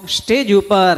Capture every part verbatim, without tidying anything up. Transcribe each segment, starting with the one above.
Stage ઉપર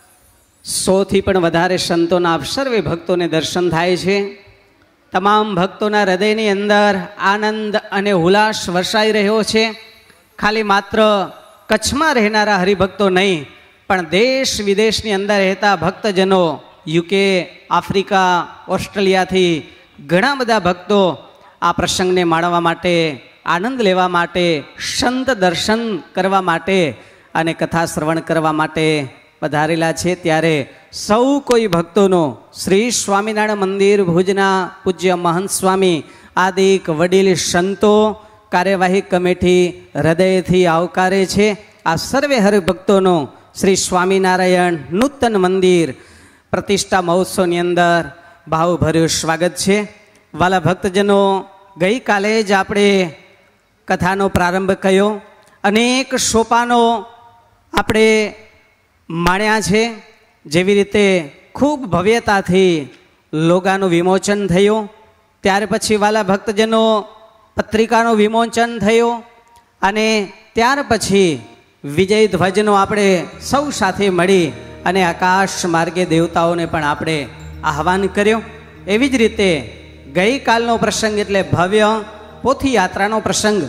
સોથી પણ વધારે સંતોના આપ સર્વે ભક્તોને દર્શન થાય છે. તમામ ભક્તોના હૃદયની અંદર આનંદ અને ઉલ્લાસ વરસાઈ રહ્યો છે. ખાલી માત્ર કચ્છમાં રહેનારા હરિભક્તો નહીં, પણ દેશ વિદેશની અંદર રહેતા ભક્તજનો, યુકે, આફ્રિકા, ઓસ્ટ્રેલિયાથી ઘણા બધા ભક્તો આ પ્રસંગને માણવા માટે, આનંદ લેવા માટે, સંત દર્શન કરવા માટે અને કથા શ્રવણ કરવા માટે પધારેલા છે. ત્યારે સૌ કોઈ ભક્તોનો શ્રી સ્વામિનારાયણ મંદિર ભુજના પૂજ્ય મહંત સ્વામી આદિક વડીલ સંતો, કાર્યવાહી કમિટી હૃદયથી આવકારે છે. આ સર્વે હરિભક્તોનો શ્રી સ્વામિનારાયણ નૂતન મંદિર પ્રતિષ્ઠા મહોત્સવની અંદર ભાવભર્યું સ્વાગત છે. વાલા ભક્તજનો, ગઈકાલે જ આપણે કથાનો પ્રારંભ કર્યો. અનેક સોપાનો આપણે માણ્યા છે. જેવી રીતે ખૂબ ભવ્યતાથી લોગાનું વિમોચન થયું, ત્યાર પછી વાલા ભક્તજનો પત્રિકાનું વિમોચન થયું અને ત્યાર પછી વિજય ધ્વજનો આપણે સૌ સાથે મળી અને આકાશ માર્ગે દેવતાઓને પણ આપણે આહવાન કર્યો. એવી જ રીતે ગઈકાલનો પ્રસંગ એટલે ભવ્ય પોથી યાત્રાનો પ્રસંગ.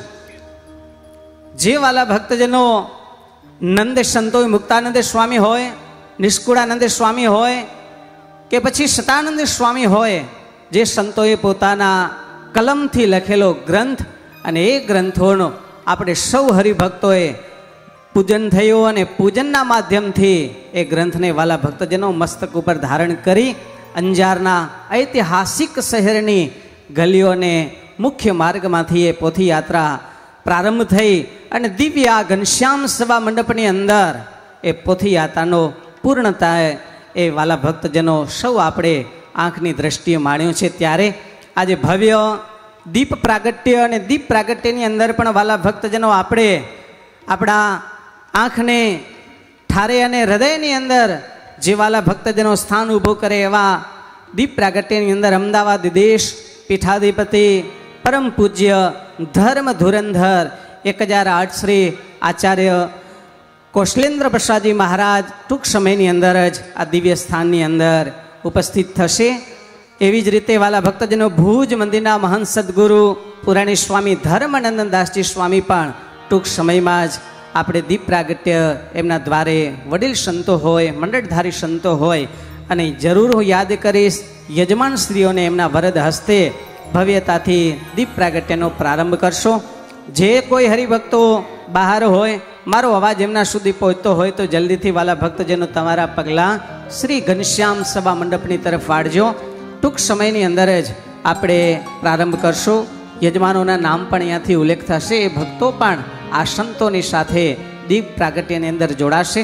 જે વાલા ભક્તજનો નંદ સંતો મુક્તાનંદ સ્વામી હોય, નિષ્કુળાનંદ સ્વામી હોય કે પછી સતાનંદ સ્વામી હોય, જે સંતોએ પોતાના કલમથી લખેલો ગ્રંથ અને એ ગ્રંથોનો આપણે સૌ હરિભક્તોએ પૂજન થયું અને પૂજનના માધ્યમથી એ ગ્રંથને વાલા ભક્તજનો મસ્તક ઉપર ધારણ કરી અંજારના ઐતિહાસિક શહેરની ગલીઓને મુખ્ય માર્ગમાંથી એ પોથી યાત્રા પ્રારંભ થઈ અને દિવ્ય ઘનશ્યામ સભા મંડપની અંદર એ પોથી યાત્રાનો પૂર્ણતાએ એ વાલા ભક્તજનો સૌ આપણે આંખની દ્રષ્ટિએ માણ્યો છે. ત્યારે આજે ભવ્ય દીપ પ્રાગટ્ય અને દીપ પ્રાગટ્યની અંદર પણ વાલા ભક્તજનો આપણે આપણા આંખને ઠારે અને હૃદયની અંદર જે વાલા ભક્તજનો સ્થાન ઊભું કરે એવા દીપ પ્રાગટ્યની અંદર અમદાવાદ દેશ પીઠાધિપતિ પરમ પૂજ્ય ધર્મ ધુરંધર એક હજાર આઠ શ્રી આચાર્ય કૌશલેન્દ્ર પ્રસાદજી મહારાજ ટૂંક સમયની અંદર જ આ દિવ્ય સ્થાનની અંદર ઉપસ્થિત થશે. એવી જ રીતે વાલા ભક્તજનો ભુજ મંદિરના મહંત સદગુરુ પુરાણી સ્વામી ધર્માનંદદાસજી સ્વામી પણ ટૂંક સમયમાં જ આપણે દીપ પ્રાગટ્ય એમના દ્વારે વડીલ સંતો હોય, મંડળધારી સંતો હોય અને જરૂર હું યાદ કરીશ યજમાન શ્રીઓને એમના વરદ હસ્તે ભવ્યતાથી દીપ પ્રાગટ્યનો પ્રારંભ કરશો. જે કોઈ હરિભક્તો બહાર હોય, મારો અવાજ એમના સુધી પહોંચતો હોય તો જલ્દીથી વાલા ભક્તજનો તમારા પગલાં શ્રી ઘનશ્યામ સભા મંડપની તરફ વાળજો. ટૂંક સમયની અંદર જ આપણે પ્રારંભ કરશું. યજમાનોના નામ પણ અહીંયાથી ઉલ્લેખ થશે. એ ભક્તો પણ આ સંતોની સાથે દીપ પ્રાગટ્યની અંદર જોડાશે.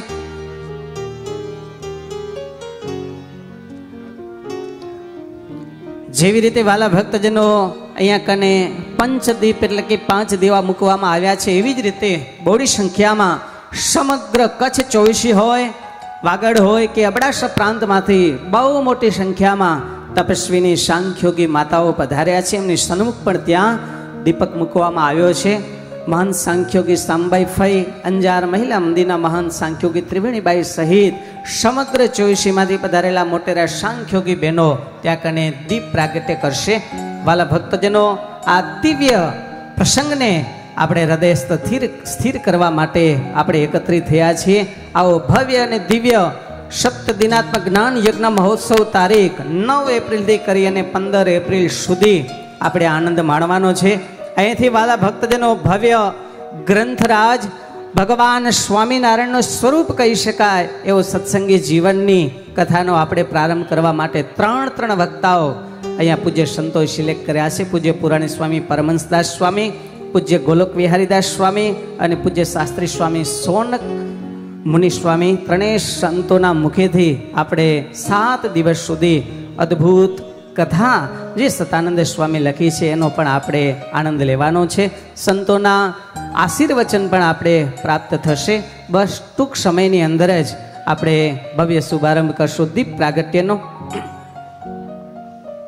જેવી રીતે વાલા ભક્તજનો અહીંયા કને પંચદીપ એટલે કે પાંચ દીવા મૂકવામાં આવ્યા છે, એવી જ રીતે બહોળી સંખ્યામાં સમગ્ર કચ્છ ચોવીસી હોય, વાગડ હોય કે અબડાસા પ્રાંતમાંથી બહુ મોટી સંખ્યામાં તપસ્વીની સાંખ્યોગી માતાઓ પધાર્યા છે. એમની સન્મુખ પણ ત્યાં દીપક મૂકવામાં આવ્યો છે. મહાન સાંખ્યોગી સાંબાઈ ફઈ, અંજાર મહિલા મંદિરના મહાન સાંખ્યોગી ત્રિવેણીબાઈ સહિત સમગ્ર ચોવીસીમાંથી પધારેલા મોટેરા સાંખ્યોગી બહેનો ત્યાં કને દીપ પ્રાગટ્ય કરશે. વાલા ભક્તજનો, આ દિવ્ય પ્રસંગને આપણે હૃદય સ્થિર સ્થિર કરવા માટે આપણે એકત્રિત થયા છીએ. આવો ભવ્ય અને દિવ્ય સપ્ત દિનાત્મક જ્ઞાન યજ્ઞ મહોત્સવ તારીખ નવ એપ્રિલથી કરી અને પંદર એપ્રિલ સુધી આપણે આનંદ માણવાનો છે. અહીંથી વાલા ભક્તજનો ભવ્ય ગ્રંથરાજ ભગવાન સ્વામિનારાયણનું સ્વરૂપ કહી શકાય એવો સત્સંગી જીવનની કથાનો આપણે પ્રારંભ કરવા માટે ત્રણ ત્રણ વક્તાઓ અહીંયા પૂજ્ય સંતોએ સિલેક્ટ કર્યા છે. પૂજ્ય પુરાણી સ્વામી પરમહંસદાસ સ્વામી, પૂજ્ય ગોલોક વિહારીદાસ સ્વામી અને પૂજ્ય શાસ્ત્રી સ્વામી સોનક મુનિ સ્વામી. ત્રણેય સંતોના મુખેથી આપણે સાત દિવસ સુધી અદ્ભુત કથા જે સતાનંદ સ્વામી લખી છે એનો પણ આપણે આનંદ લેવાનો છે. સંતોના આશીર્વચન પણ આપણે પ્રાપ્ત થશે. બસ ટૂંક સમયની અંદર જ આપણે ભવ્ય શુભારંભ કરશું દીપ પ્રાગટ્યનો.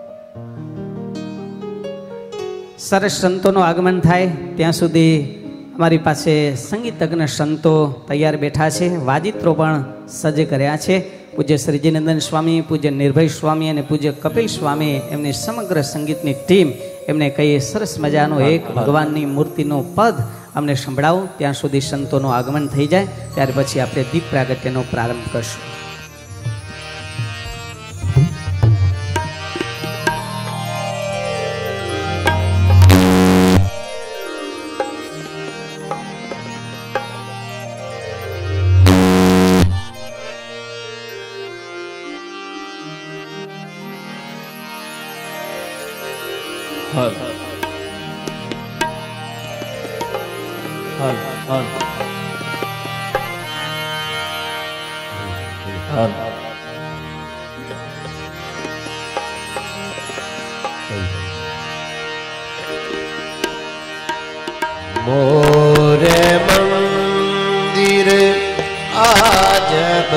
સરસ સંતોનું આગમન થાય ત્યાં સુધી અમારી પાસે સંગીતજ્ઞ સંતો તૈયાર બેઠા છે, વાજિત્રો પણ સજ્જ કર્યા છે. પૂજ્ય શ્રીજીનંદન સ્વામી, પૂજ્ય નિર્ભય સ્વામી અને પૂજ્ય કપિલ સ્વામી એમની સમગ્ર સંગીતની ટીમ એમને કહીએ સરસ મજાનો એક ભગવાનની મૂર્તિનો પદ અમને સંભળાવો. ત્યાં સુધી સંતોનું આગમન થઈ જાય ત્યાર પછી આપણે દીપ પ્રાગટ્યનો પ્રારંભ કરશું. હર હર હર હર મોરે મંદિર આજ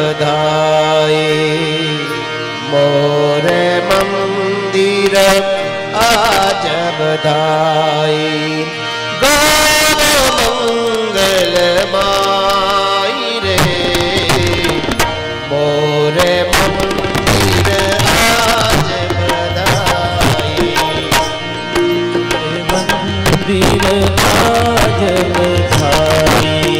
બધાઈ, મોરે મંદિર આજ બધાઈ, ગાવ મંગલ માઈ રે. મોરે મંદિર આજ બધાઈ, મંદિર આજ બધાઈ,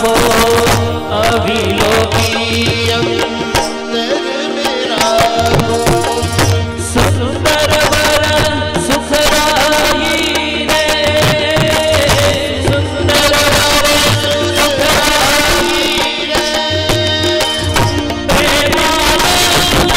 रामो अभिलोकीयं सुंदर वर सुखदाई रे सुंदर वर सुखदाई रे प्रेमानंद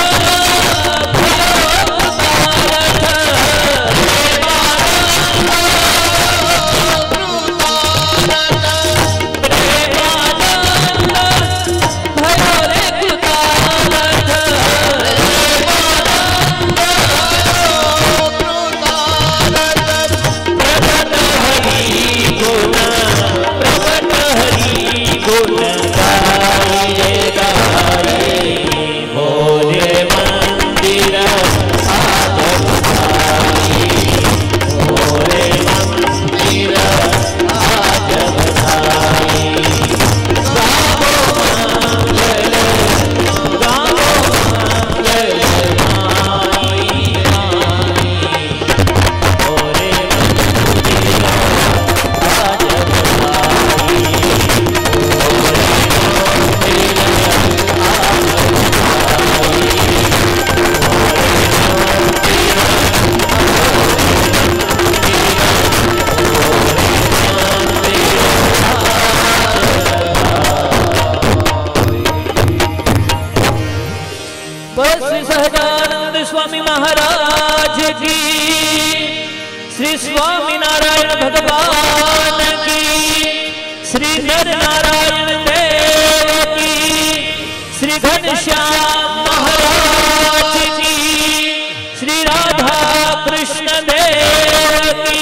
स्वामी महाराज की, श्री स्वामी नारायण भगवान की, श्री नर नारायण देव की, श्री घनश्याम महाराज की, श्री राधा कृष्ण देव की।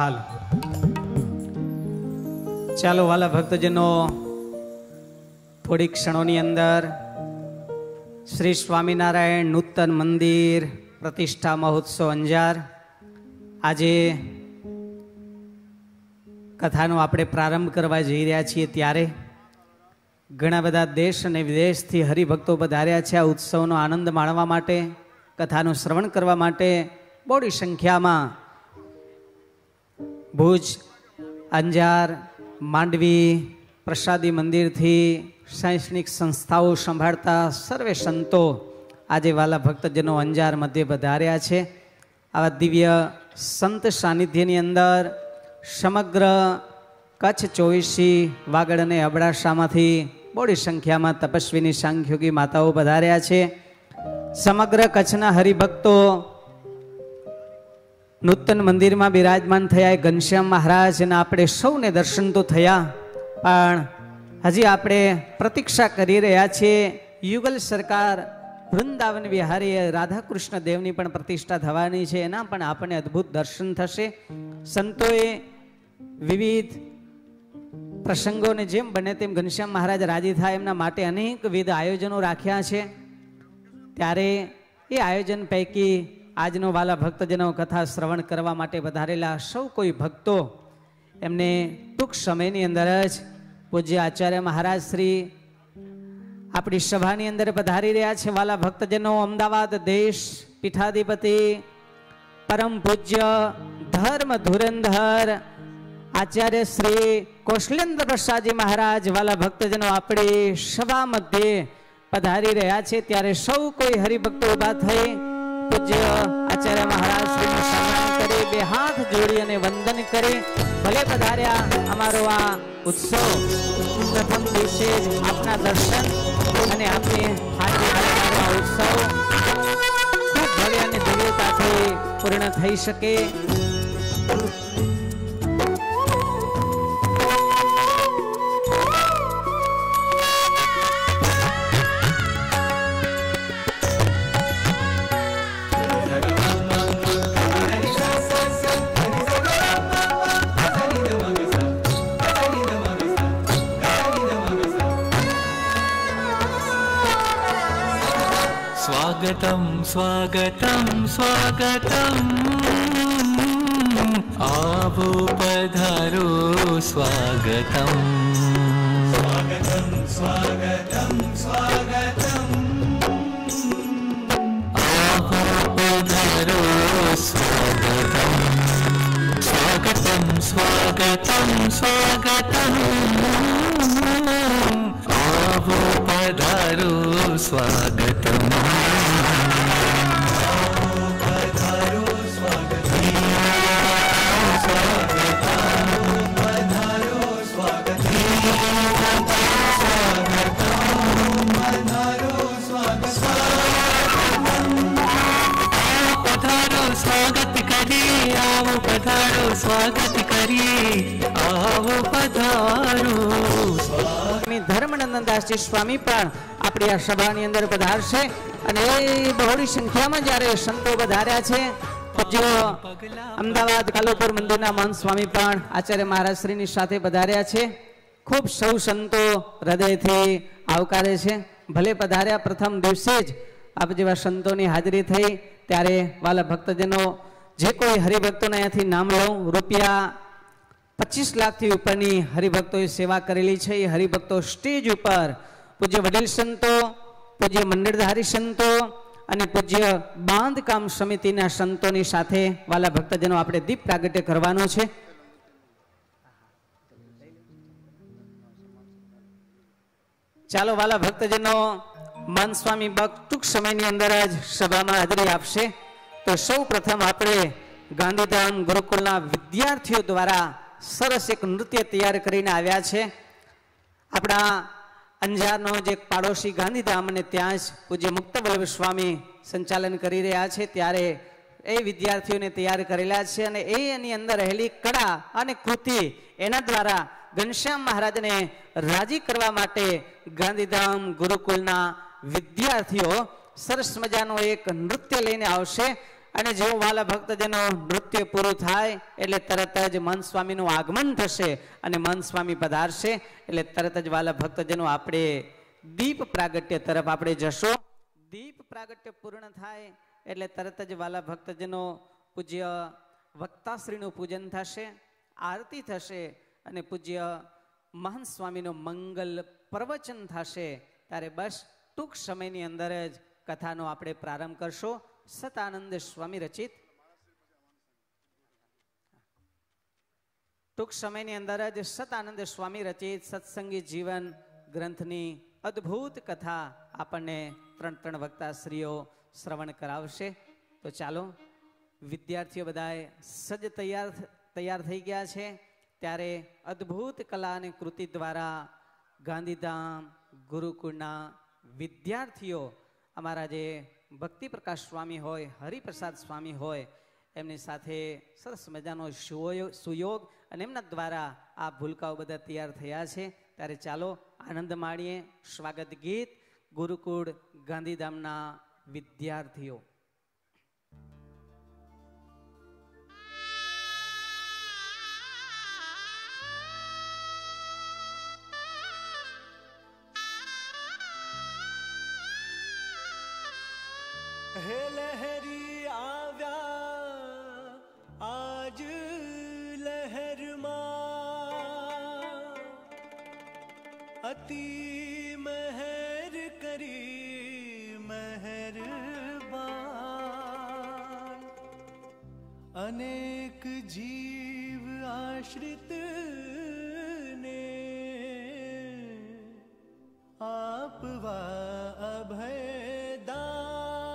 ચાલો ચાલો વાલા ભક્તજનો, થોડી ક્ષણોની અંદર શ્રી સ્વામિનારાયણ નૂતન મંદિર પ્રતિષ્ઠા મહોત્સવ અંજાર આજે કથાનો આપણે પ્રારંભ કરવા જઈ રહ્યા છીએ, ત્યારે ઘણા બધા દેશ અને વિદેશથી હરિભક્તો પધાર્યા છે આ ઉત્સવનો આનંદ માણવા માટે, કથાનું શ્રવણ કરવા માટે. બહોળી સંખ્યામાં ભુજ, અંજાર, માંડવી પ્રસાદી મંદિરથી શૈક્ષણિક સંસ્થાઓ સંભાળતા સર્વે સંતો આજે વાલા ભક્તજનો અંજાર મધ્ય પધાર્યા છે. આવા દિવ્ય સંત સાનિધ્યની અંદર સમગ્ર કચ્છ, ચોવીસી, વાગડ અને અબડાસામાંથી બહોળી સંખ્યામાં તપસ્વીની સાંખ્યોગી માતાઓ પધાર્યા છે. સમગ્ર કચ્છના હરિભક્તો નૂતન મંદિરમાં બિરાજમાન થયા. ઘનશ્યામ મહારાજના આપણે સૌને દર્શન તો થયા, પણ હજી આપણે પ્રતીક્ષા કરી રહ્યા છીએ યુગલ સરકાર વૃંદાવન વિહારી રાધાકૃષ્ણ દેવની પણ પ્રતિષ્ઠા થવાની છે, એના પણ આપણને અદ્ભુત દર્શન થશે. સંતોએ વિવિધ પ્રસંગોને જેમ બને તેમ ઘનશ્યામ મહારાજ રાજી થાય એમના માટે અનેકવિધ આયોજનો રાખ્યા છે. ત્યારે એ આયોજન પૈકી આજનો વાલા ભક્તજનો કથા શ્રવણ કરવા માટે વધારેલા સૌ કોઈ ભક્તો એમને ટૂંક સમયની અંદર જ પૂજ્ય આચાર્ય મહારાજ શ્રી આપણી સભાની અંદર પધારી રહ્યા છે. વાલા ભક્તજનો, અમદાવાદ દેશ પીઠાધિપતિ પરમ પૂજ્ય ધર્મ ધુરંધર આચાર્ય શ્રી કૌશલેન્દ્ર પ્રસાદજી મહારાજ વાલા ભક્તજનો આપણી સભા મધ્યે પધારી રહ્યા છે. ત્યારે સૌ કોઈ હરિભક્તો ઉભા થઈ પૂજ્ય આચાર્ય મહારાજ શ્રીનું સન્માન કરી બે હાથ જોડી અને વંદન કરી ભલે પધાર્યા. અમારો આ ઉત્સવ પ્રથમ દિવસે જ આપના દર્શન અને આપની હાજરી આ ઉત્સવ ખૂબ ભવ્ય અને દિવ્યતાથી પૂર્ણ થઈ શકે. स्वागतं स्वागतं स्वागतं आवो पधारो स्वागतं स्वागतं स्वागतं स्वागतं आवो पधारो स्वागतं स्वागतं स्वागतं स्वागतं आवो पधारो स्वागतं स्वागत करिए आओ पधारो. સ્વામી ધર્મનંદનદાસજી સ્વામી પણ આપણી આ સભાની અંદર પધારશે અને એ બહોળી સંખ્યામાં જ્યારે સંતો પધાર્યા છે. પૂજ્ય અમદાવાદ કાલુપુર મંદિરના મહંત સ્વામી પણ આચાર્ય મહારાજ શ્રીની સાથે પધાર્યા છે. ખૂબ સૌ સંતો હૃદયથી આવકારે છે. ભલે પધાર્યા પ્રથમ દિવસે જ આપ જેવા સંતોની હાજરી થઈ. ત્યારે વાલા ભક્તજનો, જે કોઈ હરિભક્તોને અહીંયાથી નામ લઉં, રૂપિયા પચીસ લાખથી ઉપરની હરિભક્તોએ સેવા કરેલી છે. એ હરિભક્તો સ્ટેજ ઉપર પૂજ્ય વડીલ સંતો, પૂજ્ય મંડળધારી સંતો અને પૂજ્ય બાંધકામ સમિતિના સંતોની સાથે વાલા ભક્તજનો આપણે દીપ પ્રાગટ્ય કરવાનો છે. ચાલો વાલા ભક્તજનો, મન સ્વામી બક ટૂંક સમયની અંદર જ સભામાં હાજરી આપશે. તો સૌ પ્રથમ આપણે ગાંધીધામ ગુરુકુળના વિદ્યાર્થીઓ દ્વારા સરસ એક નૃત્ય તૈયાર કરીને આવ્યા છે. આપણા અંજારનો જે પાડોશી ગાંધીધામ અને ત્યાં જ પૂજ્ય મુક્તવલ્લભ સ્વામી સંચાલન કરી રહ્યા છે. ત્યારે એ વિદ્યાર્થીઓને તૈયાર કરેલા છે અને એ એની અંદર રહેલી કળા અને કૃતિ એના દ્વારા ઘનશ્યામ મહારાજને રાજી કરવા માટે ગાંધીધામ ગુરુકુળના વિદ્યાર્થીઓ સરસ મજાનો એક નૃત્ય લઈને આવશે અને જેવું વાલા ભક્તજનો નૃત્ય પૂરું થાય એટલે તરત જ મન સ્વામીનું આગમન થશે અને મન સ્વામી પધારશે એટલે તરત જ વાલા ભક્તજનો આપણે દીપ પ્રાગટ્ય તરફ આપણે જશું. દીપ પ્રાગટ્ય પૂર્ણ થાય એટલે તરત જ વાલા ભક્તજનો પૂજ્ય વક્તાશ્રીનું પૂજન થશે, આરતી થશે અને પૂજ્ય મહંત સ્વામીનું મંગલ પ્રવચન થશે. ત્યારે બસ ટૂંક સમયની અંદર જ કથાનો આપણે પ્રારંભ કરશું. સતાનંદ સ્વામી રચિત ટૂંક સમયની અંદર જ સતાનંદ સ્વામી રચિત સત્સંગી જીવન ગ્રંથની અદ્ભુત કથા આપણને ત્રણ ત્રણ વક્તાશ્રીઓ શ્રવણ કરાવશે. તો ચાલો, વિદ્યાર્થીઓ બધાએ સજ્જ તૈયાર તૈયાર થઈ ગયા છે. ત્યારે અદ્ભુત કલા અને કૃતિ દ્વારા ગાંધીધામ ગુરુકુળના વિદ્યાર્થીઓ, અમારા જે ભક્તિ પ્રકાશ સ્વામી હોય, હરિપ્રસાદ સ્વામી હોય, એમની સાથે સરસ મજાનો સુયોગ અને એમના દ્વારા આ ભૂલકાઓ બધા તૈયાર થયા છે. ત્યારે ચાલો આનંદ માણીએ. સ્વાગત ગીત ગુરુકુળ ગાંધીધામના વિદ્યાર્થીઓ. હે લહેરી આવ્યા આજ લહેરમાં, અતિ મહેર કરી મહેરબાન. અનેક જીવ આશ્રિત ને આપવા અભયદાન.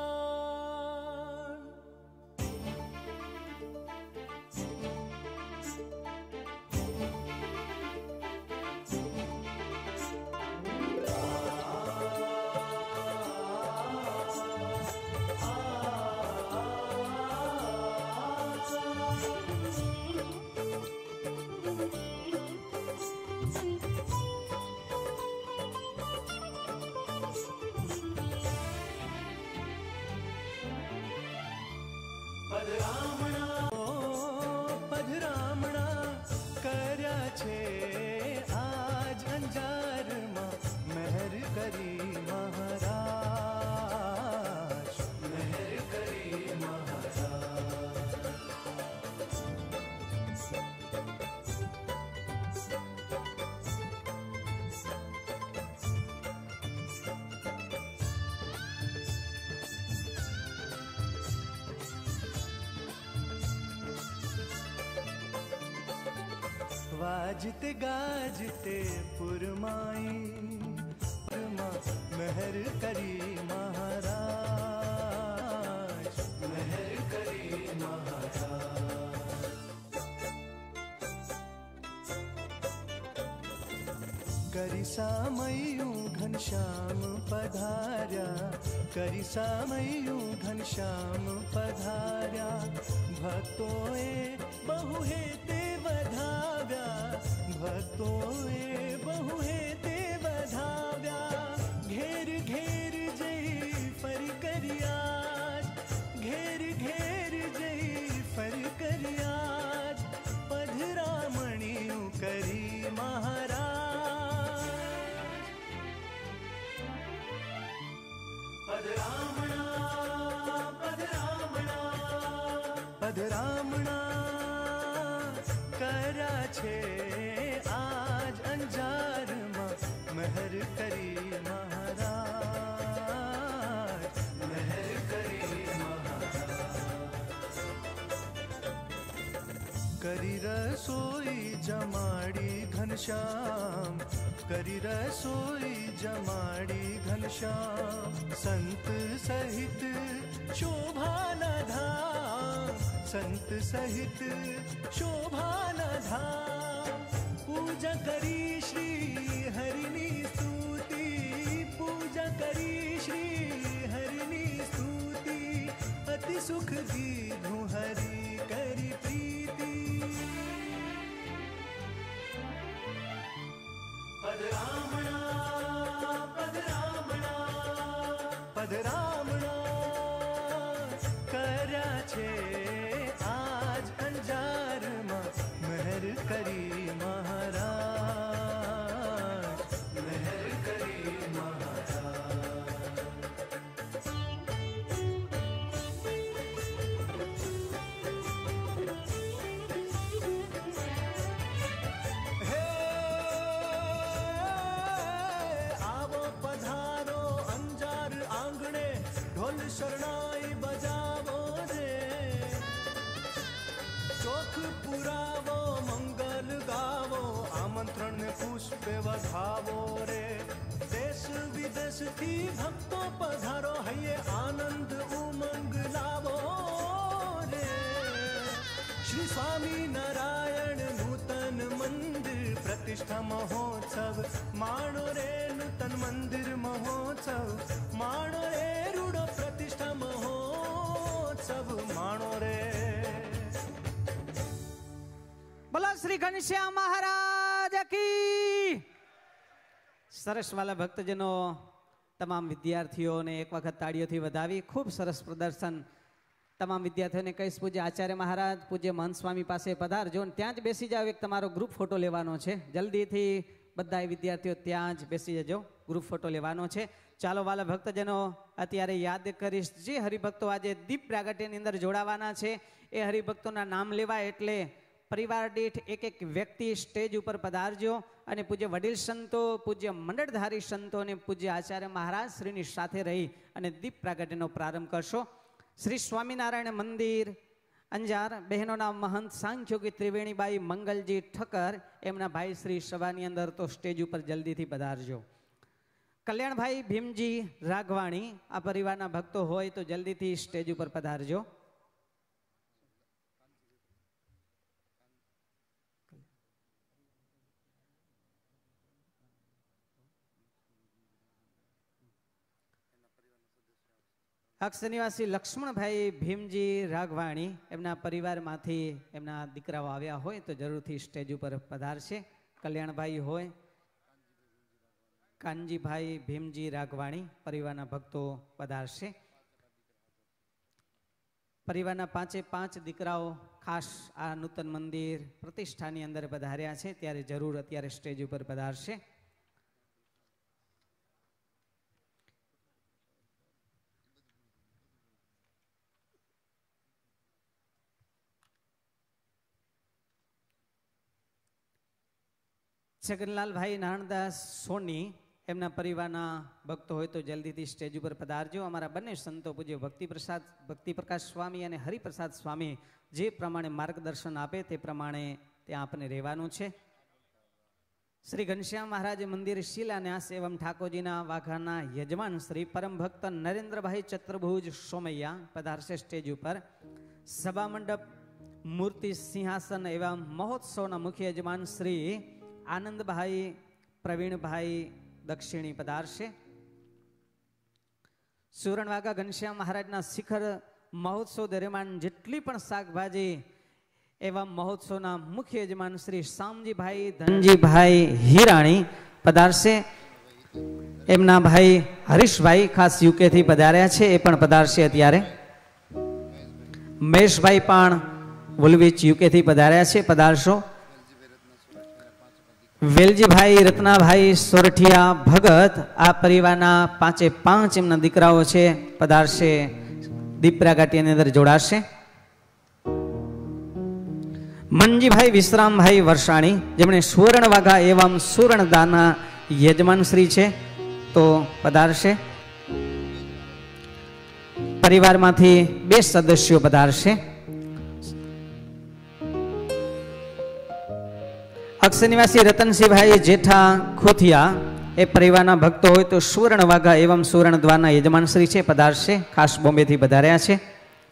વાજતે ગાજતે પુરમાઈ મહેર કરી મહારાજ, મહેર કરી મહારાજ. કરી સામયું ઘનશ્યામ પધાર્યા, કરી સામયું ઘનશ્યામ પધાર્યા. ભક્તોએ બહુ હેતે વધાવ્યા, ભક્તોએ બહુ હેતે વધાવ્યા. ઘેર ઘેર જઈ ફરી કર્યા, ઘેર ઘેર જઈ ફરી કર્યા. પધરામણીયું કરી મહારાજ, પધરામણા પધરામણા પધરામણા કર્યા છે આજ અંજારમાં. મહેર કરી મહારાજ, મહેર કરી મહારાજ. કરી રસોઈ જમાડી ઘનશ્યામ, કરી રસોઈ જમાડી ઘનશ્યામ. સંત સહિત શોભાના ધામ, સંત સહિત શોભાના ધામ. પૂજા કરી શ્રી હરિની સ્તુતિ, પૂજા કરી શ્રી હરિની સ્તુતિ. અતિ સુખ દીધું હરિ કરી પ્રીતિ. પધરામણા પધરામણા પધરામણા કર્યા છે પુષ્પે વધાવો રે. દેશ વિદેશથી ભક્તો પધારો હૈયે આનંદ ઉમંગ લાવો રે. શ્રી સ્વામી નારાયણ નૂતન મંદિર પ્રતિષ્ઠા મહોત્સવ માણો રે. નૂતન મંદિર મહોત્સવ માણો રે. રૂડો પ્રતિષ્ઠા મહોત્સવ માણો રે. બોલો શ્રી ઘનશ્યામ મહારાજ કી. સરસ વાલા ભક્તજનો, તમામ વિદ્યાર્થીઓને એક વખત તાળીઓથી વધાવી. ખૂબ સરસ પ્રદર્શન. તમામ વિદ્યાર્થીઓને કહીશ, પૂજ્ય આચાર્ય મહારાજ, પૂજ્ય મહંત સ્વામી પાસે પધારજો અને ત્યાં જ બેસી જાવ. એક તમારો ગ્રુપ ફોટો લેવાનો છે. જલ્દીથી બધા વિદ્યાર્થીઓ ત્યાં જ બેસી જજો, ગ્રુપ ફોટો લેવાનો છે. ચાલો વાલા ભક્તજનો, અત્યારે યાદ કરીશ જે હરિભક્તો આજે દીપ પ્રાગટ્યની અંદર જોડાવાના છે એ હરિભક્તોના નામ લેવા. એટલે પરિવાર દીઠ એક એક વ્યક્તિ સ્ટેજ ઉપર પધારજો અને પૂજ્ય વડીલ સંતો, પૂજ્ય મંડળધારી સંતો અને પૂજ્ય આચાર્ય મહારાજ શ્રીની સાથે રહી અને દીપ પ્રાગટ્યનો પ્રારંભ કરશો. શ્રી સ્વામિનારાયણ મંદિર અંજાર બહેનોના મહંત સાંખ્યોગી ત્રિવેણીબાઈ મંગલજી ઠક્કર, એમના ભાઈ શ્રી સભાની અંદર તો સ્ટેજ ઉપર જલ્દીથી પધારજો. કલ્યાણભાઈ ભીમજી રાઘવાણી, આ પરિવારના ભક્તો હોય તો જલ્દીથી સ્ટેજ ઉપર પધારજો. અક્ષ નિવાસી લક્ષ્મણભાઈ ભીમજી રાઘવાણી, એમના પરિવારમાંથી એમના દીકરાઓ આવ્યા હોય તો જરૂરથી સ્ટેજ ઉપર પધારશે. કલ્યાણભાઈ હોય, કાનજીભાઈ ભીમજી રાઘવાણી પરિવારના ભક્તો પધારશે. પરિવારના પાંચે પાંચ દીકરાઓ ખાસ આ નૂતન મંદિર પ્રતિષ્ઠાની અંદર પધાર્યા છે, ત્યારે જરૂર અત્યારે સ્ટેજ ઉપર પધારશે. છગનલાલભાઈ નારણદાસ સોની, એમના પરિવારના ભક્તો હોય તો જલ્દીથી સ્ટેજ ઉપર પધારજો. અમારા બંને સંતો પૂજ્ય ભક્તિ પ્રસાદ ભક્તિ પ્રકાશ સ્વામી અને હરિપ્રસાદ સ્વામી જે પ્રમાણે માર્ગદર્શન આપે તે પ્રમાણે ત્યાં આપણે રહેવાનું છે. શ્રી ઘનશ્યામ મહારાજ મંદિર શિલાન્યાસ એવં ઠાકોરજીના વાઘાના યજમાન શ્રી પરમ ભક્ત નરેન્દ્રભાઈ ચતુર્ભુજ સોમૈયા પધારશે સ્ટેજ ઉપર. સભા મંડપ મૂર્તિ સિંહાસન એવા મહોત્સવના મુખ્ય યજમાન શ્રી આનંદભાઈ પ્રવીણભાઈ દક્ષિણી પધારશે. સુરણવાગા ઘનશ્યામ મહારાજના શિખર મહોત્સવ દરમિયાન જેટલી પણ શાકભાજી એવા મહોત્સવના મુખ્ય યજમાન શ્રી શામજીભાઈ ધનજીભાઈ હિરાણી પધારશે. એમના ભાઈ હરીશભાઈ ખાસ યુકે થી પધાર્યા છે, એ પણ પધારશે. અત્યારે મહેશભાઈ પણ વુલવીચ યુકે થી પધાર્યા છે, પધારશો. વેલજીભાઈ રત્નાભાઈ સોરઠિયા ભગત, આ પરિવારના પાંચે પાંચ એમના દીકરાઓ છે, પધારશે. દીપ પ્રાગટ્યની અંદર જોડાશે. મનજીભાઈ વિશ્રામભાઈ વરસાણી, જેમણે સુવર્ણ વાઘા એવં સુવર્ણદાના યજમાન શ્રી છે, તો પધારશે. પરિવારમાંથી બે સદસ્યો પધારશે. અક્ષ નિવાસી રતનસિંહભાઈ જેઠા ખોથિયા, એ પરિવારના ભક્તો હોય તો સુવર્ણ વાઘા એવં સુવર્ણ દ્વારના યજમાન શ્રી છે, પધારશે. ખાસ બોમ્બે થી પધાર્યા છે.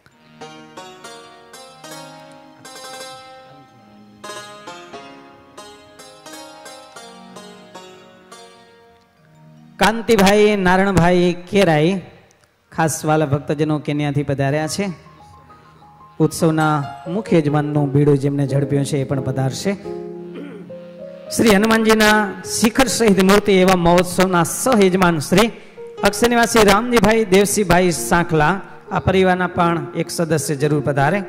કાંતિભાઈ નારણભાઈ કેરાઈ, ખાસ વાલા ભક્તજનો કેન્યાથી પધાર્યા છે. ઉત્સવના મુખ્ય યજમાનનું બીડું જેમને ઝડપ્યું છે એ પણ પધારશે. શ્રી હનુમાનજીના શિખર સહિત મૂર્તિ એવા મહોત્સવના સહયજમાન શ્રી અક્ષનિવાસી રામજીભાઈ દેવસીભાઈ સાંખલા, આ પરિવારના પણ એક સદસ્ય જરૂર પધારે.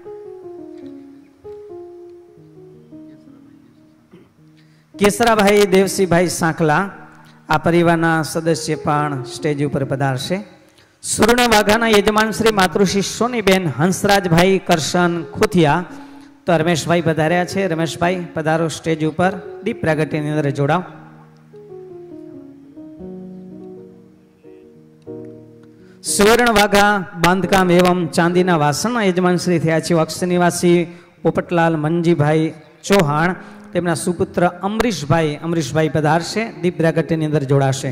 કેસરાભાઈ દેવસીભાઈ સાંખલા, આ પરિવારના સદસ્ય પણ સ્ટેજ ઉપર પધારશે. સુવર્ણ વાઘાના યજમાન શ્રી માતૃશ્રી સોનીબેન હંસરાજભાઈ કરશન ખુથિયા, તો રમેશભાઈ પધાર્યા છે. રમેશભાઈ પધારો સ્ટેજ ઉપર, દીપ પ્રાગટ્યની અંદર જોડાવ. સુવર્ણ વાઘા બાંધકામ એવં ચાંદીના વાસણના યજમાન શ્રી થયા છે અક્ષ નિવાસી પોપટલાલ મનજીભાઈ ચૌહાણ, તેમના સુપુત્ર અમરીશભાઈ અમરીશભાઈ પધારશે, દીપ પ્રાગટ્યની અંદર જોડાશે.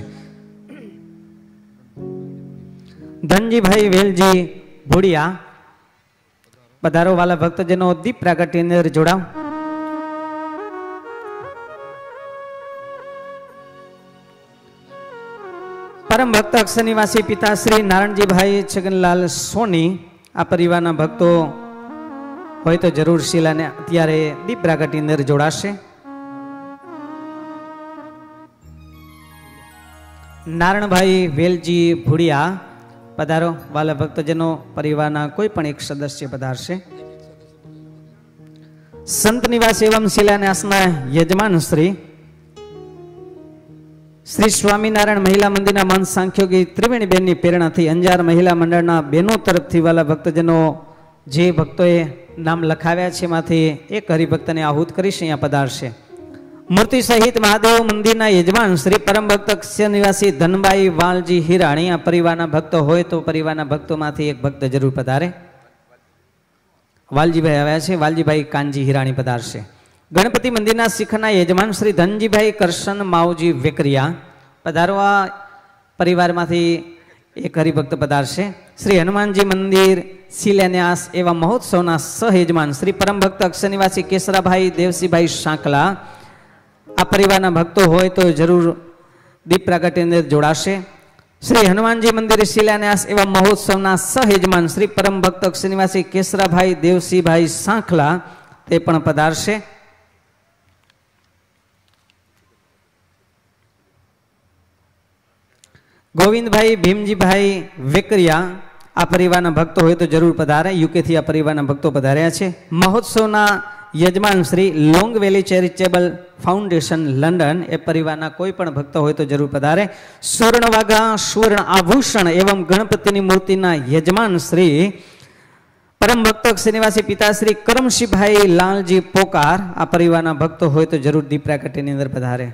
ધનજીભાઈ વેલજી ભોડિયા પધારો વાલા ભક્તજનો, દીપ પ્રાગટ્યની અંદર જોડાવ. પરમ ભક્ત અક્ષર નિવાસી પિતા શ્રી નારાયણજીભાઈ છગનલાલ સોની આ પરિવારના ભક્તો હોય તો જરૂર શિલાને અત્યારે દીપ પ્રાગટ્યની અંદર જોડાશે. નારણભાઈ વેલજી ભુડિયા પધારો વાલા ભક્તજનો, પરિવારના કોઈ પણ એક સદસ્ય પધારશે. સંત નિવાસ એવં શિલાન્યાસના યજમાન શ્રી શ્રી સ્વામિનારાયણ મહિલા મંદિરના મન સાંખ્યોગી ત્રિવેણી બેનની પ્રેરણાથી અંજાર મહિલા મંડળના બહેનો તરફથી વાલા ભક્તજનો જે ભક્તોએ નામ લખાવ્યા છે એમાંથી એક હરિભક્તને આહુત કરીશ, અહીંયા પધારશે. મૂર્તિ સહિત મહાદેવ મંદિરના યજમાન શ્રી પરમ ભક્ત અક્ષર નિવાસી ધનબાઈ વાલજી હિરાણી આ પરિવારના ભક્તો હોય તો પરિવારના ભક્તોમાંથી એક ભક્ત જરૂર પધારે. વાલજીભાઈ આવ્યા છે, વાલજીભાઈ કાનજી હિરાણી પધારશે. ગણપતિ મંદિરના શિખરના યજમાન શ્રી ધનજીભાઈ કરશન માવજી વેકરિયા પધારો, આ પરિવારમાંથી એક હરિભક્ત પધારશે. શ્રી હનુમાનજી મંદિર શિલાન્યાસ એવા મહોત્સવના સહયજમાન શ્રી પરમ ભક્ત અક્ષર નિવાસી કેસરાભાઈ દેવસીભાઈ શાંકલા આ પરિવારના ભક્તો હોય તો જરૂર દીપ પ્રાગટ્યની અંદર જોડાશે. શ્રી હનુમાનજી મંદિર શિલાન્યાસ એવા મહોત્સવના સહયજમાન શ્રી પરમ ભક્ત અક્ષર નિવાસી કેસરાભાઈ દેવસીભાઈ શાંકલા તે પણ પધારશે. ગોવિંદભાઈ ભીમજીભાઈ વેકરિયા આ પરિવારના ભક્તો હોય તો જરૂર પધારે. યુકેથી આ પરિવારના ભક્તો પધાર્યા છે. મહોત્સવના યજમાન Shri long valley charitable foundation London એ પરિવારના કોઈ પણ ભક્તો હોય તો જરૂર પધારે. સુવર્ણ વાઘા સુવર્ણ આભૂષણ એવં ગણપતિની મૂર્તિના યજમાન શ્રી પરમ ભક્ત શ્રીનિવાસી પિતા શ્રી કરમશીભાઈ લાલજી પોકાર આ પરિવારના ભક્તો હોય તો જરૂર દીપ પ્રાગટ્યની અંદર પધારે.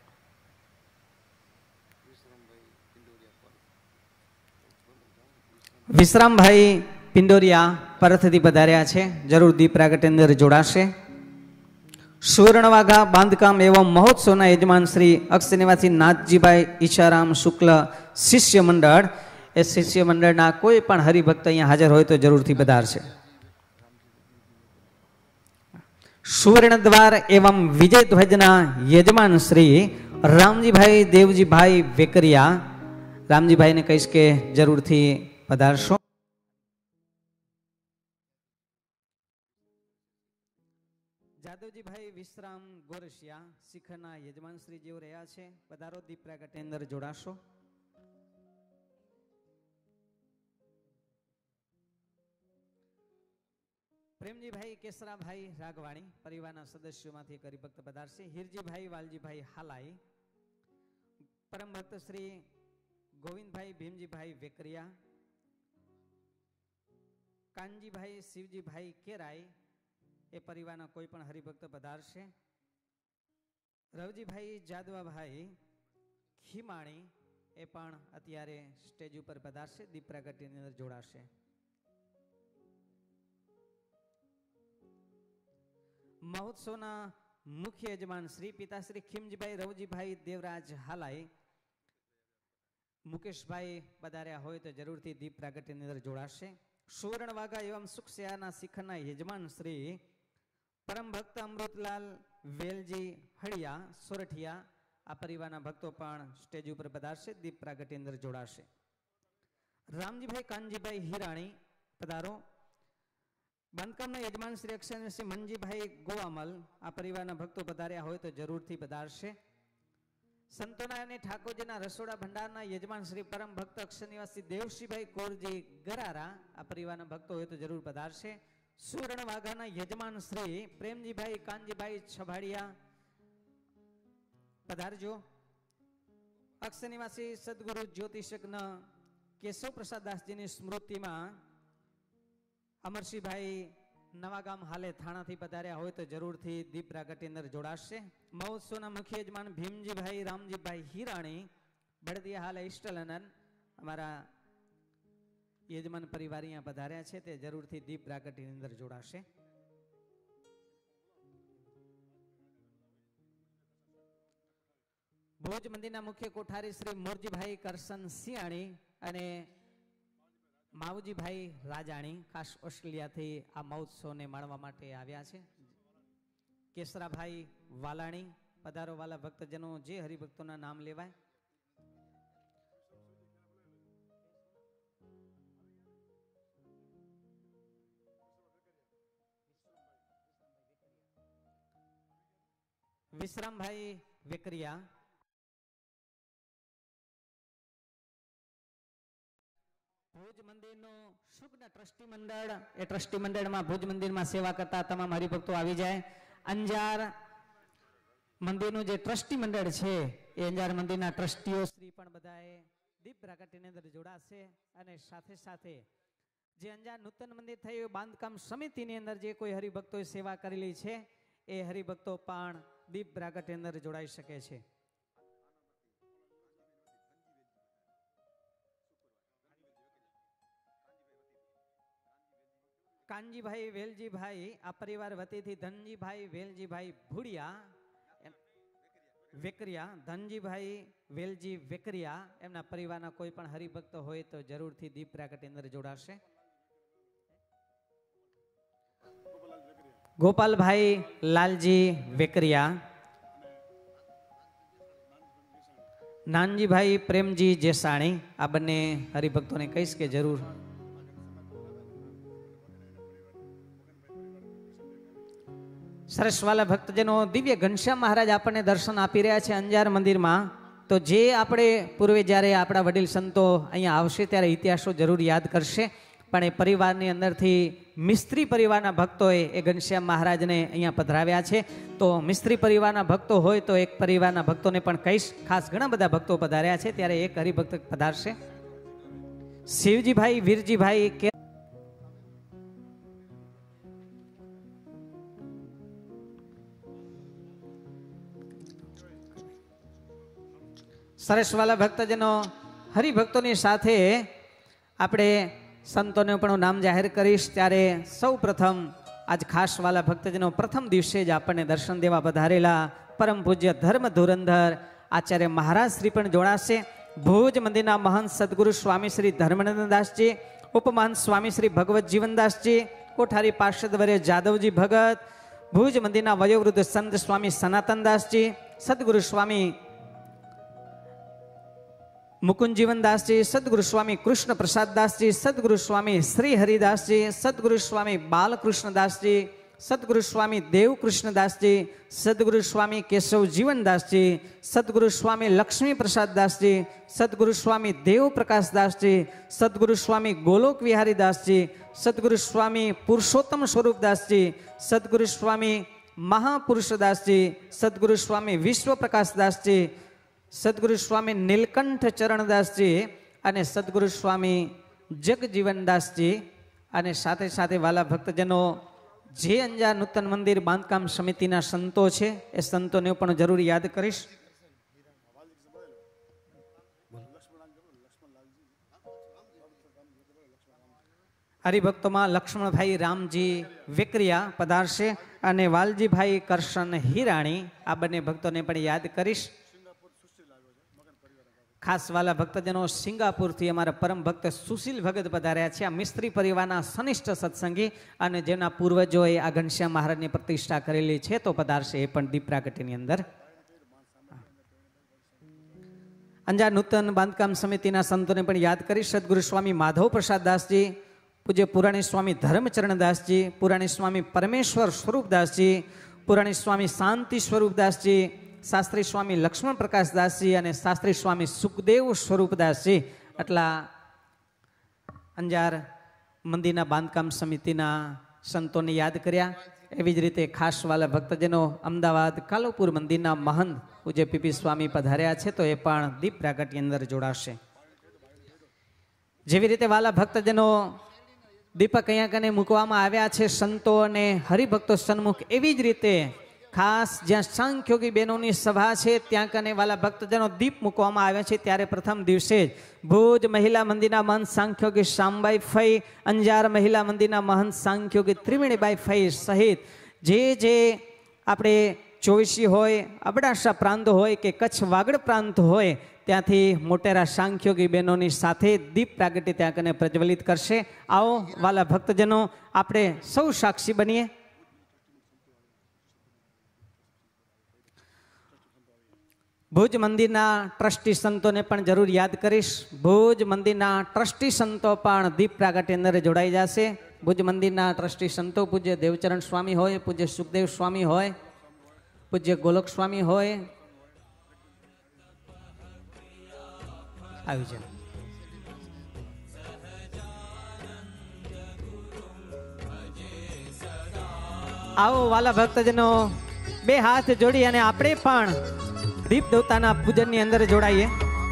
વિશ્રામભાઈ પિંડોરિયા પરથથી પધાર્યા છે, જરૂર દીપ પ્રાગટ્યની અંદર જોડાશે. સુવર્ણવાઘા બાંધકામ એવં મહોત્સવના યજમાન શ્રી અક્ષર નિવાસી નાથજીભાઈ ઈશારામ શુક્લ શિષ્ય મંડળ એ શિષ્ય મંડળના કોઈ પણ હરિભક્ત અહીંયા હાજર હોય તો જરૂરથી પધારશે. સુવર્ણ દ્વાર એવં વિજય ધ્વજના યજમાન શ્રી રામજીભાઈ દેવજીભાઈ વેકરિયા, રામજીભાઈને કહીશ કે જરૂરથી પધારશો. જાદવજીભાઈ વિશ્રામ ગોરસિયા શિખરના યજમાન શ્રી જેઓ રહ્યા છે, પધારો દીપ પ્રાગટ્યની અંદર જોડાશો. પ્રેમજીભાઈ કેસરાભાઈ રાગવાણી પરિવારના સદસ્યોમાંથી એક હરિભક્ત પધારશે. હિરજીભાઈ વાલજીભાઈ હાલાઈ, પરમ ભક્ત શ્રી ગોવિંદભાઈ ભીમજીભાઈ વેકરિયા, કાનજીભાઈ શિવજીભાઈ કેરાઈ એ પરિવારના કોઈ પણ હરિભક્ત પધારશે. રવજીભાઈ જાદવાભાઈ ખીમાણી એ પણ અત્યારે સ્ટેજ ઉપર પધારશે, દીપ પ્રાગટ્યની અંદર જોડાશે. મહોત્સવના મુખ્ય યજમાન શ્રી પિતાશ્રી ખીમજીભાઈ રવજીભાઈ દેવરાજ હાલાઈ, મુકેશભાઈ પધાર્યા હોય તો જરૂરથી દીપ પ્રાગટ્યની અંદર જોડાશે. સુવર્ણ વાઘા એવં સુખસિયાના શિખરના યજમાન શ્રી પરમ ભક્ત અમૃતલાલ વેલજી હળિયા સોરઠિયા આ પરિવારના ભક્તો પણ સ્ટેજ ઉપર પધારશે, દીપ પ્રાગટ્યની અંદર જોડાશે. રામજીભાઈ કાનજીભાઈ હિરાણી પધારો. બાંધકામના યજમાન શ્રી અક્ષર નિવાસી મનજીભાઈ ગોવામલ આ પરિવારના ભક્તો પધાર્યા હોય તો જરૂરથી પધારશે. સંતોના અને ઠાકોરજીના રસોડા ભંડારના યજમાન શ્રી પરમ ભક્ત અક્ષર નિવાસી દેવશીભાઈ કોરજી ગરારા આ પરિવારના ભક્તો હોય તો જરૂર પધારશે. સુવર્ણ વાઘાના યજમાન શ્રી પ્રેમજીભાઈ કાનજીભાઈ છભાડિયા પધારજો. અક્ષર નિવાસી સદગુરુ જ્યોતિષજ્ઞ કેશવ પ્રસાદ દાસજીની સ્મૃતિમાં અમરસિંહભાઈ નવાગામ હાલે થાણાથી પધાર્યા હોય તો જરૂરથી દીપ પ્રાગટ્યની અંદર જોડાશે. મહોત્સવના મુખ્ય યજમાન ભીમજીભાઈ રામજીભાઈ હિરાણી બળદિયા હાલે ઈષ્ટલનન અમારા યજમાન પરિવાર અહીંયા પધાર્યા છે, તે જરૂરથી દીપ પ્રાગટ્યની અંદર જોડાશે. ભુજ મંદિરના મુખ્ય કોઠારી શ્રી મોરજીભાઈ કરશન સિયાણી અને માવજીભાઈ રાજાણી ખાસ ઓસ્ટ્રેલિયાથી આ મહોત્સવને માણવા માટે આવ્યા છે. કેસરાભાઈ વાલાણી, પધારો વાલા ભક્તજનો, જે હરિભક્તોના નામ લેવાય. વિશ્રામભાઈ વેકરિયા, ભુજ મંદિરનું શુભના ટ્રસ્ટી મંડળ, એ ટ્રસ્ટી મંડળમાં ભુજ મંદિરમાં સેવા કરતા તમામ હરિભક્તો આવી જાય. અંજાર મંદિરનું જે ટ્રસ્ટી મંડળ છે એ અંજાર મંદિરના ટ્રસ્ટીઓ શ્રી પણ બધાએ દીપ પ્રાગટ્યની અંદર જોડાશે. અને સાથે સાથે જે અંજાર નૂતન મંદિર થયું બાંધકામ સમિતિની અંદર જે કોઈ હરિભક્તોએ સેવા કરેલી છે એ હરિભક્તો પણ દીપ પ્રાગટ્યની અંદર જોડાઈ શકે છે. કાનજીભાઈ વેલજીભાઈ આ પરિવાર વતીથી ધનજીભાઈ વેલજીભાઈ ભુડિયા વેકરિયા, ધનજીભાઈ વેલજી વેકરિયા એમના પરિવારના કોઈ પણ હરિભક્ત હોય તો જરૂરથી દીપ પ્રાગટ્યની અંદર જોડાશે. ગોપાલભાઈ લાલજી વેકરિયા, નાનજીભાઈ પ્રેમજી જેસાણી, આ બંને હરિભક્તોને કહીશ કે જરૂર સરસ વાલા ભક્તજનો. દિવ્ય ઘનશ્યામ મહારાજ આપણને દર્શન આપી રહ્યા છે અંજાર મંદિરમાં. તો જે આપણે પૂર્વે જ્યારે આપણા વડીલ સંતો અહીંયા આવશે ત્યારે ઇતિહાસો જરૂર યાદ કરશે, પણ એ પરિવારની અંદરથી મિસ્ત્રી પરિવારના ભક્તોએ એ ઘનશ્યામ મહારાજને અહીંયા પધરાવ્યા છે. તો મિસ્ત્રી પરિવારના ભક્તો હોય તો એક પરિવારના ભક્તોને પણ કહીશ, ખાસ ઘણા બધા ભક્તો પધાર્યા છે ત્યારે એક હરિભક્ત પધારશે. શિવજીભાઈ વીરજીભાઈ કે સરસ વાલા ભક્તજનો, હરિભક્તોની સાથે આપણે સંતોને પણ નામ જાહેર કરીશ. ત્યારે સૌ પ્રથમ આજ ખાસ વાલા ભક્તજનો પ્રથમ દિવસે જ આપણને દર્શન દેવા પધારેલા પરમ પૂજ્ય ધર્મ ધુરંધર આચાર્ય મહારાજ શ્રી પણ જોડાશે. ભુજ મંદિરના મહંત સદગુરુ સ્વામી શ્રી ધર્મનંદનદાસજી, ઉપમહંત સ્વામી શ્રી ભગવત જીવનદાસજી, કોઠારી પાર્ષદવર્ય જાદવજી ભગત, ભુજ મંદિરના વયોવૃદ્ધ સંત સ્વામી સનાતનદાસજી, સદગુરુ સ્વામી મુકુંદ જીવનદાસજી, સદગુરુ સ્વામી કૃષ્ણ પ્રસાદદાસજી, સદગુરુ સ્વામી શ્રી હરિદાસજી, સદગુરુ સ્વામી બાલકૃષ્ણદાસજી, સદગુરુ સ્વામી દેવકૃષ્ણદાસજી, સદગુરુ સ્વામી કેશવ જીવનદાસજી, સદગુરુ સ્વામી લક્ષ્મી પ્રસાદદાસજી, સદગુરુ સ્વામી દેવપ્રકાશદાસજી, સદગુરુ સ્વામી ગોલોક વિહારીદાસજી, સદગુરુ સ્વામી પુરુષોત્તમ સ્વરૂપદાસજી, સદગુરુ સ્વામી મહાપુરુષદાસજી, સદગુરુ સ્વામી વિશ્વપ્રકાશદાસજી, સદગુરુ સ્વામી નીલકંઠ ચરણદાસજી અને સદગુરુ સ્વામી જગજીવનદાસજી. અને સાથે સાથે વાલા ભક્તજનો, જે અંજાર નૂતન મંદિર બાંધકામ સમિતિના સંતો છે એ સંતોને પણ જરૂર યાદ કરીશ. હરિભક્તોમાં લક્ષ્મણભાઈ રામજી વેકરિયા પધારશે અને વાલજીભાઈ કરશન હિરાણી, આ બંને ભક્તોને પણ યાદ કરીશ. ખાસ વાલા ભક્તજનો, સિંગાપુરથી અમારા પરમ ભક્ત સુશીલ ભગત પધાર્યા છે. આ મિસ્ત્રી પરિવારના સનિષ્ઠ સત્સંગી અને જેના પૂર્વજોએ આ ઘનશ્યામ મહારાજની પ્રતિષ્ઠા કરેલી છે તો પધારશે એ પણ દીપ પ્રાગટ્યની અંદર. અંજાર નૂતન બાંધકામ સમિતિના સંતોને પણ યાદ કરી. સદગુરુ સ્વામી માધવ પ્રસાદદાસજી, પૂજ્ય પુરાણી સ્વામી ધર્મચરણદાસજી, પુરાણી સ્વામી પરમેશ્વર સ્વરૂપદાસજી, પુરાણી સ્વામી શાંતિ સ્વરૂપદાસજી, શાસ્ત્રી સ્વામી લક્ષ્મણ પ્રકાશદાસજી અને શાસ્ત્રી સ્વામી સુખદેવ સ્વરૂપદાસજી. આટલા અંજાર મંદિરના બાંધકામ સમિતિના સંતોને યાદ કર્યા. એવી જ રીતે ખાસ વાલા ભક્તજનો, અમદાવાદ કાલુપુર મંદિરના મહંત પૂજ્ય પીપી સ્વામી પધાર્યા છે તો એ પણ દીપ પ્રાગટ્યની અંદર જોડાશે. જેવી રીતે વાલા ભક્તજનો દીપક અહીંયા કને મૂકવામાં આવ્યા છે સંતો અને હરિભક્તો સન્મુખ, એવી જ રીતે ખાસ જ્યાં સાંખ્યોગી બહેનોની સભા છે ત્યાં કને વાલા ભક્તજનો દીપ મૂકવામાં આવ્યા છે. ત્યારે પ્રથમ દિવસે જ ભુજ મહિલા મંદિરના મહંત સાંખ્યોગી શામબાઈ ફઈ, અંજાર મહિલા મંદિરના મહંત સાંખ્યોગી ત્રિવેણીબાઈ ફઈ સહિત જે જે આપણે ચોવીસી હોય, અબડાસા પ્રાંત હોય કે કચ્છ વાગડ પ્રાંત હોય, ત્યાંથી મોટેરા સાંખ્યોગી બહેનોની સાથે દીપ પ્રાગટ્ય ત્યાં કને પ્રજ્વલિત કરશે. આવો વાલા ભક્તજનો, આપણે સૌ સાક્ષી બનીએ. ભુજ મંદિરના ટ્રસ્ટી સંતોને પણ જરૂર યાદ કરીશ. ભુજ મંદિરના ટ્રસ્ટી સંતો પણ દીપ પ્રાગટ્ય અંદર જોડાઈ જશે. ભુજ મંદિરના ટ્રસ્ટી સંતો પૂજ્ય દેવચરણ સ્વામી હોય, પૂજ્ય સુખદેવ સ્વામી હોય, પૂજ્ય ગોલક સ્વામી હોય, આવી જાય. આવો વાલા ભક્તજનો, બે હાથ જોડી અને આપણે પણ દીપ દેવતાના પૂજનની અંદર જોડાઈએ.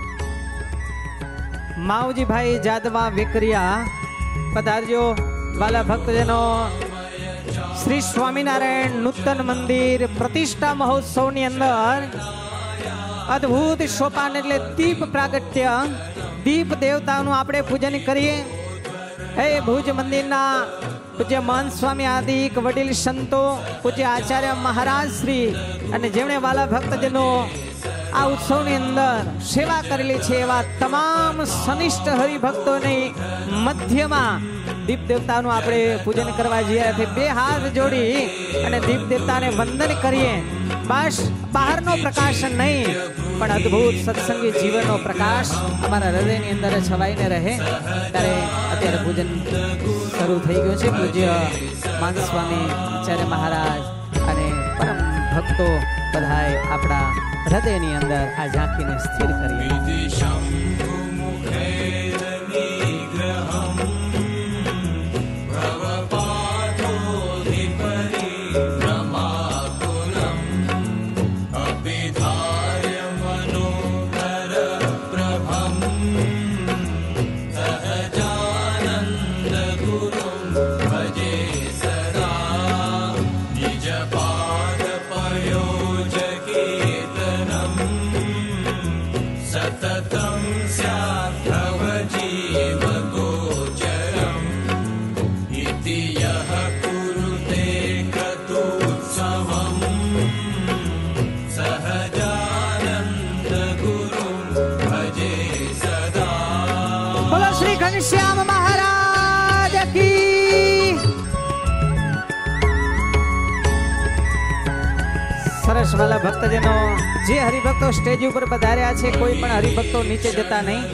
માવજીભાઈ જાદવા વેકરિયા પધારજો. વાલા ભક્તજનો, શ્રી સ્વામિનારાયણ નૂતન મંદિર પ્રતિષ્ઠા મહોત્સવની અંદર અદ્ભુત સોપાન એટલે દીપ પ્રાગટ્ય, દીપ દેવતાનું આપણે પૂજન કરીએ. હે ભુજ મંદિરના પૂજ્ય મહંત સ્વામી આદિક વડીલ સંતો, પૂજ્ય આચાર્ય મહારાજ શ્રી અને જેમણે વાલા ભક્તજનો આ ઉત્સવની અંદર સેવા કરેલી છે એવા તમામ સનિષ્ઠ હરિભક્તોની મધ્યમાં દીપ દેવતાનું આપણે પૂજન કરવા જઈએ. બે હાથ જોડી અને દીપ દેવતાને વંદન કરીએ. બસ બહારનો પ્રકાશ નહીં, પણ અદ્ભુત સત્સંગી જીવનનો પ્રકાશ અમારા હૃદયની અંદર છવાઈને રહે. ત્યારે અત્યારે પૂજન શરૂ થઈ ગયું છે. પૂજ્ય મહંત સ્વામી આચાર્ય મહારાજ અને પરમ ભક્તો બધાએ આપણા હૃદયની અંદર આ ઝાંખીને સ્થિર કરીએ. શ્યામ મહારાજ કી. સરસ વાલા ભક્તજનો, જે હરિભક્તો સ્ટેજ ઉપર પધાર્યા છે, કોઈ પણ હરિભક્તો નીચે જતા નહીં.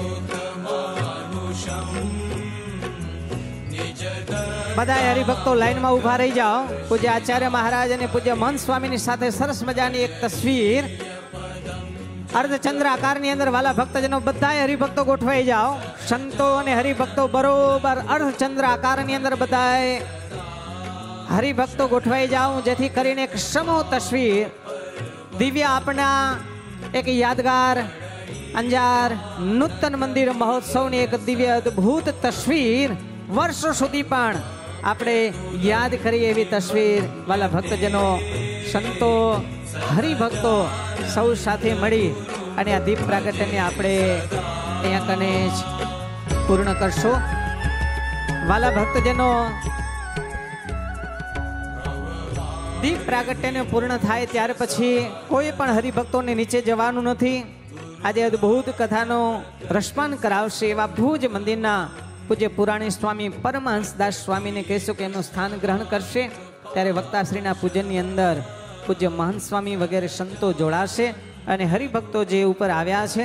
બધા હરિભક્તો લાઈનમાં ઉભા રહી જાઓ. પૂજ્ય આચાર્ય મહારાજ અને પૂજ્ય મહંત સ્વામીની સાથે સરસ મજાની એક તસવીર અર્ધચંદ્ર આકારની અંદર વાલા ભક્તજનો બધા હરિભક્તો ગોઠવાઈ જાઓ. સંતો અને હરિભક્તો બરોબર અર્ધચંદ્ર આકારની અંદર બધા હરિભક્તો ગોઠવાઈ જાઓ, જેથી કરીને એક સમૂહ તસવીર દિવ્ય આપણા એક યાદગાર અંજાર નૂતન મંદિર મહોત્સવની એક દિવ્ય અદ્ભુત તસવીર વર્ષો સુધી પણ આપણે યાદ કરીએ એવી તસવીર વાલા ભક્તજનો, સંતો, હરિભક્તો સૌ સાથે મળી અને આ દીપ પ્રાગટ્યને આપણે અહીંયા કને જ પૂર્ણ કરશો. વાલા ભક્તજનો, દીપ પ્રાગટ્યને પૂર્ણ થાય ત્યાર પછી કોઈ પણ હરિભક્તોને નીચે જવાનું નથી. આજે અદ્ભુત કથાનો રસપાન કરાવશે એવા ભુજ મંદિરના પૂજ્ય પુરાણી સ્વામી પરમહંસદાસ સ્વામીને કહેશો કે એમનું સ્થાન ગ્રહણ કરશે. ત્યારે વક્તાશ્રીના પૂજનની અંદર પૂજ્ય મહંત સ્વામી વગેરે સંતો જોડાશે અને હરિભક્તો જે ઉપર આવ્યા છે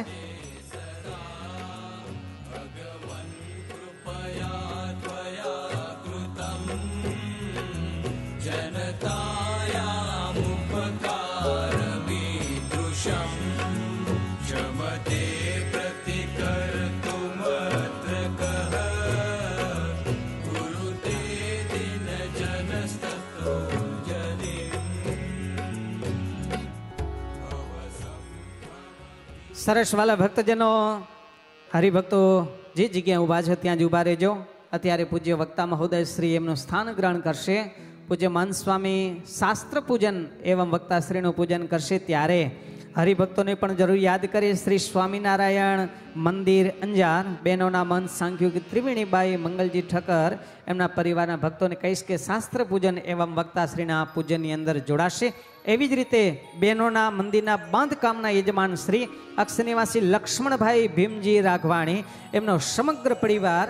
સરસ વાલા ભક્તજનો, હરિભક્તો જે જગ્યાએ ઊભા છે ત્યાં જ ઊભા રહેજો. અત્યારે પૂજ્ય વક્તા મહોદય શ્રી એમનું સ્થાન ગ્રહણ કરશે. પૂજ્ય મહંત સ્વામી શાસ્ત્ર પૂજન એવં વક્તાશ્રીનું પૂજન કરશે. ત્યારે હરિભક્તોને પણ જરૂર યાદ કરીએ. શ્રી સ્વામિનારાયણ મંદિર અંજાર બહેનોના મન સાંખ્યોગી ત્રિવેણીબાઈ મંગલજી ઠક્કર એમના પરિવારના ભક્તોને કહીશ કે શાસ્ત્ર પૂજન એવં વક્તાશ્રીના પૂજનની અંદર જોડાશે. એવી જ રીતે બહેનોના મંદિરના બાંધકામના યજમાન શ્રી અક્ષનિવાસી લક્ષ્મણભાઈ ભીમજી રાઘવાણી એમનો સમગ્ર પરિવાર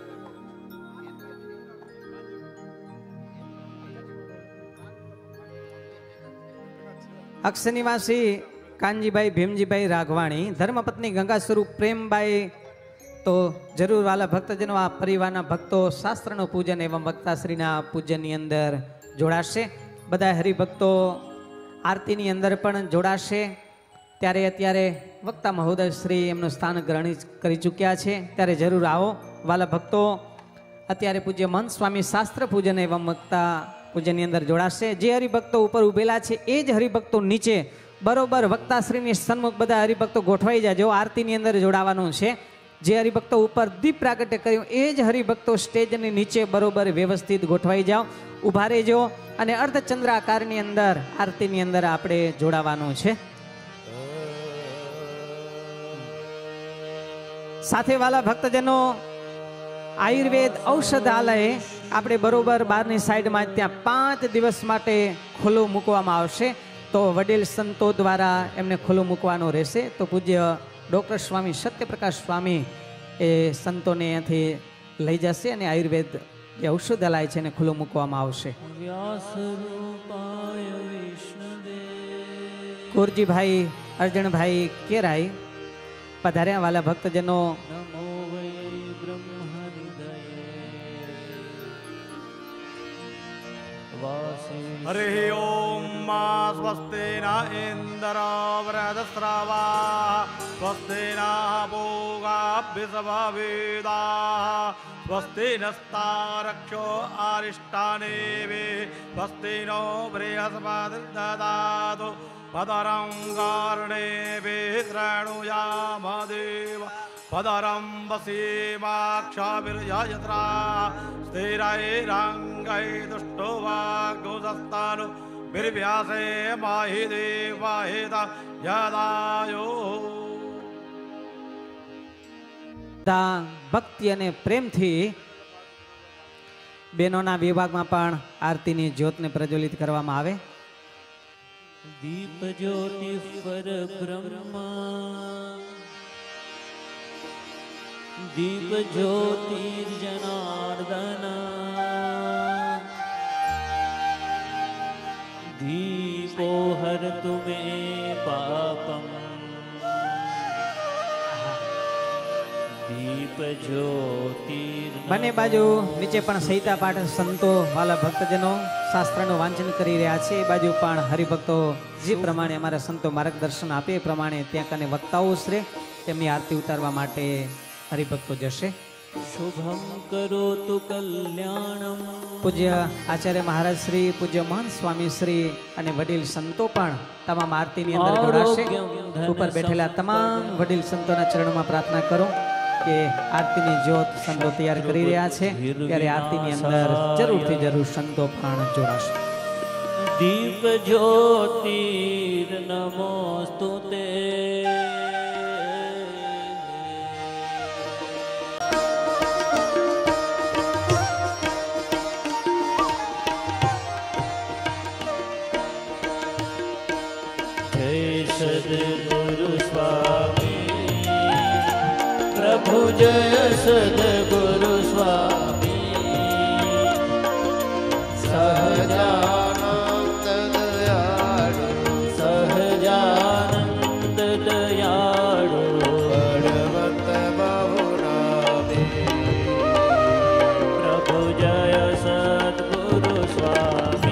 અક્ષનિવાસી કાનજીભાઈ ભીમજીભાઈ રાઘવાણી ધર્મપત્ની ગંગા સ્વરૂપ પ્રેમબાઈ તો જરૂર વાલા ભક્તજનો આ પરિવારના ભક્તો શાસ્ત્રનું પૂજન એવં વક્તાશ્રીના પૂજનની અંદર જોડાશે. બધા હરિભક્તો આરતીની અંદર પણ જોડાશે. ત્યારે અત્યારે વક્તા મહોદય શ્રી એમનું સ્થાન ગ્રહણ કરી ચૂક્યા છે. ત્યારે જરૂર આવો વાલા ભક્તો. અત્યારે પૂજ્ય મહંત સ્વામી શાસ્ત્ર પૂજન એવં વક્તા પૂજનની અંદર જોડાશે. જે હરિભક્તો ઉપર ઉભેલા છે એ જ હરિભક્તો નીચે બરોબર વક્તાશ્રીની સન્મુખ બધા હરિભક્તો ગોઠવાઈ જાજો. આરતીની અંદર જોડાવાનું છે. જે હરિભક્તો ઉપર દીપ પ્રાગટ્ય કર્યું એ જ હરિભક્તો સ્ટેજની નીચે બરોબર વ્યવસ્થિત ગોઠવાઈ જાઓ, ઊભા રહેજો અને અર્ધચંદ્ર આકારની અંદર આરતીની અંદર આપણે જોડાવાનું છે. સાથે વાલા ભક્તજનો આયુર્વેદ ઔષધાલય આપણે બરોબર બહારની સાઈડમાં ત્યાં પાંચ દિવસ માટે ખુલ્લું મૂકવામાં આવશે. તો વડીલ સંતો દ્વારા એમને ખુલ્લું મૂકવાનું રહેશે. તો પૂજ્ય ડૉક્ટર સ્વામી સત્યપ્રકાશ સ્વામી એ સંતોને અહીંયાથી લઈ જશે અને આયુર્વેદ જે ઔષધાલય છે એને ખુલ્લું મૂકવામાં આવશે. કુરજીભાઈ અર્જણભાઈ કેરાઈ પધાર્યા વાલા ભક્તજનો. हरि ओम मा स्वस्ति न इंद्र वृहस्रवा स्वस्ति न भोगाभ्युसभवेदा स्वस्ति नस्तारक्षो आरिष्टानेवे स्वस्ति नो बृहस्पतिर्ददातु पदरं कर्णेभि शृणुयामदेव पदरं वसीमाक्षाभिर्यजत्रा स्थिरैरङ्गै दुष्टो वाग्गुसस्तानु निर्व्यासे माहि देवाहित यदायो. ભક્તિ અને પ્રેમથી બહેનોના વિભાગમાં પણ આરતીની જ્યોતને પ્રજ્વલિત કરવામાં આવે. દીપ જ્યોતિ પર બ્રહ્મા દીપ જ્યોતિર્જનાર્દન દીપો હરતુ મે પાપમ દીપ જ્યોતિર. બંને બાજુ નીચે પણ સહિતા પાઠ સંતો વાલા ભક્તજનો શાસ્ત્રનું વાંચન કરી રહ્યા છે. એ બાજુ પણ હરિભક્તો જે પ્રમાણે અમારા સંતો માર્ગદર્શન આપે એ પ્રમાણે ત્યાં કને વક્તાઓ શ્રે તેમની આરતી ઉતારવા માટે હરિભક્તો જશે. શુભમ કરોતુ કલ્યાણમ. પૂજ્ય આચાર્ય મહારાજ શ્રી, પૂજ્ય મહંત સ્વામી શ્રી અને વડીલ સંતો પણ તમામ આરતીની અંદર જોડાશે. ઉપર બેઠેલા તમામ વડીલ સંતોના ચરણોમાં પ્રાર્થના કરો કે આરતીની જ્યોત સંતો તૈયાર કરી રહ્યા છે ત્યારે આરતીની અંદર જરૂરથી જરૂર સંતો પણ જોડાશે. દીપ જ્યોતિર નમોસ્તુતે. સદગુરુ સ્વામી પ્રભુ જય સદગુરુ સ્વામી સહજાનંદ દયાળુ સહજાનંદ દયાળુ બળવંત બહુરામે પ્રભુ જય સદગુરુ સ્વામી.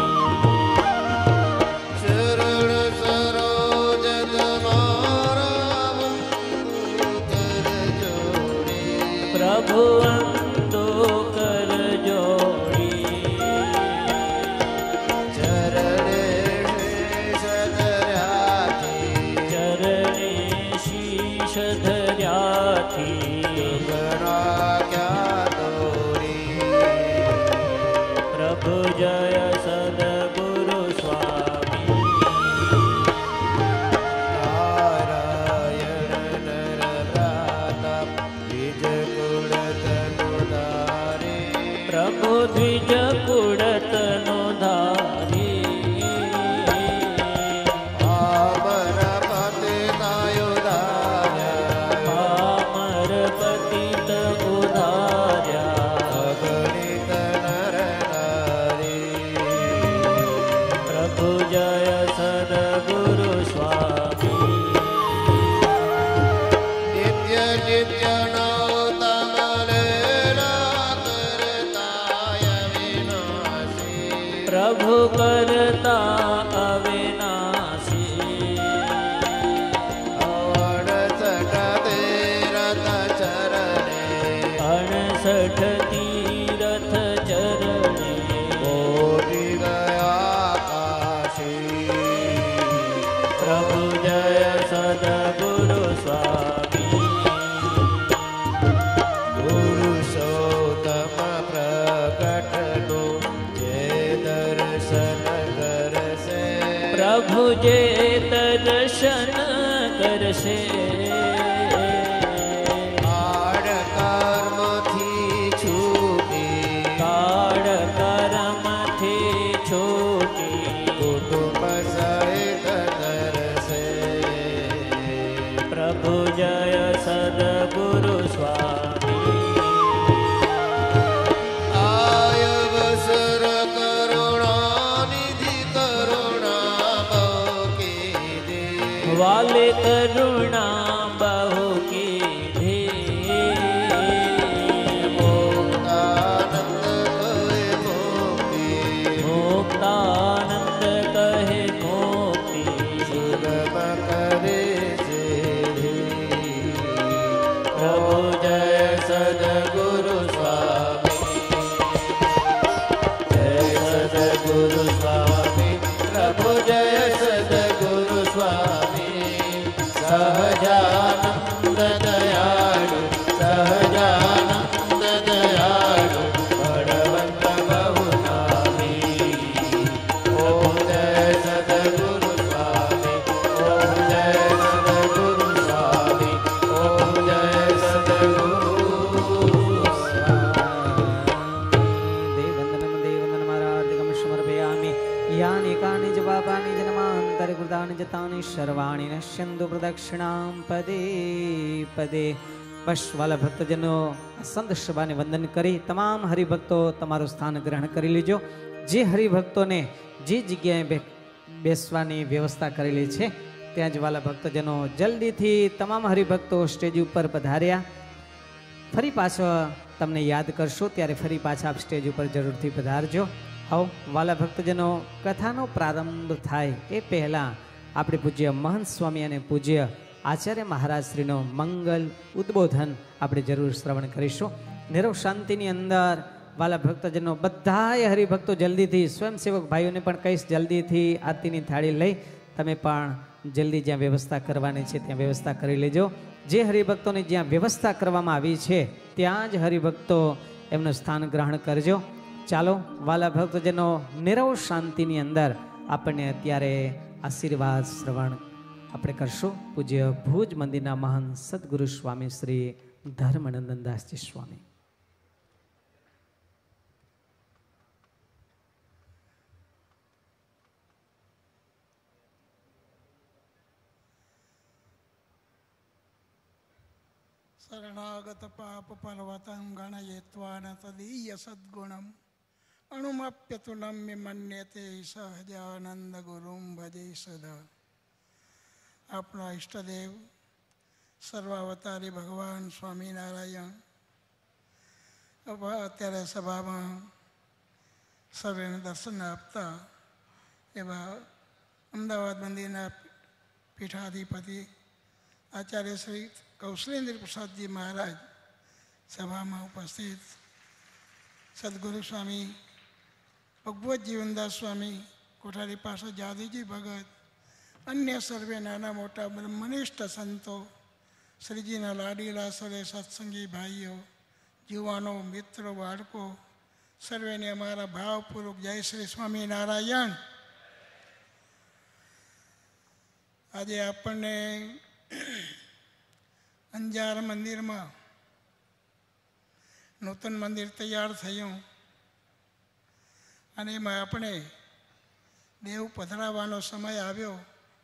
પ્રભુ અંતો કર જોડી ચરણે ધર્યાથી ચરણે શીશ ધર્યાથી ગણા ક્યાં દોરી. પ્રભુ જય સદગુરુ સ્વામી. દ્વિજ કુળતનો ધારી પામર પતિતાય ઉધાર્યા પામર પતિત ઉધાર્યા અગણિત નર નારી પ્રભુ જય સદગુરુ સ્વામી નિત્ય નિત્ય નો તમલેલા કરતાય વિનાશી પ્રભુ કરતા અવિનાશી અવણસઠ તીરથ ચરણે અણસઠ તીરથ ચરણે કોટી ગયા કાશી પ્રભુ જય સદગુરુ સ્વામી પુરુષોત્તમ પ્રગટનો જે દર્શન કરશે પ્રભુ જે દર્શન કરશે આડ કર્મથી છૂટી કાળ કર્મથી છૂટી કુટુંબ સહિત ધરશે પ્રભુ જય સદગુરુ સ્વામી આયવસર કરુણાનિધિ કરુણા બહુકીધી વાલે કરુણા બહુ કીધી મોક્તાનંદ કહે મુક્તિ મુક્તાનંદ કહે મુક્તિ સુગમ કરે છે પ્રભુ જય સદગુરુ સ્વામી જય સદગુરુ સ્વામી પ્રભુ જય સદગુરુ સ્વામી સહજાનંદ દયાળુ સહજાનંદ દયાળુ બળવંત બહુ નામી ઓમ જય સદગુરુ સ્વામી ઓમ જય સદગુરુ સ્વામી ઓમ જય સદગુરુ દેવવંદનમ દેવવંદનમારાધિકમ સમર્પયામિ યાનિ કાનિ ચ પાપાનિ જન્માંતરિકૃતાનિ ચ તાનિ સર્વાણિ નશ્યન્તુ પ્રદક્ષિણામ પદે પદે. બસ વાલા ભક્તજનો સંત સભાને વંદન કરી તમામ હરિભક્તો તમારું સ્થાન ગ્રહણ કરી લેજો. જે હરિભક્તોને જે જગ્યાએ બે- બેસવાની વ્યવસ્થા કરેલી છે ત્યાં જ વાલા ભક્તજનો જલ્દીથી તમામ હરિભક્તો સ્ટેજ ઉપર પધાર્યા. ફરી પાછો તમને યાદ કરશો ત્યારે ફરી પાછા આપ સ્ટેજ ઉપર જરૂરથી પધારજો. આવો વાલા ભક્તજનો, કથાનો પ્રારંભ થાય એ પહેલાં આપણે પૂજ્ય મહંત સ્વામી અને પૂજ્ય આચાર્ય મહારાજશ્રીનો મંગલ ઉદ્બોધન આપણે જરૂર શ્રવણ કરીશું. નિરવ શાંતિની અંદર વાલા ભક્તજનો બધાય હરિભક્તો જલ્દીથી, સ્વયંસેવક ભાઈઓને પણ કહીશ જલ્દીથી આરતીની થાળી લઈ તમે પણ જલ્દી જ્યાં વ્યવસ્થા કરવાની છે ત્યાં વ્યવસ્થા કરી લેજો. જે હરિભક્તોની જ્યાં વ્યવસ્થા કરવામાં આવી છે ત્યાં જ હરિભક્તો એમનું સ્થાન ગ્રહણ કરજો. ચાલો વાલા ભક્તજનો, નિરવ શાંતિની અંદર આપણને અત્યારે આશીર્વાદ શ્રવણ આપણે કરશું. પૂજ્ય ભુજ મંદિરના મહાન સદગુરુ સ્વામી શ્રી ધર્મનંદનદાસજી સ્વામી. શરણાગત પાપ પર્વતં ગણયિત્વા ન તદીય સદ્ગુણમ અણુમપ્યતુલમ મન્યતે સહજાનંદ ગુરુમ ભજે સદા. આપણા ઈષ્ટદેવ સર્વાવતારી ભગવાન સ્વામિનારાયણ અત્યારે સભામાં સર્વેને દર્શન આપતા એવા અમદાવાદ મંદિરના પીઠાધિપતિ આચાર્ય શ્રી કૌશલેન્દ્ર પ્રસાદજી મહારાજ સભામાં ઉપસ્થિત, સદગુરુ સ્વામી ભગવત જીવનદાસ સ્વામી કોઠારી પાસે જાદુજી ભગત, અન્ય સર્વે નાના મોટા બ્રહ્મનિષ્ઠ સંતો, શ્રીજીના લાડીલા સરે સત્સંગી ભાઈઓ, યુવાનો, મિત્રો, બાળકો, સર્વેને અમારા ભાવપૂર્વક જય શ્રી સ્વામિનારાયણ. આજે આપણને અંજાર મંદિરમાં નૂતન મંદિર તૈયાર થયું અને એમાં આપણે દેવ પધરાવવાનો સમય આવ્યો.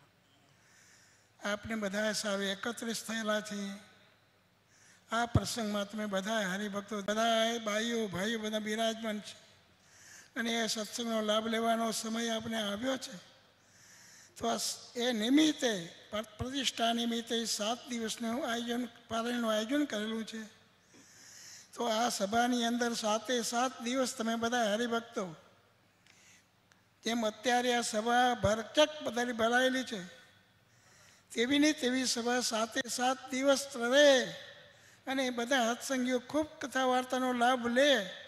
આપણે બધા સારું એકત્રિત થયેલા છીએ. આ પ્રસંગમાં તમે બધા હરિભક્તો બધા ભાઈઓ ભાઈઓ બધા બિરાજમાન છે અને એ સત્સંગનો લાભ લેવાનો સમય આપણે આવ્યો છે. તો એ નિમિત્તે પ્રતિષ્ઠા નિમિત્તે સાત દિવસનું આયોજન પારાયણનું આયોજન કરેલું છે. તો આ સભાની અંદર સાતે સાત દિવસ તમે બધા હરિભક્તો જેમ અત્યારે આ સભા ભરચક બધાની ભરાયેલી છે તેવી ને તેવી સભા સાતે સાત દિવસ રહે અને બધા સત્સંગીઓ ખૂબ કથા વાર્તાનો લાભ લે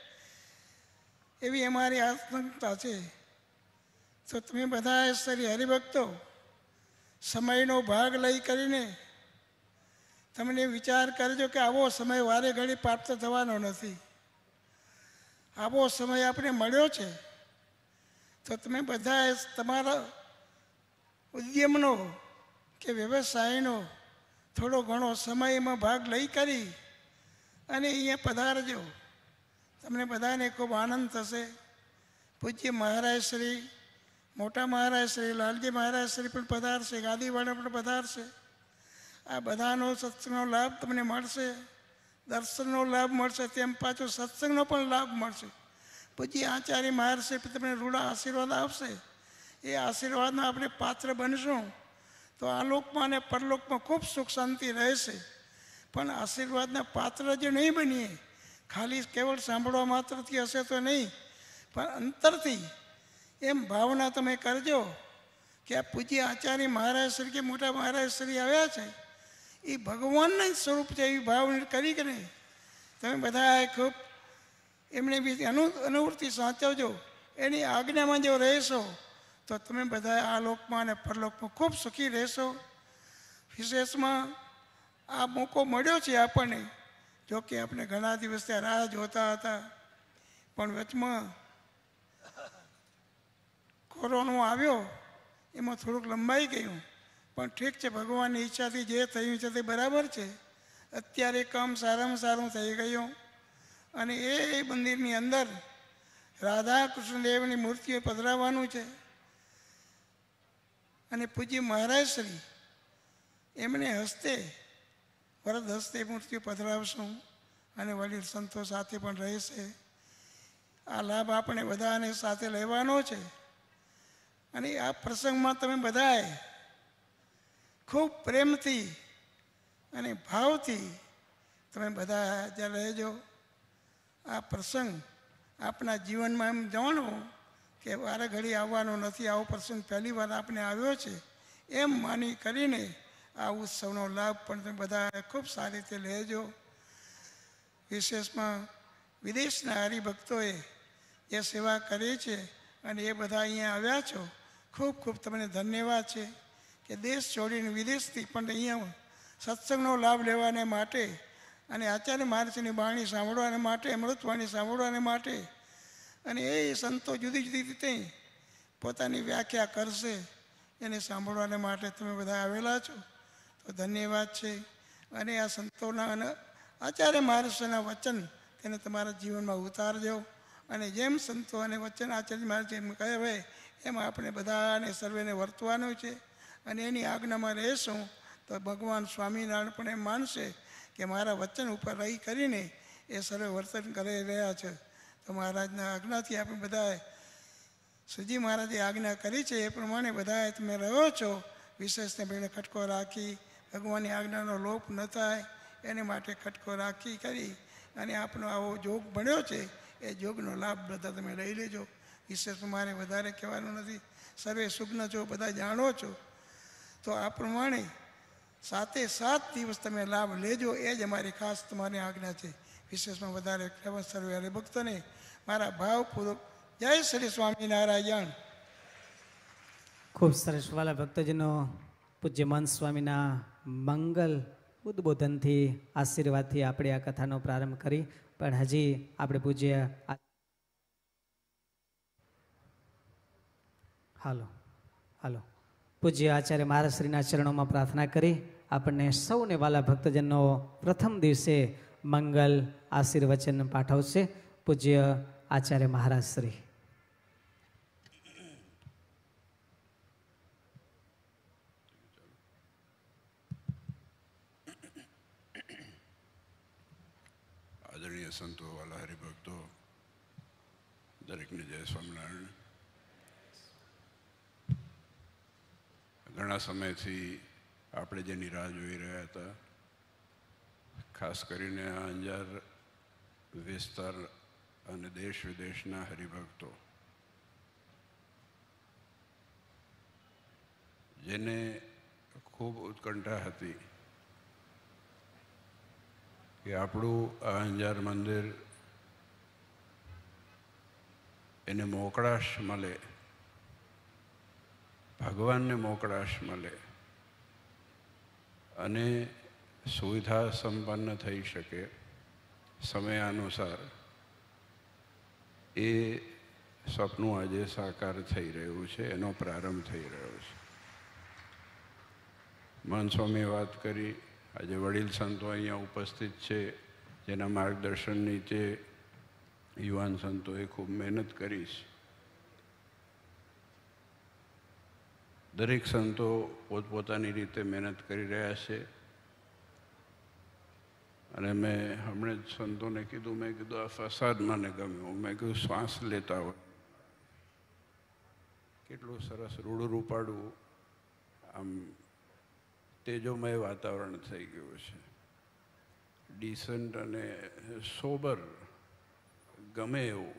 એવી અમારી આશંકા છે. તો તમે બધા સરી હરિભક્તો સમયનો ભાગ લઈ કરીને તમને વિચાર કરજો કે આવો સમય વારે ઘડી પ્રાપ્ત થવાનો નથી. આવો સમય આપણે મળ્યો છે તો તમે બધા તમારા ઉદ્યમનો કે વ્યવસાયનો થોડો ઘણો સમય એમાં ભાગ લઈ કરી અને અહીંયા પધારજો. તમને બધાને ખૂબ આનંદ થશે. પૂજ્ય મહારાજ શ્રી મોટા મહારાજ શ્રી લાલજી મહારાજ શ્રી પણ પધારશે, ગાદીવાળા પણ પધારશે. આ બધાનો સત્સંગનો લાભ તમને મળશે, દર્શનનો લાભ મળશે, તેમ પાછો સત્સંગનો પણ લાભ મળશે. પૂજ્ય આચાર્ય મહારાજ શ્રી તમને રૂડા આશીર્વાદ આપશે. એ આશીર્વાદના આપણે પાત્ર બનશું તો આ લોકમાં અને પરલોકમાં ખૂબ સુખ શાંતિ રહેશે. પણ આશીર્વાદના પાત્ર જો નહીં બનીએ, ખાલી કેવળ સાંભળવા માત્રથી હશે તો નહીં, પણ અંતરથી એમ ભાવના તમે કરજો કે આ પૂજ્ય આચાર્ય મહારાજ શ્રી કે મોટા મહારાજ શ્રી આવ્યા છે એ ભગવાનના જ સ્વરૂપ છે એવી ભાવના કરી કે નહીં તમે બધા ખૂબ એમને બી અનુ અનુવૃત્તિ સાચવજો. એની આજ્ઞામાં જો રહેશો તો તમે બધા આ લોકમાં અને પરલોકમાં ખૂબ સુખી રહેશો. વિશેષમાં આ મોકો મળ્યો છે આપણને. જો કે આપણે ઘણા દિવસ ત્યાં રાહ જોતા હતા પણ વચમાં કોરોનો આવ્યો એમાં થોડુંક લંબાઈ ગયું. પણ ઠીક છે, ભગવાનની ઈચ્છાથી જે થયું છે તે બરાબર છે. અત્યારે કામ સારામાં સારું થઈ ગયું અને એ મંદિરની અંદર રાધા કૃષ્ણદેવની મૂર્તિઓ પધરાવવાનું છે અને પૂજ્ય મહારાજ શ્રી એમને હસ્તે વરદ હસ્તે મૂર્તિઓ પધરાવશું અને વડીલ સંતો સાથે પણ રહેશે. આ લાભ આપણે બધાને સાથે લેવાનો છે અને આ પ્રસંગમાં તમે બધાએ ખૂબ પ્રેમથી અને ભાવથી તમે બધા હાજર રહેજો. આ પ્રસંગ આપણા જીવનમાં એમ જાણો કે વારે ઘડી આવવાનો નથી, આવો પ્રસંગ પહેલી વાર આપણે આવ્યો છે એમ માની કરીને આ ઉત્સવનો લાભ પણ તમે બધા ખૂબ સારી રીતે લેજો. વિશેષમાં વિદેશના હરિભક્તોએ જે સેવા કરી છે અને એ બધા અહીંયા આવ્યા છો, ખૂબ ખૂબ તમને ધન્યવાદ છે કે દેશ છોડીને વિદેશથી પણ અહીંયા સત્સંગનો લાભ લેવાને માટે અને આચાર્ય મહારાજની વાણી સાંભળવાને માટે, અમૃતવાણી સાંભળવાને માટે અને એ સંતો જુદી જુદી રીતે પોતાની વ્યાખ્યા કરશે એને સાંભળવાને માટે તમે બધા આવેલા છો તો ધન્યવાદ છે. અને આ સંતોના અને આચાર્ય મહારાજના વચન તેને તમારા જીવનમાં ઉતારજો અને જેમ સંતો અને વચન આચાર્ય મહારાજ એમ કહેવાય એમ આપણે બધાને સર્વેને વર્તવાનું છે અને એની આજ્ઞામાં રહેશું તો ભગવાન સ્વામિનારાયણ પણ એમ માનશે કે મારા વચન ઉપર રહી કરીને એ સર્વે વર્તન કરી રહ્યા છે. તો મહારાજના આજ્ઞાથી આપણે બધાએ શ્રીજી મહારાજે આજ્ઞા કરી છે એ પ્રમાણે બધાએ તમે રહ્યો છો. વિશેષને ભાઈને ખટકો રાખી ભગવાનની આજ્ઞાનો લોપ ન થાય એને માટે ખટકો રાખી કરી અને આપણો આવો જોગ બન્યો છે એ જોગનો લાભ બધા તમે લઈ લેજો. વિશેષ મારે વધારે કહેવાનું નથી, સર્વે સુગ્ન છો, બધા જાણો છો. તો આ પ્રમાણે સાતે સાત દિવસ તમે લાભ લેજો એ જ અમારી ખાસ તમારી આજ્ઞા છે. વિશેષમાં વધારે કહેવા સર્વે હરિભક્તોને મારા ભાવપૂર્વક જય શ્રી સ્વામિનારાયણ. ખૂબ સરસ વાલા ભક્તજનો, પૂજ્ય મહંત સ્વામીના મંગલ ઉદ્બોધનથી આશીર્વાદથી આપણે આ કથાનો પ્રારંભ કરી. પણ હજી આપણે પૂજ્ય હાલો હાલો પૂજ્ય આચાર્ય મહારાજશ્રીના ચરણોમાં પ્રાર્થના કરી આપણને સૌને વાલા ભક્તજનો પ્રથમ દિવસે મંગલ આશીર્વચન પાઠવશે પૂજ્ય આચાર્ય મહારાજશ્રી. આદરણીય સંતો, વાલા હરિભક્તો, દરેકને જય સ્વામિનારાયણ. ઘણા સમયથી આપણે જેની રાહ જોઈ રહ્યા હતા, ખાસ કરીને આ અંજાર વિસ્તાર અને દેશ વિદેશના હરિભક્તો, જેને ખૂબ ઉત્કંઠા હતી કે આપણું આ અંજાર મંદિર એને મોકળાશ મળે, ભગવાનને મોકળાશ મળે અને સુવિધા સંપન્ન થઈ શકે સમયાનુસાર, એ સપનું આજે સાકાર થઈ રહ્યું છે, એનો પ્રારંભ થઈ રહ્યો છે. મહંત સ્વામીએ વાત કરી, આજે વડીલ સંતો અહીંયા ઉપસ્થિત છે, જેના માર્ગદર્શન નીચે યુવાન સંતોએ ખૂબ મહેનત કરી છે. દરેક સંતો પોતપોતાની રીતે મહેનત કરી રહ્યા છે. અને મેં હમણાં જ સંતોને કીધું, મેં કીધું આ ફસાદ મને ગમ્યું. મેં કીધું શ્વાસ લેતા હોય કેટલું સરસ રૂડું રૂપાડું આમ તેજોમય વાતાવરણ થઈ ગયું છે. ડિસન્ટ અને સોબર, ગમે એવું.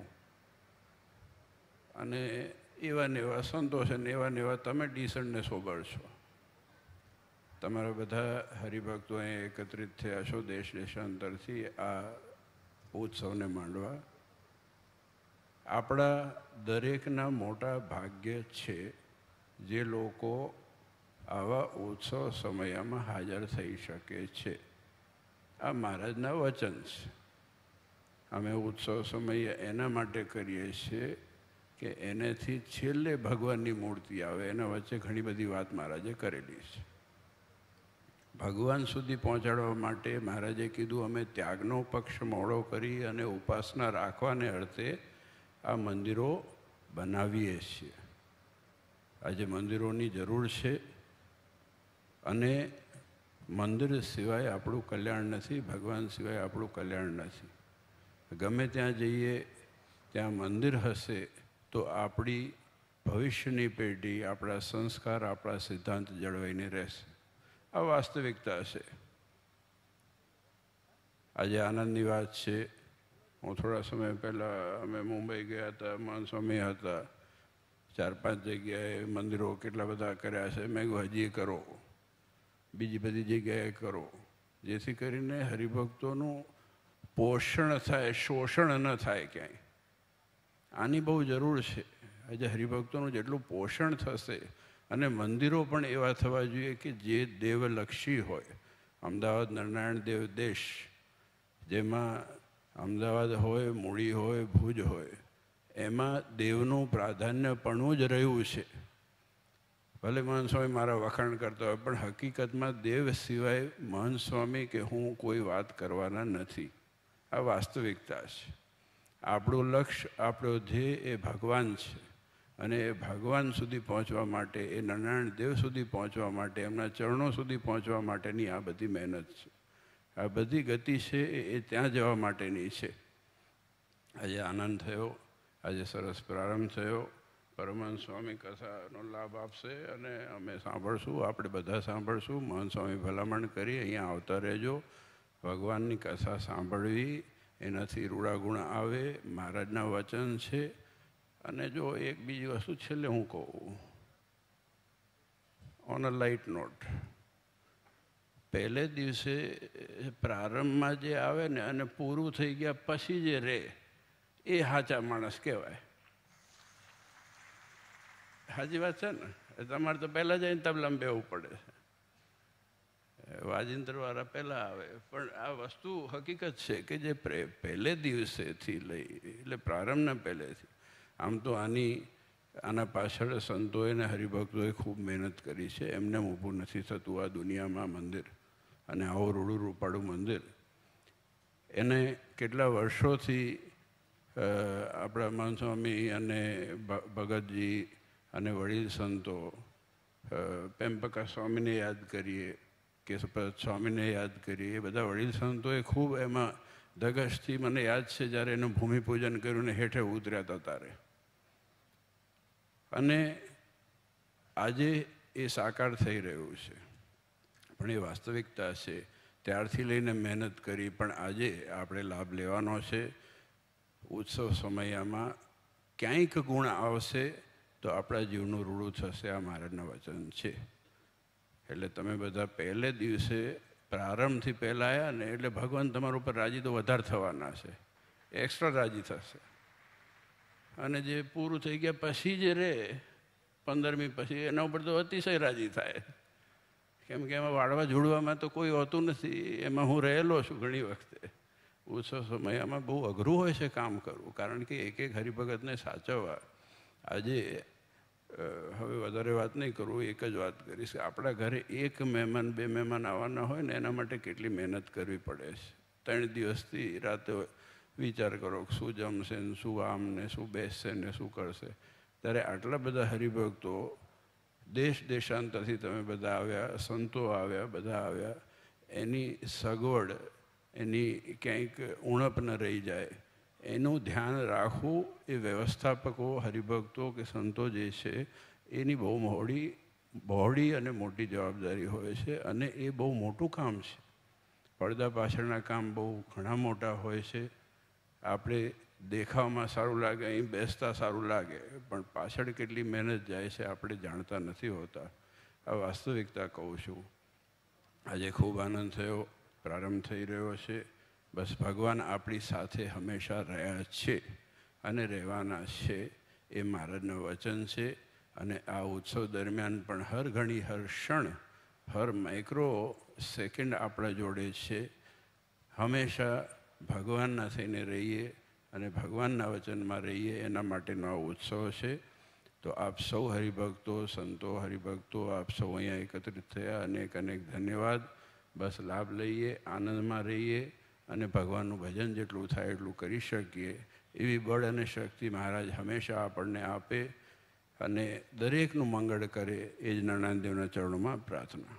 અને એવા ને એવા સંતો છે ને એવા ને એવા તમે ડિસન્ટ ને સોબર છો. તમારા બધા હરિભક્તો અહીં એકત્રિત થયા છો દેશ દેશાંતરથી આ ઉત્સવને માંડવા. આપણા દરેકના મોટા ભાગ્ય છે જે લોકો આવા ઉત્સવ સમયમાં હાજર થઈ શકે છે. આ મહારાજના વચન છે. અમે ઉત્સવ સમયે એના માટે કરીએ છીએ કે એનેથી છેલ્લે ભગવાનની મૂર્તિ આવે. એના વચ્ચે ઘણી બધી વાત મહારાજે કરેલી છે. ભગવાન સુધી પહોંચાડવા માટે મહારાજે કીધું અમે ત્યાગનો પક્ષ મોડો કરી અને ઉપાસના રાખવાને અર્થે આ મંદિરો બનાવીએ છીએ. આજે મંદિરોની જરૂર છે અને મંદિર સિવાય આપણું કલ્યાણ નથી, ભગવાન સિવાય આપણું કલ્યાણ નથી. ગમે ત્યાં જઈએ ત્યાં મંદિર હશે તો આપણી ભવિષ્યની પેઢી, આપણા સંસ્કાર, આપણા સિદ્ધાંત જળવાઈને રહેશે. આ વાસ્તવિકતા છે. આજે આનંદની વાત છે. હું થોડા સમય પહેલાં અમે મુંબઈ ગયા હતા, મહંત સ્વામી હતા, ચાર પાંચ જગ્યાએ મંદિરો કેટલા બધા કર્યા છે. મેં કહ્યું હજી કરો, બીજી બધી જગ્યાએ કરો, જેથી કરીને હરિભક્તોનું પોષણ થાય, શોષણ ન થાય ક્યાંય. આની બહુ જરૂર છે. આજે હરિભક્તોનું જેટલું પોષણ થશે અને મંદિરો પણ એવા થવા જોઈએ કે જે દેવલક્ષી હોય. અમદાવાદ નારાયણ દેવ દેશ, જેમાં અમદાવાદ હોય, મૂળી હોય, ભુજ હોય, એમાં દેવનું પ્રાધાન્યપણું જ રહ્યું છે. ભલે મહંત સ્વામી મારા વખાણ કરતા હોય, પણ હકીકતમાં દેવ સિવાય મહંત સ્વામી કે હું કોઈ વાત કરવાના નથી. આ વાસ્તવિકતા છે. આપણું લક્ષ્ય, આપણો ધ્યેય એ ભગવાન છે અને એ ભગવાન સુધી પહોંચવા માટે, એ નારાયણ દેવ સુધી પહોંચવા માટે, એમના ચરણો સુધી પહોંચવા માટેની આ બધી મહેનત છે. આ બધી ગતિ છે એ ત્યાં જવા માટેની છે. આજે આનંદ થયો, આજે સરસ પ્રારંભ થયો. પરમહંસ સ્વામી કથાનો લાભ આપશે અને અમે સાંભળશું, આપણે બધા સાંભળશું. મહંત સ્વામી ભલામણ કરી અહીંયા આવતા રહેજો. ભગવાનની કથા સાંભળવી, એનાથી રૂડા ગુણ આવે, મહારાજના વચન છે. અને જો એક બીજી વસ્તુ છેલ્લે હું કહું, ઓન અ લાઇટ નોટ, પહેલે દિવસે પ્રારંભમાં જે આવે ને અને પૂરું થઈ ગયા પછી જે રહે એ સાચા માણસ કહેવાય. સાચી વાત છે ને? તમારે તો પહેલાં જઈને તબલામાં બેવું પડે છે. વાજિંત્રવાળા પહેલાં આવે. પણ આ વસ્તુ હકીકત છે કે જે પહેલે દિવસેથી લઈ, એટલે પ્રારંભના પહેલેથી. આમ તો આની આના પાછળ સંતોએ અને હરિભક્તોએ ખૂબ મહેનત કરી છે. એમને ઊભું નથી થતું આ દુનિયામાં મંદિર. અને આવું રૂડું રૂપાળું મંદિર એને કેટલા વર્ષોથી આપણા મહંત સ્વામી અને ભગતજી અને વડીલ સંતો, પેમ્પકા સ્વામીને યાદ કરીએ, કેશવપ્રસાદ સ્વામીને યાદ કરીએ, એ બધા વડીલ સંતોએ ખૂબ એમાં ધગશથી મને યાદ છે જ્યારે એનું ભૂમિપૂજન કર્યું ને હેઠે ઉતર્યા હતા તારે. અને આજે એ સાકાર થઈ રહ્યું છે, પણ એ વાસ્તવિકતા છે. ત્યારથી લઈને મહેનત કરી, પણ આજે આપણે લાભ લેવાનો છે. ઉત્સવ સમયમાં ક્યાંક ગુણ આવશે તો આપણા જીવનું રૂડું થશે, આ મહારાજના વચન છે. એટલે તમે બધા પહેલે દિવસે પ્રારંભથી પહેલાં આવ્યા ને એટલે ભગવાન તમારા ઉપર રાજી તો વધારે થવાના છે, એક્સ્ટ્રા રાજી થશે. અને જે પૂરું થઈ ગયા પછી જે રહે પંદરમી પછી એના ઉપર તો અતિશય રાજી થાય, કેમ કે એમાં વાળવા જોડવામાં તો કોઈ હોતું નથી. એમાં હું રહેલો છું ઘણી વખતે. ઉત્સવ સમયમાં બહુ અઘરું હોય છે કામ કરવું, કારણ કે એક એક હરિભગતને સાચવવા. આજે હવે વધારે વાત નહીં કરું, એક જ વાત કરીશ કે આપણા ઘરે એક મહેમાન બે મહેમાન આવવાના હોય ને એના માટે કેટલી મહેનત કરવી પડે છે. ત્રણ દિવસથી રાતે વિચાર કરો શું જમશે ને શું આમ ને શું બેસશે ને શું કરશે. ત્યારે આટલા બધા હરિભક્તો દેશ દેશાંતરથી તમે બધા આવ્યા, સંતો આવ્યા, બધા આવ્યા. એની સગવડ, એની ક્યાંક ઉણપ ન રહી જાય એનું ધ્યાન રાખવું એ વ્યવસ્થાપકો, હરિભક્તો કે સંતો જે છે એની બહુ મોડી બહોળી અને મોટી જવાબદારી હોય છે. અને એ બહુ મોટું કામ છે. પડદા પાછળના કામ બહુ ઘણા મોટા હોય છે. આપણે દેખાવમાં સારું લાગે, અહીં બેસતા સારું લાગે, પણ પાછળ કેટલી મહેનત જાય છે આપણે જાણતા નથી હોતા. આ વાસ્તવિકતા કહું છું. આજે ખૂબ આનંદ થયો, પ્રારંભ થઈ રહ્યો છે. બસ ભગવાન આપણી સાથે હંમેશા રહ્યા છે અને રહેવાના છે, એ મહારાજનું વચન છે. અને આ ઉત્સવ દરમિયાન પણ હર ઘણી, હર ક્ષણ, હર માઇક્રો સેકન્ડ આપણા જોડે છે. હંમેશા ભગવાનના થઈને રહીએ અને ભગવાનના વચનમાં રહીએ, એના માટેનો આ ઉત્સવ છે. તો આપ સૌ હરિભક્તો, સંતો, હરિભક્તો, આપ સૌ અહીંયા એકત્રિત થયા, અનેક અનેક ધન્યવાદ. બસ લાભ લઈએ, આનંદમાં રહીએ અને ભગવાનનું ભજન જેટલું થાય એટલું કરી શકીએ એવી બળ અને શક્તિ મહારાજ હંમેશા આપણને આપે અને દરેકનું મંગળ કરે, એ જ નરનાથદેવના ચરણોમાં પ્રાર્થના.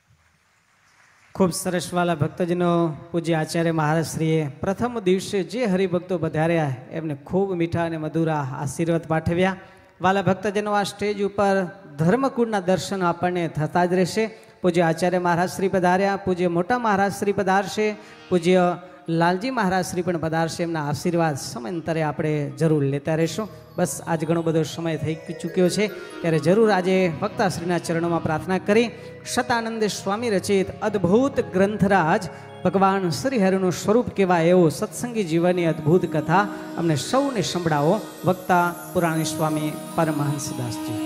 ખૂબ સરસ વાલા ભક્તજનો, પૂજ્ય આચાર્ય મહારાજશ્રીએ પ્રથમ દિવસે જે હરિભક્તો પધાર્યા એમને ખૂબ મીઠા અને મધુરા આશીર્વાદ પાઠવ્યા. વાલા ભક્તજનો, આ સ્ટેજ ઉપર ધર્મકુળના દર્શન આપણને થતા જ રહેશે. પૂજ્ય આચાર્ય મહારાજ શ્રી પધાર્યા, પૂજ્ય મોટા મહારાજ શ્રી પધારશે, પૂજ્ય લાલજી મહારાજ શ્રી પણ પધારશે. એમના આશીર્વાદ સમયાંતરે આપણે જરૂર લેતા રહીશું. બસ આજ ઘણો બધો સમય થઈ ચૂક્યો છે, ત્યારે જરૂર આજે ભક્તાશ્રીના ચરણોમાં પ્રાર્થના કરી શતાનંદ સ્વામી રચિત અદ્ભુત ગ્રંથરાજ ભગવાન શ્રી હરિનું સ્વરૂપ કહેવાય એવું સત્સંગી જીવનની અદ્ભુત કથા અમને સૌને સંભળાવો. વક્તા પુરાણી સ્વામી પરમહંસદાસજી.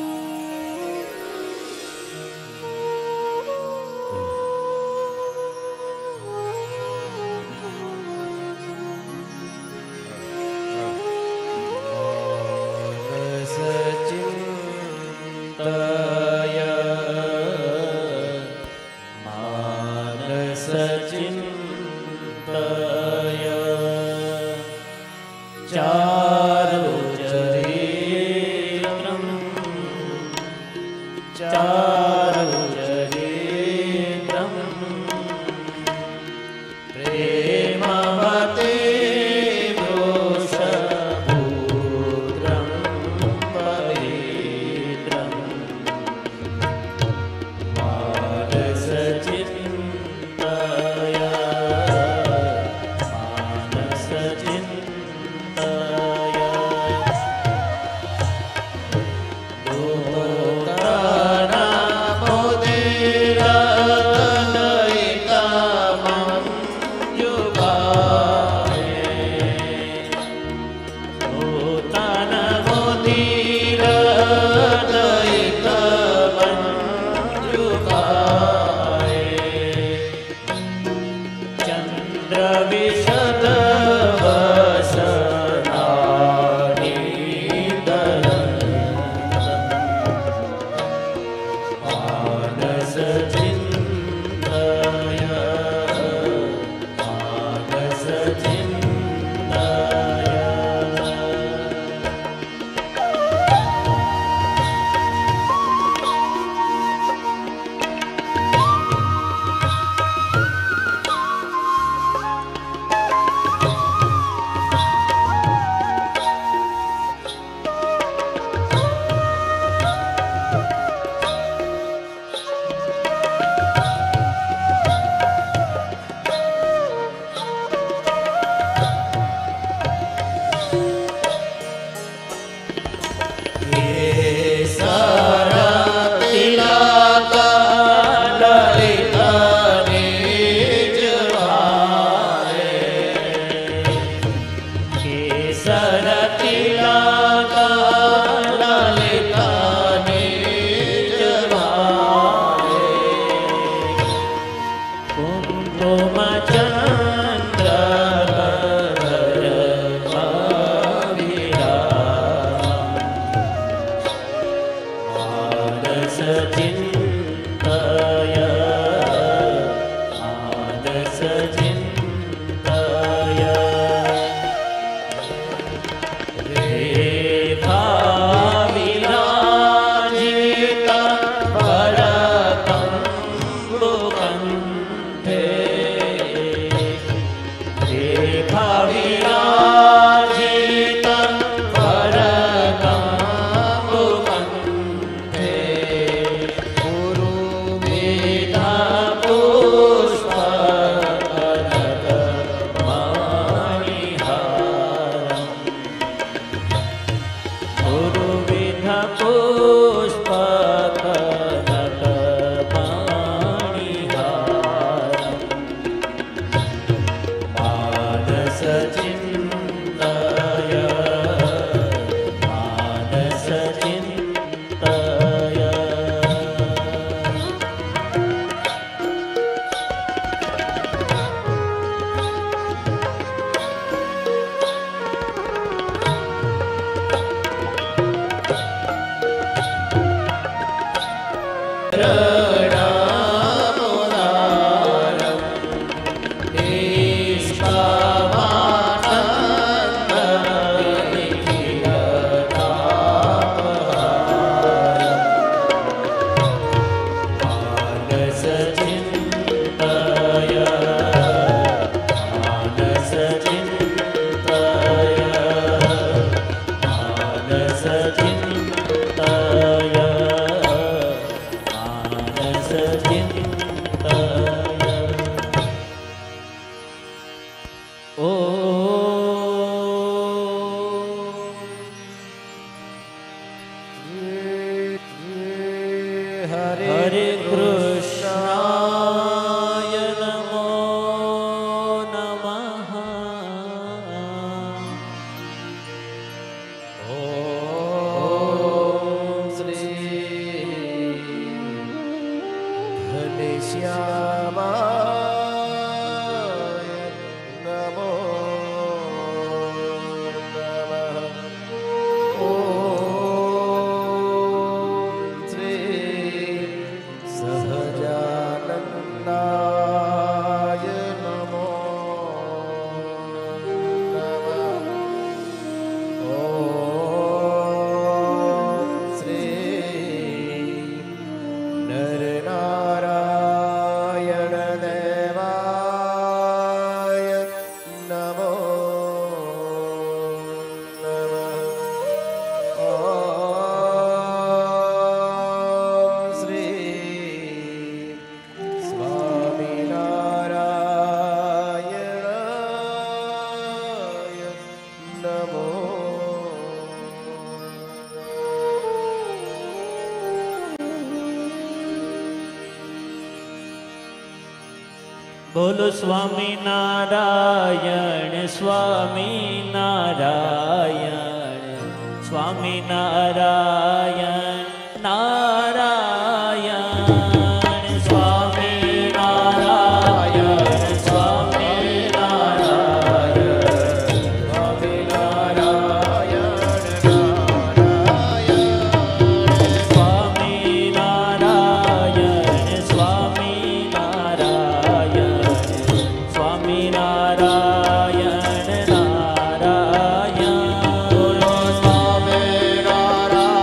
विराजित वरकम्बुकण्ठे गुरुवेदा पुष्पकनकमणिहारम् गुरुविध पुष्पकनकमणिहारम् मानसचिन्तय मानसचिन्तय हरे कृष्णाय नमो नमः ॐ श्री घनश्यामाय नमो नमः ॐ श्री सहजानन्दाय नमो नमः ॐ श्री नरनारायण देवाय नमो नमः ॐ श्री स्वामिनारायणाय नमो बोलो स्वामी नारायण स्वामी नारायण स्वामी नारायण नारायण स्वामी नारायण स्वामी नारायण स्वामी नारायण नारायण स्वामी नारायण स्वामी नारायण स्वामी नारायण नारायण बोलो स्वामी नारायण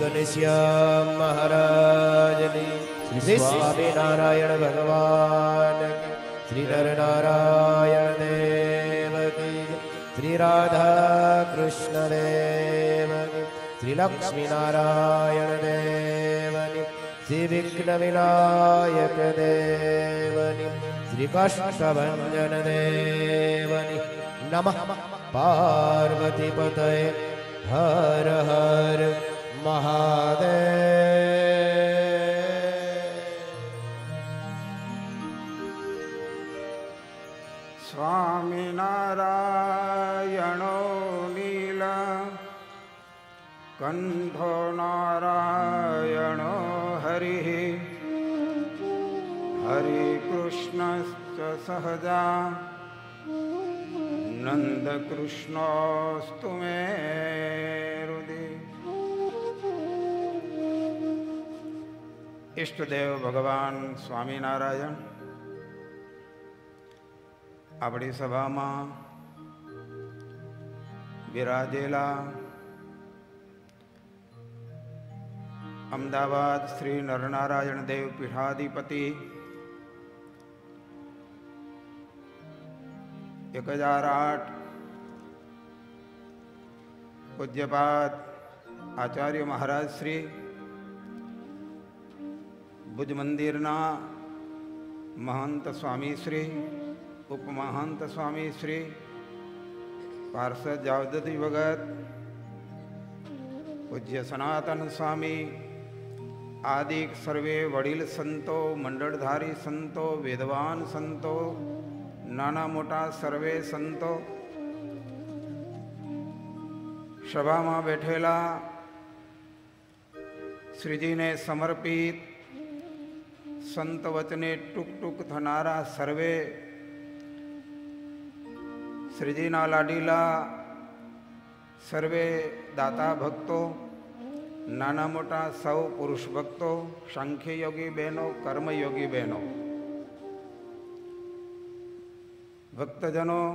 ઘનશ્યામ મહારાજની, શ્રી સ્વામિનારાયણ ભગવાન કી, શ્રી નરનારાયણ દેવ કી, શ્રી રાધા કૃષ્ણ દેવ કી, શ્રી લક્ષ્મી નારાયણ દેવની, શ્રી વિઘ્ન વિનાયક દેવની, શ્રી કષ્ટભંજન દેવની. નમઃ પાર્વતી પતય હર હર મહાદેવ. સ્વામિનારાયણો નીલ કંઠો નારાયણો હરિ, હરિ કૃષ્ણશ્ચ સહજા નંદ કૃષ્ણોસ્તુ મે હૃદય. ઈષ્ટદેવ ભગવાન સ્વામિનારાયણ આપણી સભામાં બિરાજેલા અમદાવાદ શ્રી નરનારાયણ દેવ પીઠાધિપતિ એક હજાર આઠ પૂજ્યપાદ આચાર્ય મહારાજ શ્રી ભુજ મંદિરના મહંત સ્વામી શ્રી, ઉપમહંત સ્વામી શ્રી, પાર્ષદ જાવદતી ભગત, પૂજ્ય સનાતન સ્વામી આદિ સર્વે વડીલ સંતો, મંડળધારી સંતો, વેદવાન સંતો, નાના મોટા સર્વે સંતો, સભામાં બેઠેલા શ્રીજીને સમર્પિત સંત વચને ટૂંક ટૂંક થનારા સર્વે શ્રીજીના લાડીલા સર્વે દાતા ભક્તો, નાના મોટા સૌ પુરુષ ભક્તો, સાંખ્યયોગી બહેનો, કર્મયોગી બહેનો, ભક્તજનો,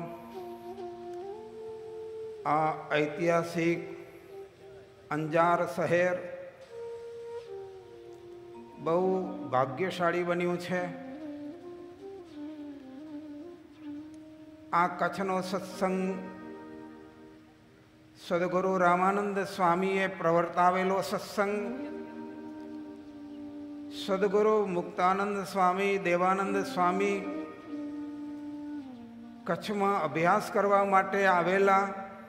આ ઐતિહાસિક અંજાર શહેર બહુ ભાગ્યશાળી બન્યું છે. આ કચ્છનો સત્સંગ સદગુરુ રામાનંદ સ્વામીએ પ્રવર્તાવેલો સત્સંગ, સદગુરુ મુક્તાનંદ સ્વામી, દેવાનંદ સ્વામી કચ્છમાં અભ્યાસ કરવા માટે આવેલા,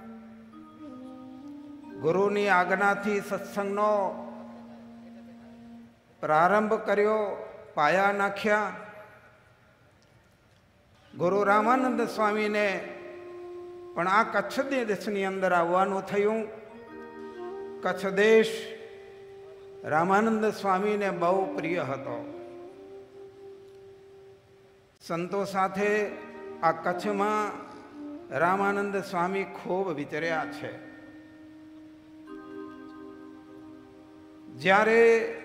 ગુરુની આજ્ઞાથી સત્સંગનો પ્રારંભ કર્યો, પાયા નાખ્યા. ગુરુ રામાનંદ સ્વામીને પણ આ કચ્છ દેશની અંદર આવવાનું થયું. કચ્છ દેશ રામાનંદ સ્વામીને બહુ પ્રિય હતો. સંતો સાથે આ કચ્છમાં રામાનંદ સ્વામી ખૂબ વિચર્યા છે. જ્યારે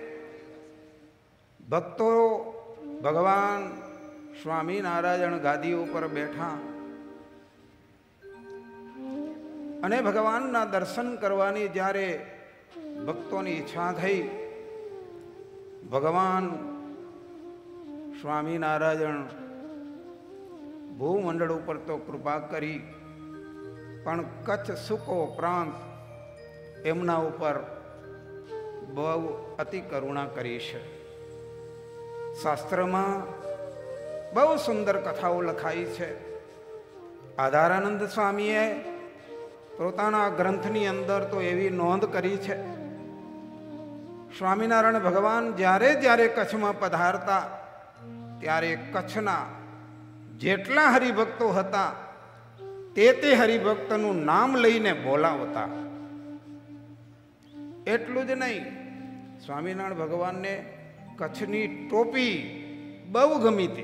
ભક્તો ભગવાન સ્વામિનારાયણ ગાદી ઉપર બેઠા અને ભગવાનના દર્શન કરવાની જ્યારે ભક્તોની ઈચ્છા થઈ, ભગવાન સ્વામિનારાયણ ભૂમંડળ ઉપર તો કૃપા કરી, પણ કચ્છ સૂકો પ્રાંત એમના ઉપર બહુ અતિ કરુણા કરી છે. શાસ્ત્રમાં બહુ સુંદર કથાઓ લખાઈ છે. આધારાનંદ સ્વામીએ પોતાના ગ્રંથની અંદર તો એવી નોંધ કરી છે, સ્વામિનારાયણ ભગવાન જ્યારે જ્યારે કચ્છમાં પધારતા ત્યારે કચ્છના જેટલા હરિભક્તો હતા તે તે હરિભક્તનું નામ લઈને બોલાવતા. એટલું જ નહીં, સ્વામિનારાયણ ભગવાનને કચ્છની ટોપી બહુ ગમી હતી.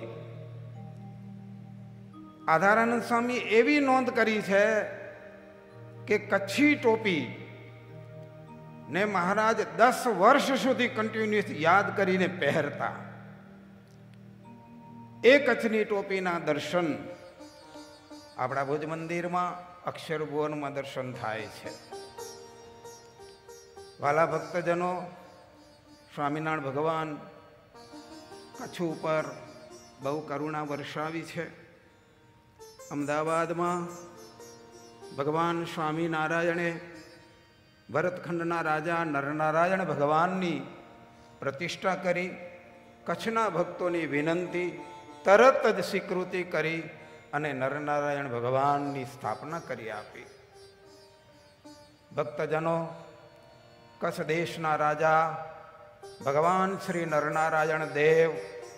આધારાનંદ સ્વામી એવી નોંધ કરી છે કે કચ્છી ટોપી ને મહારાજ દસ વર્ષ સુધી કન્ટિન્યુઅસ યાદ કરીને પહેરતા. એ કચ્છની ટોપીના દર્શન આપણા ભુજ મંદિરમાં, અક્ષર ભુવનમાં દર્શન થાય છે. વાલા ભક્તજનો, સ્વામિનારાયણ ભગવાન કચ્છ ઉપર બહુ કરુણા વર્ષાવી છે. અમદાવાદમાં ભગવાન સ્વામિનારાયણે ભરતખંડના રાજા નરનારાયણ ભગવાનની પ્રતિષ્ઠા કરી. કચ્છના ભક્તોની વિનંતી તરત જ સ્વીકૃતિ કરી અને નરનારાયણ ભગવાનની સ્થાપના કરી આપી. ભક્તજનો, કચ્છ દેશના રાજા ભગવાન શ્રી નરનારાયણ દેવ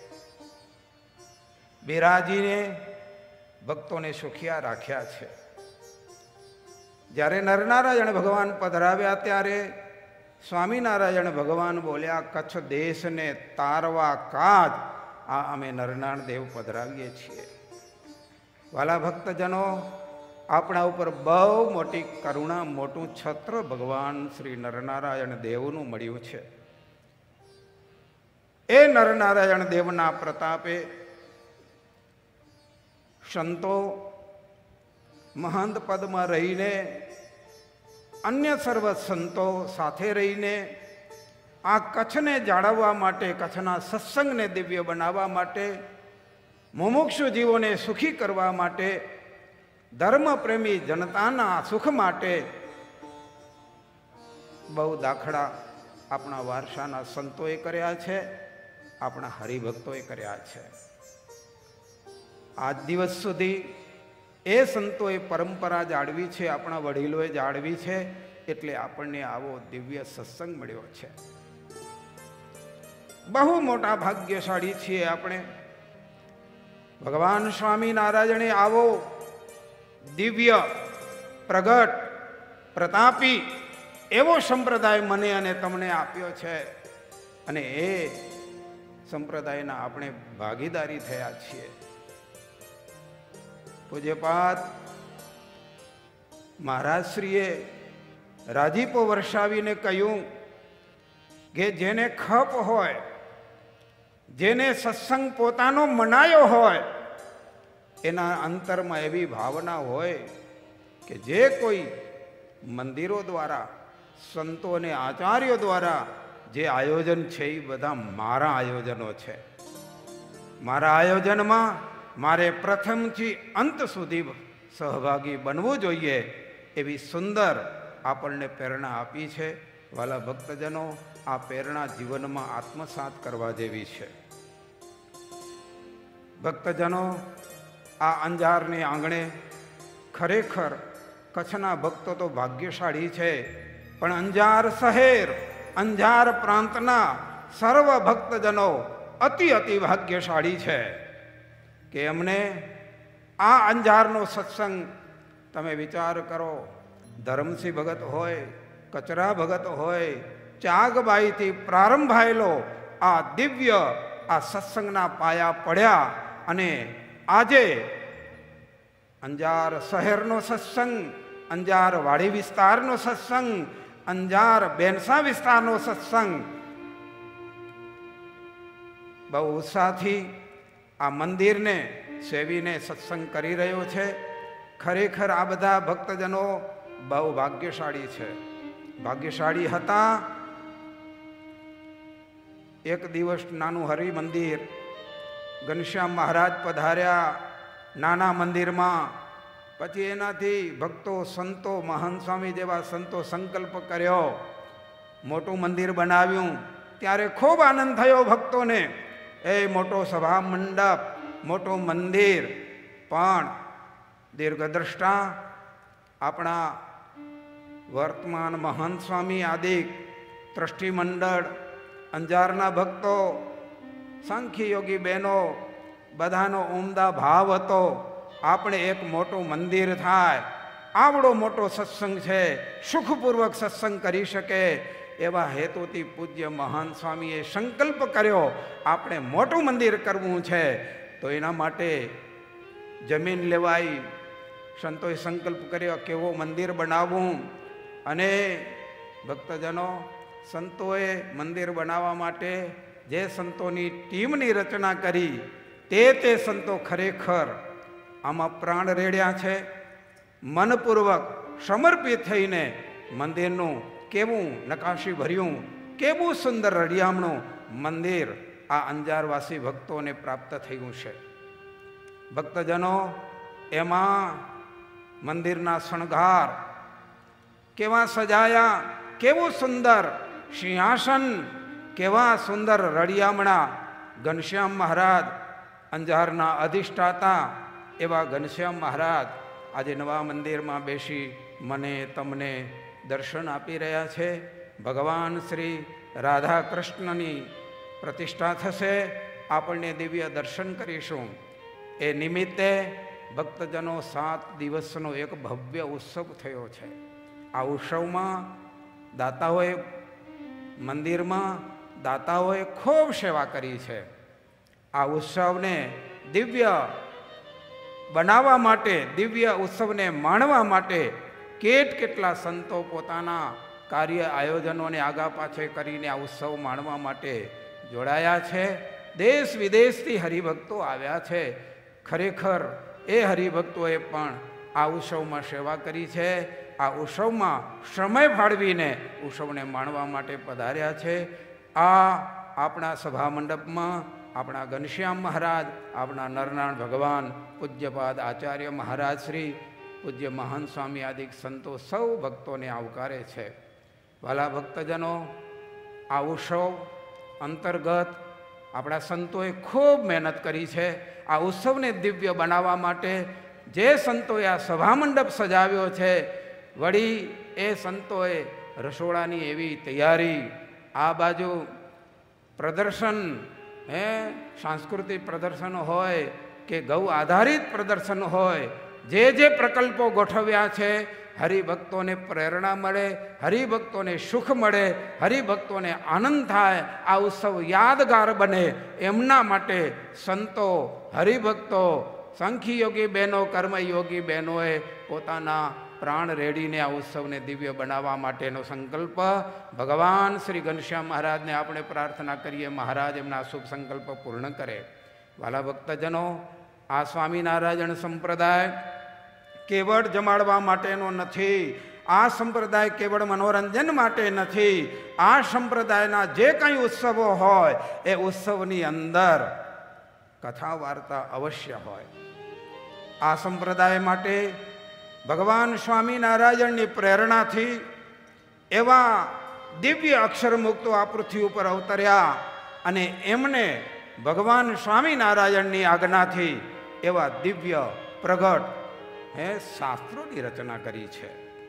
બિરાજીને ભક્તોને સુખિયા રાખ્યા છે. જ્યારે નરનારાયણ ભગવાન પધરાવ્યા ત્યારે સ્વામિનારાયણ ભગવાન બોલ્યા, કચ્છ દેશને તારવા કાજ આ અમે નરનારાયણ દેવ પધરાવીએ છીએ. વાલા ભક્તજનો, આપણા ઉપર બહુ મોટી કરુણા, મોટું છત્ર ભગવાન શ્રી નરનારાયણ દેવનું મળ્યું છે. એ નરનારાયણ દેવના પ્રતાપે સંતો મહંત પદમાં રહીને, અન્ય સર્વ સંતો સાથે રહીને આ કચ્છને જાળવવા માટે, કચ્છના સત્સંગને દિવ્ય બનાવવા માટે, મુમુક્ષુ જીવોને સુખી કરવા માટે, ધર્મપ્રેમી જનતાના સુખ માટે બહુ દાખલા આપણા વારસાના સંતોએ કર્યા છે, આપણા હરિભક્તોએ કર્યા છે. આજ દિવસ સુધી એ સંતોએ પરંપરા જાળવી છે, આપણા વડીલોએ જાળવી છે, એટલે આપણને આવો દિવ્ય સત્સંગ મળ્યો છે. બહુ મોટા ભાગ્યશાળી છીએ આપણે. ભગવાન સ્વામિનારાયણે આવો દિવ્ય, પ્રગટ, પ્રતાપી એવો સંપ્રદાય મને અને તમને આપ્યો છે અને એ સંપ્રદાયના આપણે ભાગીદારી થયા છીએ. પૂજ્યપાદ મહારાજશ્રીએ રાજીપો વર્ષાવીને કહ્યું કે જેને ખપ હોય, જેને સત્સંગ પોતાનો મનાયો હોય, એના અંતરમાં એવી ભાવના હોય કે જે કોઈ મંદિરો દ્વારા, સંતો અને આચાર્યો દ્વારા જે આયોજન છે એ બધા મારા આયોજનો છે. મારા આયોજનમાં મારે પ્રથમથી અંત સુધી સહભાગી બનવું જોઈએ એવી સુંદર આપણને પ્રેરણા આપી છે. વાલા ભક્તજનો, આ પ્રેરણા જીવનમાં આત્મસાત કરવા જેવી છે. ભક્તજનો, આ અંજારને આંગણે ખરેખર કચ્છના ભક્તો તો ભાગ્યશાળી છે, પણ અંજાર શહેર, અંજાર પ્રાંતના સર્વ ભક્તજનો અતિ અતિ ભાગ્યશાળી છે કે અમને આ અંજારનો સત્સંગ, તમે વિચાર કરો, ધરમસિંહ ભગત હોય, કચરા ભગત હોય, ચાગબાઈથી પ્રારંભાયેલો આ દિવ્ય આ સત્સંગના પાયા પડ્યા અને આજે અંજાર શહેરનો સત્સંગ, અંજાર વાડી વિસ્તારનો સત્સંગ, અંજાર બેનસા વિસ્તારનો સત્સંગ બહુ ઉત્સાહથી આ મંદિરને સેવીને સત્સંગ કરી રહ્યો છે. ખરેખર આ બધા ભક્તજનો બહુ ભાગ્યશાળી છે, ભાગ્યશાળી હતા. એક દિવસ નાનું હરિ મંદિર, ઘનશ્યામ મહારાજ પધાર્યા નાના મંદિરમાં. પછી એનાથી ભક્તો, સંતો, મહંત સ્વામી જેવા સંતો સંકલ્પ કર્યો, મોટું મંદિર બનાવ્યું. ત્યારે ખૂબ આનંદ થયો ભક્તોને. એ મોટો સભા મંડપ, મોટું મંદિર, પણ દીર્ઘદ્રષ્ટા આપણા વર્તમાન મહંત સ્વામી આદિક ટ્રસ્ટી મંડળ, અંજારના ભક્તો, સાંખ્ય યોગી બહેનો, બધાનો ઉમદા ભાવ હતો આપણે એક મોટું મંદિર થાય, આવડો મોટો સત્સંગ છે, સુખપૂર્વક સત્સંગ કરી શકે એવા હેતુથી પૂજ્ય મહાન સ્વામીએ સંકલ્પ કર્યો આપણે મોટું મંદિર કરવું છે. તો એના માટે જમીન લેવાઈ, સંતોએ સંકલ્પ કર્યો કેવો મંદિર બનાવવું. અને ભક્તજનો, સંતોએ મંદિર બનાવવા માટે જે સંતોની ટીમની રચના કરી તે તે સંતો ખરેખર આમાં પ્રાણ રેડ્યા છે. મનપૂર્વક સમર્પિત થઈને મંદિરનું કેવું નકાશી ભર્યું, કેવું સુંદર રળિયામણું મંદિર આ અંજારવાસી ભક્તોને પ્રાપ્ત થયું છે. ભક્તજનો, એમાં મંદિરના શણગાર કેવા સજાયા, કેવું સુંદર સિંહાસન, કેવા સુંદર રળિયામણા. ઘનશ્યામ મહારાજ અંજારના અધિષ્ઠાતા એવા ઘનશ્યામ મહારાજ આજે નવા મંદિરમાં બેસી મને તમને દર્શન આપી રહ્યા છે. ભગવાન શ્રી રાધા કૃષ્ણની પ્રતિષ્ઠા થશે, આપણને દિવ્ય દર્શન કરીશું. એ નિમિત્તે ભક્તજનો સાત દિવસનો એક ભવ્ય ઉત્સવ થયો છે. આ ઉત્સવમાં દાતાઓએ મંદિરમાં દાતાઓએ ખૂબ સેવા કરી છે. આ ઉત્સવને દિવ્ય બનાવવા માટે, દિવ્ય ઉત્સવને માણવા માટે કેટ કેટલા સંતો પોતાના કાર્ય આયોજનોને આગા પાછળ કરીને આ ઉત્સવ માણવા માટે જોડાયા છે. દેશ વિદેશથી હરિભક્તો આવ્યા છે. ખરેખર એ હરિભક્તોએ પણ આ ઉત્સવમાં સેવા કરી છે. આ ઉત્સવમાં સમય ફાળવીને ઉત્સવને માણવા માટે પધાર્યા છે. આ આપણા સભા મંડપમાં આપણા ઘનશ્યામ મહારાજ, આપણા નરનારાયણ ભગવાન, પૂજ્યપાદ આચાર્ય મહારાજ શ્રી, પૂજ્ય મહાન સ્વામી આદિક સંતો સૌ ભક્તોને આવકારે છે. વાલા ભક્તજનો, આ ઉત્સવ અંતર્ગત આપણા સંતોએ ખૂબ મહેનત કરી છે. આ ઉત્સવને દિવ્ય બનાવવા માટે જે સંતોએ આ સભા મંડપ સજાવ્યો છે, વળી એ સંતોએ રસોડાની એવી તૈયારી, આ બાજુ પ્રદર્શન, હે સાંસ્કૃતિક પ્રદર્શન હોય કે ગૌ આધારિત પ્રદર્શન હોય, જે જે પ્રકલ્પો ગોઠવ્યા છે, હરિભક્તોને પ્રેરણા મળે, હરિભક્તોને સુખ મળે, હરિભક્તોને આનંદ થાય, આ ઉત્સવ યાદગાર બને, એમના માટે સંતો, હરિભક્તો, સંખ્યયોગી બહેનો, કર્મયોગી બહેનોએ પોતાના પ્રાણ રેડીને આ ઉત્સવને દિવ્ય બનાવવા માટેનો સંકલ્પ ભગવાન શ્રી ઘનશ્યામ મહારાજને આપણે પ્રાર્થના કરીએ, મહારાજ એમના શુભ સંકલ્પ પૂર્ણ કરે. વાલા ભક્તજનો, આ સ્વામિનારાયણ સંપ્રદાય કેવળ જમાડવા માટેનો નથી. આ સંપ્રદાય કેવળ મનોરંજન માટે નથી. આ સંપ્રદાયના જે કંઈ ઉત્સવો હોય એ ઉત્સવની અંદર કથા વાર્તા અવશ્ય હોય. આ સંપ્રદાય માટે ભગવાન સ્વામિનારાયણની પ્રેરણાથી એવા દિવ્ય અક્ષર મુક્તો આ પૃથ્વી ઉપર અવતર્યા અને એમને ભગવાન સ્વામિનારાયણની આજ્ઞાથી એવા દિવ્ય પ્રગટ હે શાસ્ત્રોની રચના કરી છે.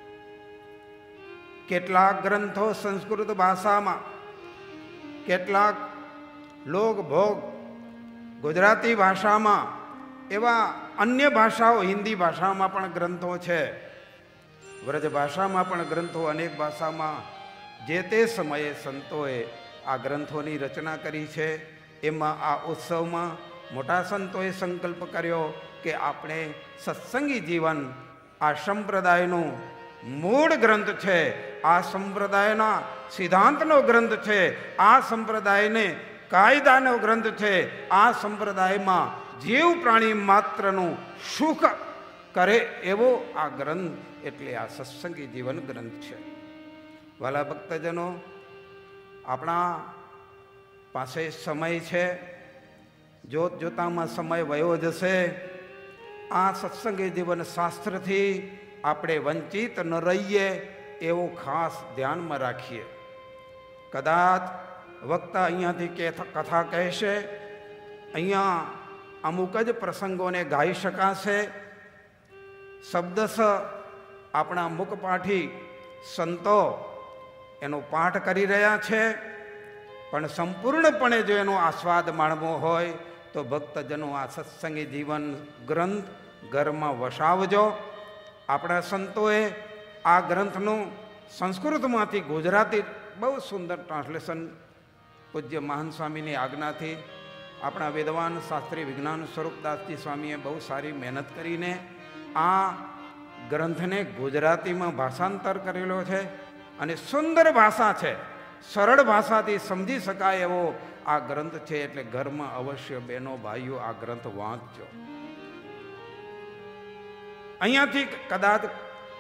કેટલાક ગ્રંથો સંસ્કૃત ભાષામાં, કેટલાક લોક ભોગ ગુજરાતી ભાષામાં, એવા અન્ય ભાષાઓ, હિન્દી ભાષામાં પણ ગ્રંથો છે, વ્રજ ભાષામાં પણ ગ્રંથો, અનેક ભાષામાં જે તે સમયે સંતોએ આ ગ્રંથોની રચના કરી છે. એમાં આ ઉત્સવમાં મોટા સંતોએ સંકલ્પ કર્યો કે આપણે સત્સંગી જીવન આ સંપ્રદાયનું મૂળ ગ્રંથ છે, આ સંપ્રદાયના સિદ્ધાંતનો ગ્રંથ છે, આ સંપ્રદાયને કાયદાનો ગ્રંથ છે, આ સંપ્રદાયમાં જીવ પ્રાણી માત્રનું સુખ કરે એવો આ ગ્રંથ, એટલે આ સત્સંગી જીવન ગ્રંથ છે. વાલા ભક્તજનો, આપણા પાસે સમય છે, જોત જોતામાં સમય વયો જશે. આ સત્સંગી જીવન શાસ્ત્રથી આપણે વંચિત ન રહીએ એવું ખાસ ધ્યાનમાં રાખીએ. કદાચ વક્તા અહીંયાથી કે કથા કહેશે, અહીંયા અમુક જ પ્રસંગોને ગાઈ શકાશે. શબ્દશ આપણા મુખપાઠી સંતો એનો પાઠ કરી રહ્યા છે, પણ સંપૂર્ણપણે જો એનો આસ્વાદ માણવો હોય તો ભક્તજનો આ સત્સંગી જીવન ગ્રંથ ઘરમાં વસાવજો. આપણા સંતોએ આ ગ્રંથનું સંસ્કૃતમાંથી ગુજરાતી બહુ સુંદર ટ્રાન્સલેશન પૂજ્ય મહાન સ્વામીની આજ્ઞાથી આપણા વિદ્વાન શાસ્ત્રી વિજ્ઞાન સ્વરૂપદાસજી સ્વામીએ બહુ સારી મહેનત કરીને આ ગ્રંથને ગુજરાતીમાં ભાષાંતર કરેલો છે અને સુંદર ભાષા છે, સરળ ભાષાથી સમજી શકાય એવો આ ગ્રંથ છે. એટલે ઘરમાં અવશ્ય બહેનો ભાઈઓ આ ગ્રંથ વાંચજો. અહીંયાથી કદાચ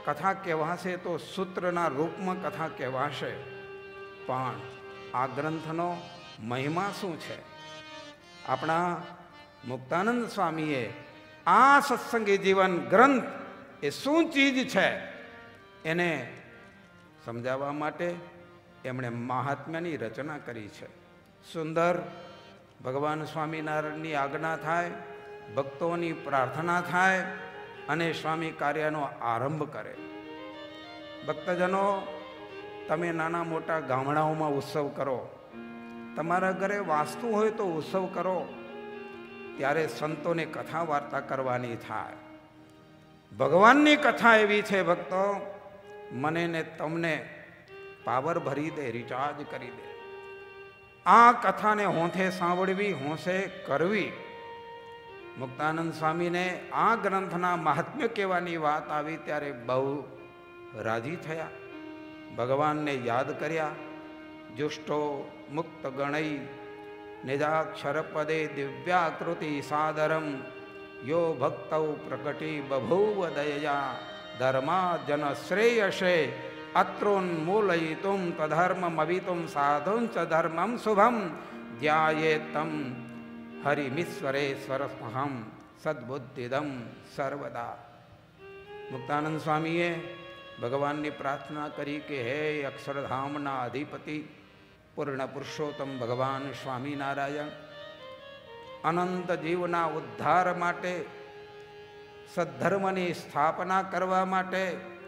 કથા કહેવાશે તો સૂત્રના રૂપમાં કથા કહેવાશે, પણ આ ગ્રંથનો મહિમા શું છે? આપણા મુક્તાનંદ સ્વામીએ આ સત્સંગી જીવન ગ્રંથ એ શું ચીજ છે એને સમજાવવા માટે એમણે મહાત્મ્યની રચના કરી છે. સુંદર ભગવાન સ્વામિનારાયણની આજ્ઞા થાય, ભક્તોની પ્રાર્થના થાય અને સ્વામી કાર્યનો આરંભ કરે. ભક્તજનો, તમે નાના મોટા ગામડાઓમાં ઉત્સવ કરો, તમારા ઘરે વાસ્તુ હોય તો ઉત્સવ કરો, ત્યારે સંતોને કથા વાર્તા કરવાની થાય. ભગવાનની કથા એવી છે ભક્તો, મને ને તમને પાવર ભરી દે, રિચાર્જ કરી દે. આ કથાને હોંથે સાંભળવી, હોંશે કરવી. મુક્તાનંદ સ્વામીને આ ગ્રંથના મહાત્મ્ય કહેવાની વાત આવી ત્યારે બહુ રાજી થયા, ભગવાનને યાદ કર્યા. જુષ્ટો મુક્ત ગણઈ નિજાક્ષર પદે દિવ્યાકૃતિ સાદરમ યો ભક્તૌ પ્રકટી બભૂવ દયયા ધર્મા જન શ્રેયસે અત્રોન્મૂલયિતુમ તધર્મમવિતુમ સાધું ચ ધર્મમ શુભમ ધ્યાયેતમ હરિમીશ્વરેશ્વરસ્મહમ સદબુદ્ધિદમ સર્વદા. મુક્તાનંદ સ્વામીએ ભગવાનની પ્રાર્થના કરી કે હે અક્ષરધામના અધિપતિ પૂર્ણ પુરુષોત્તમ ભગવાન સ્વામિનારાયણ, અનંત જીવના ઉદ્ધાર માટે, સદ્ધર્મની સ્થાપના કરવા માટે,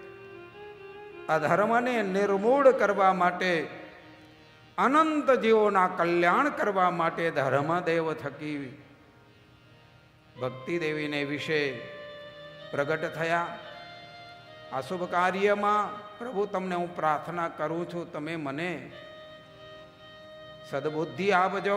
અધર્મને નિર્મૂળ કરવા માટે, અનંત જીવોના કલ્યાણ કરવા માટે ધર્મદેવ થકી ભક્તિ દેવીને વિશે પ્રગટ થયા. આ શુભ કાર્યમાં પ્રભુ તમને હું પ્રાર્થના કરું છું, તમે મને સદબુદ્ધિ આપજો.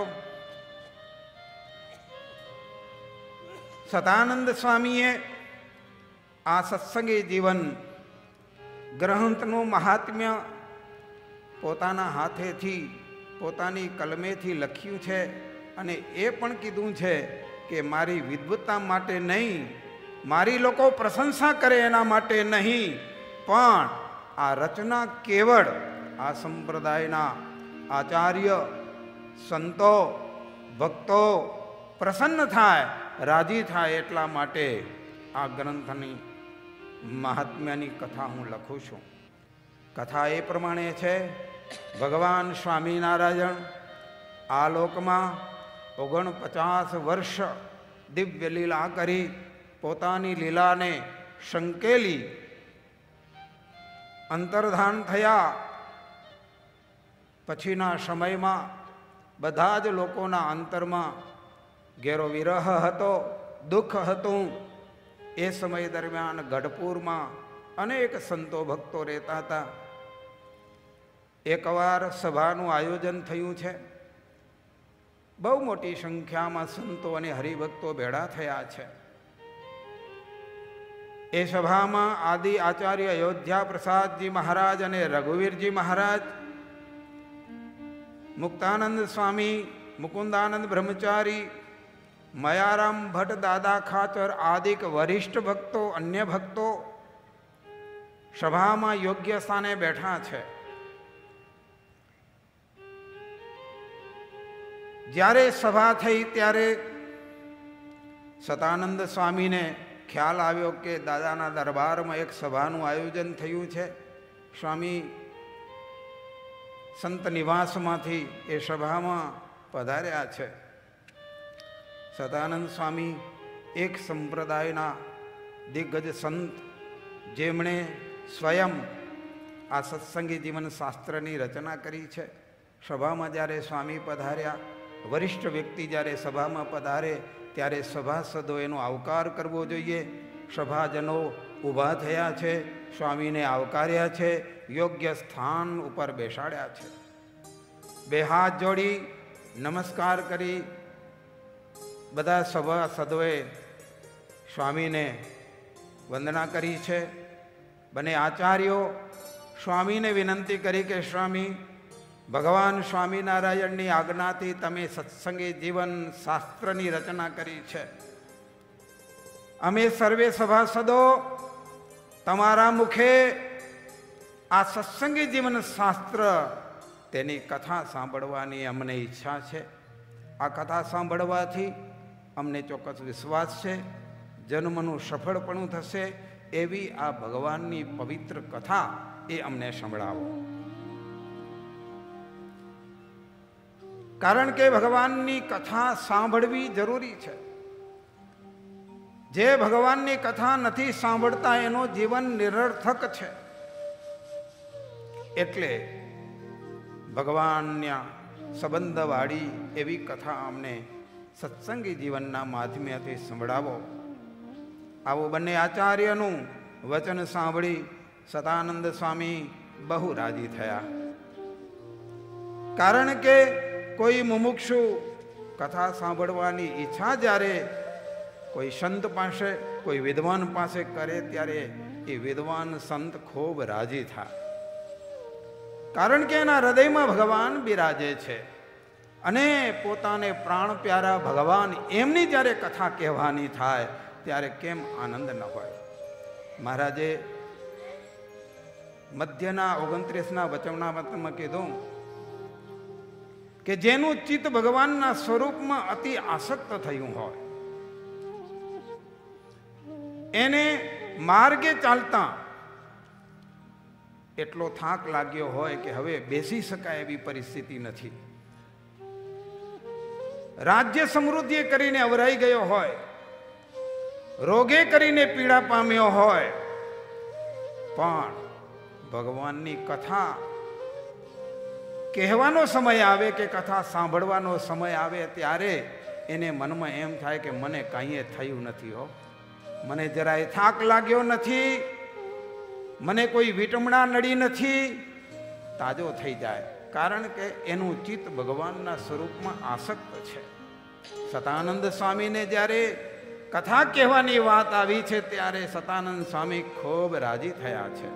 સદાનંદ સ્વામીએ આ સત્સંગી જીવન ગ્રંથનું મહાત્મ્ય પોતાના હાથેથી, પોતાની કલમેથી લખ્યું છે અને એ પણ કીધું છે કે મારી વિદ્વત્તા માટે નહીં, મારી લોકો પ્રશંસા કરે એના માટે નહીં, પણ આ રચના કેવળ આ સંપ્રદાયના આચાર્ય, સંતો, ભક્તો પ્રસન્ન થાય, રાજી થાય એટલા માટે આ ગ્રંથની મહાત્મ્યની કથા હું લખું છું. કથા એ પ્રમાણે છે, ભગવાન સ્વામિનારાયણ આ લોકમાં ઓગણપચાસ વર્ષ દિવ્ય લીલા કરી પોતાની લીલાને સંકેલી અંતર્ધાન થયા. પછીના સમયમાં બધા જ લોકોના અંતરમાં ઘેરો વિરહ હતો, દુઃખ હતું. એ સમય દરમિયાન ગઢપુરમાં અનેક સંતો ભક્તો રહેતા હતા. એકવાર સભાનું આયોજન થયું છે, બહુ મોટી સંખ્યામાં સંતો અને હરિભક્તો ભેળા થયા છે. એ સભામાં આદિ આચાર્ય અયોધ્યા પ્રસાદજી મહારાજ અને રઘુવીરજી મહારાજ, મુક્તાનંદ સ્વામી, મુકુંદાનંદ બ્રહ્મચારી, મયારામ ભટ્ટ, દાદા ખાચર આદિક વરિષ્ઠ ભક્તો, અન્ય ભક્તો સભામાં યોગ્ય સ્થાને બેઠા છે. જ્યારે સભા થઈ ત્યારે સદાનંદ સ્વામીને ખ્યાલ આવ્યો કે દાદાના દરબારમાં એક સભાનું આયોજન થયું છે. સ્વામી સંત નિવાસમાંથી એ સભામાં પધાર્યા છે. સદાનંદ સ્વામી એક સંપ્રદાયના દિગ્ગજ સંત, જેમણે સ્વયં આ સત્સંગી જીવન શાસ્ત્રની રચના કરી છે. સભામાં જ્યારે સ્વામી પધાર્યા, વરિષ્ઠ વ્યક્તિ જ્યારે સભામાં પધારે ત્યારે સભાસદો એનો આવકાર કરવો જોઈએ. સભાજનો ઊભા થયા છે, સ્વામીને આવકાર્યા છે, યોગ્ય સ્થાન ઉપર બેસાડ્યા છે. બે હાથ જોડી નમસ્કાર કરી બધા સભાસદોએ સ્વામીને વંદના કરી છે. બંને આચાર્યો સ્વામીને વિનંતી કરી કે સ્વામી, ભગવાન સ્વામિનારાયણની આજ્ઞાથી તમે સત્સંગી જીવન શાસ્ત્રની રચના કરી છે. અમે સર્વે સભાસદો તમારા મુખે આ સત્સંગી જીવન શાસ્ત્ર તેની કથા સાંભળવાની અમને ઈચ્છા છે. આ કથા સાંભળવાથી અમને ચોક્કસ વિશ્વાસ છે જન્મનું સફળપણું થશે. એવી આ ભગવાનની પવિત્ર કથા એ અમને સંભળાવો. કારણ કે ભગવાનની કથા સાંભળવી જરૂરી છે. જે ભગવાનની કથા નથી સાંભળતા એનું જીવન નિરર્થક છે. એટલે ભગવાનના સંબંધવાળી એવી કથા અમને સત્સંગી જીવનના માધ્યમથી સંભળાવો. આવો બંને આચાર્યનું વચન સાંભળી સદાનંદ સ્વામી બહુ રાજી થયા. કારણ કે કોઈ મુમુક્ષુ કથા સાંભળવાની ઈચ્છા જ્યારે કોઈ સંત પાસે કોઈ વિદ્વાન પાસે કરે ત્યારે એ વિદ્વાન સંત ખૂબ રાજી થાય. કારણ કે એના હૃદયમાં ભગવાન બિરાજે છે અને પોતાને પ્રાણ પ્યારા ભગવાન એમની જ્યારે કથા કહેવાની થાય ત્યારે કેમ આનંદ ન હોય. મહારાજે મધ્યના ઓગણત્રીસના વચનામૃતમાં કીધું કે જેનું ચિત્ત ભગવાનના સ્વરૂપમાં અતિ આસક્ત થયું હોય એને માર્ગે ચાલતા એટલો થાક લાગ્યો હોય કે હવે બેસી શકાય એવી પરિસ્થિતિ નથી. રાજ્ય સમૃદ્ધિ કરીને અવરાઈ ગયો હોય, રોગે કરીને પીડા પામ્યો હોય, પણ ભગવાનની કથા કહેવાનો સમય આવે કે કથા સાંભળવાનો સમય આવે ત્યારે એને મનમાં એમ થાય કે મને કાંઈ થયું નથી હો, મને જરાય થાક લાગ્યો નથી, મને કોઈ વિટમણા નડી નથી, તાજો થઈ જાય. કારણ કે એનું ચિત્ત ભગવાનના સ્વરૂપમાં આસક્ત છે. સતાનંદ સ્વામીને જ્યારે કથા કહેવાની વાત આવી છે ત્યારે સતાનંદ સ્વામી ખૂબ રાજી થયા છે.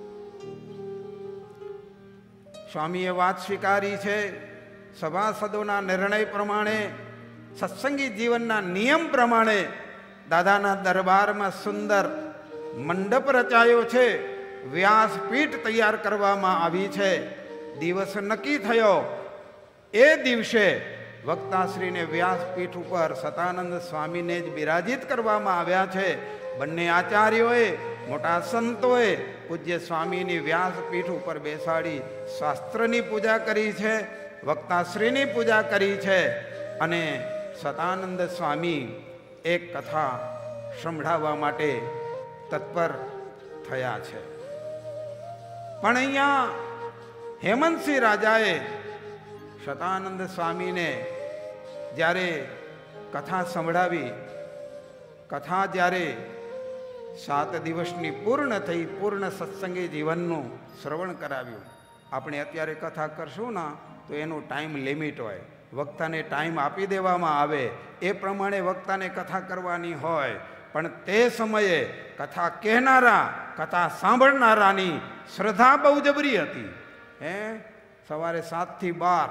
સ્વામીએ વાત સ્વીકારી છે. સભાસદોના નિર્ણય પ્રમાણે સત્સંગી જીવનના નિયમ પ્રમાણે દાદાના દરબારમાં સુંદર મંડપ રચાયો છે. વ્યાસપીઠ તૈયાર કરવામાં આવી છે. દિવસ નક્કી થયો. એ દિવસે વક્તાશ્રીને વ્યાસપીઠ ઉપર સતાનંદ સ્વામીને જ બિરાજિત કરવામાં આવ્યા છે. બંને આચાર્યોએ મોટા સંતોએ પૂજ્ય સ્વામીની વ્યાસપીઠ ઉપર બેસાડી શાસ્ત્રની પૂજા કરી છે, વક્તાશ્રીની પૂજા કરી છે અને સતાનંદ સ્વામી એક કથા સંભળાવવા માટે તત્પર થયા છે. પણ અહીંયા હેમંતસિંહ રાજાએ સતાનંદ સ્વામીને જ્યારે કથા સંભળાવી, કથા જ્યારે સાત દિવસની પૂર્ણ થઈ, પૂર્ણ સત્સંગી જીવનનું શ્રવણ કરાવ્યું. આપણે અત્યારે કથા કરશું ને તો એનું ટાઈમ લિમિટ હોય, વક્તાને ટાઈમ આપી દેવામાં આવે, એ પ્રમાણે વક્તાને કથા કરવાની હોય. પણ તે સમયે કથા કહેનારા, કથા સાંભળનારાની શ્રદ્ધા બહુ જબરી હતી. હે સવારે સાત થી બાર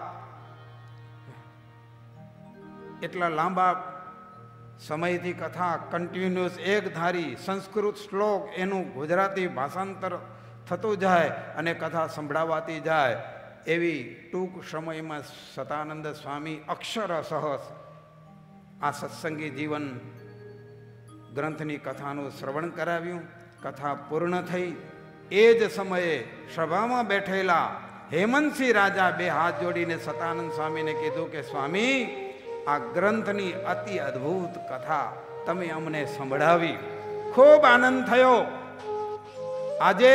એટલા લાંબા સમયથી કથા કન્ટિન્યુઅસ એક ધારી સંસ્કૃત શ્લોક એનું ગુજરાતી ભાષાંતર થતું જાય અને કથા સંભળાવાતી જાય. એવી ટૂંક સમયમાં સતાનંદ સ્વામી અક્ષરશઃ આ સત્સંગી જીવન ગ્રંથની કથાનું શ્રવણ કરાવ્યું. કથા પૂર્ણ થઈ. એ જ સમયે સભામાં બેઠેલા હેમંતસિંહ રાજા બે હાથ જોડીને સતાનંદ સ્વામીને કીધું કે સ્વામી, આ ગ્રંથની અતિ અદ્ભુત કથા તમે અમને સંભળાવી, ખૂબ આનંદ થયો. આજે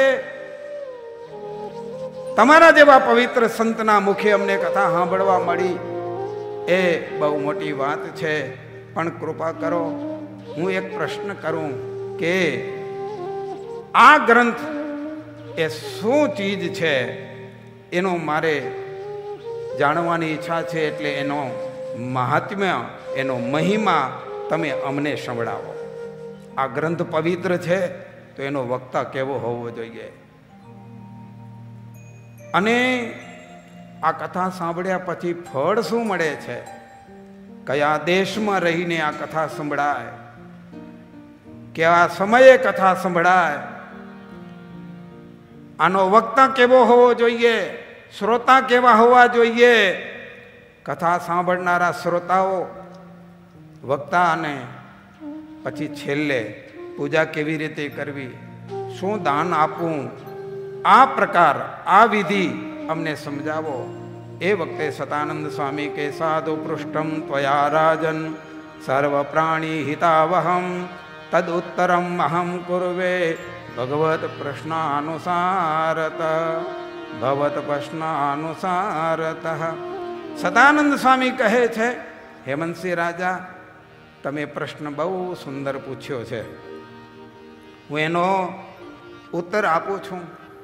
તમારા જેવા પવિત્ર સંતના મુખે અમને કથા સાંભળવા મળી, એ બહુ મોટી વાત છે. પણ કૃપા કરો, હું એક પ્રશ્ન કરું કે આ ગ્રંથ એ શું ચીજ છે એનો મારે જાણવાની ઈચ્છા છે. એટલે એનો મહાત્મ્ય, એનો મહિમા તમે અમને સંભળાવો. આ ગ્રંથ પવિત્ર છે તો એનો વક્તા કેવો હોવો જોઈએ. અને આ કથા સાંભળ્યા પછી ફળ શું મળે છે, કયા દેશમાં રહીને આ કથા સંભળાય, કેવા સમયે કથા સંભળાય, આનો વક્તા કેવો હોવો જોઈએ, શ્રોતા કેવા હોવા જોઈએ. કથા સાંભળનારા શ્રોતાઓ, વક્તા અને પછી છેલ્લે પૂજા કેવી રીતે કરવી, શું દાન આપવું, આ પ્રકાર આ વિધિ અમને સમજાવો. એ વખતે સતાનંદ સ્વામી કે સાધુ પૃષ્ઠમ ત્વયા રાજન સર્વ પ્રાણી હિતાવહમ તદ ઉત્તરમ અહમ કુર્વે ભગવત પ્રશ્નાનુસારત ભગવત પ્રશ્નાનુસારત. સદાનંદ સ્વામી કહે છે, હેમંતસિંહ રાજા, તમે પ્રશ્ન બહુ સુંદર પૂછ્યો છે, હું એનો ઉત્તર આપું છું.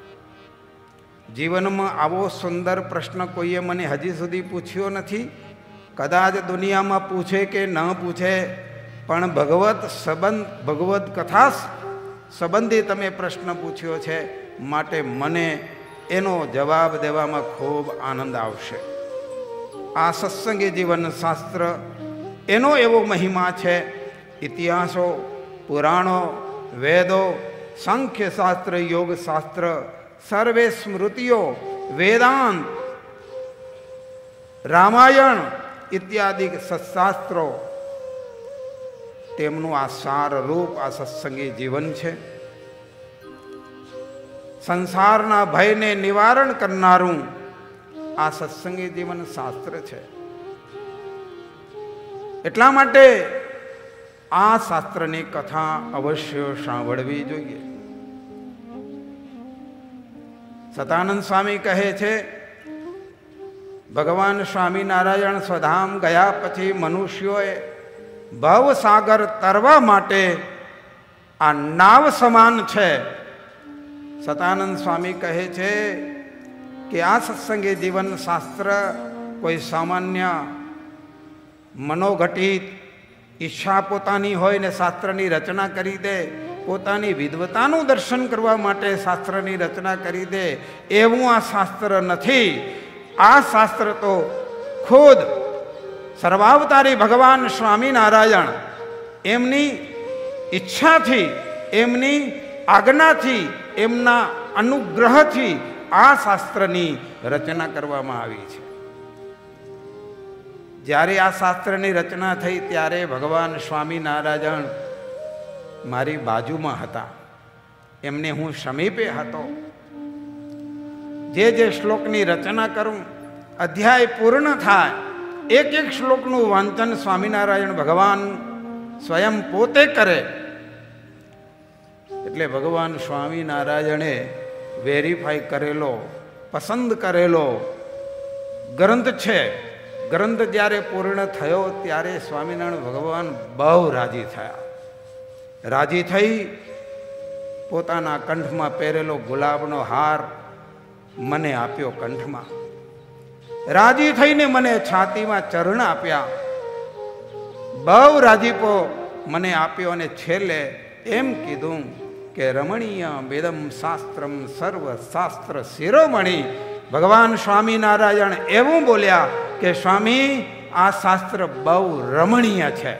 જીવનમાં આવો સુંદર પ્રશ્ન કોઈએ મને હજી સુધી પૂછ્યો નથી. કદાચ દુનિયામાં પૂછે કે ન પૂછે, પણ ભગવત સંબંધ ભગવત કથા સંબંધી તમે પ્રશ્ન પૂછ્યો છે, માટે મને એનો જવાબ દેવામાં ખૂબ આનંદ આવશે. આ સત્સંગી જીવન શાસ્ત્ર એનો એવો મહિમા છે. ઇતિહાસો, પુરાણો, વેદો, સાંખ્ય શાસ્ત્ર, યોગ શાસ્ત્ર, સર્વે સ્મૃતિઓ, વેદાંત, રામાયણ ઇત્યાદિ સત્શાસ્ત્રો, તેમનું આ સાર રૂપ આ સત્સંગી જીવન છે. સંસારના ભયને નિવારણ કરનારું આ સત્સંગી જીવન શાસ્ત્ર છે. એટલા માટે આ શાસ્ત્રની કથા અવશ્ય સાંભળવી જોઈએ. સતાનંદ સ્વામી કહે છે, ભગવાન સ્વામિનારાયણ સ્વધામ ગયા પછી મનુષ્યોએ ભવસાગર તરવા માટે આ નાવ સમાન છે. સતાનંદ સ્વામી કહે છે કે આ સત્સંગી જીવન શાસ્ત્ર કોઈ સામાન્ય મનોઘટિત ઈચ્છા પોતાની હોય ને શાસ્ત્રની રચના કરી દે, પોતાની વિદ્વતાનું દર્શન કરવા માટે શાસ્ત્રની રચના કરી દે, એવું આ શાસ્ત્ર નથી. આ શાસ્ત્ર તો ખુદ સર્વાવતારી ભગવાન સ્વામિનારાયણ એમની ઈચ્છાથી, એમની આજ્ઞાથી, એમના અનુગ્રહથી આ શાસ્ત્રની રચના કરવામાં આવી છે. જ્યારે આ શાસ્ત્રની રચના થઈ ત્યારે ભગવાન સ્વામિનારાયણ મારી બાજુમાં હતા, એમને હું સમીપે હતો. જે જે શ્લોકની રચના કરું, અધ્યાય પૂર્ણ થાય, એક એક શ્લોકનું વાંચન સ્વામિનારાયણ ભગવાન સ્વયં પોતે કરે. એટલે ભગવાન સ્વામિનારાયણે વેરીફાઈ કરેલો, પસંદ કરેલો ગ્રંથ છે. ગ્રંથ જ્યારે પૂર્ણ થયો ત્યારે સ્વામિનારાયણ ભગવાન બહુ રાજી થયા. રાજી થઈ પોતાના કંઠમાં પહેરેલો ગુલાબનો હાર મને આપ્યો કંઠમાં. રાજી થઈને મને છાતીમાં ચરણ આપ્યા. બહુ રાજીપો મને આપ્યો અને છેલ્લે એમ કીધું કે રમણીય વેદમ શાસ્ત્રમ સર્વ શાસ્ત્ર શિરોમણી. ભગવાન સ્વામિનારાયણ એવું બોલ્યા કે સ્વામી, આ શાસ્ત્ર બહુ રમણીય છે,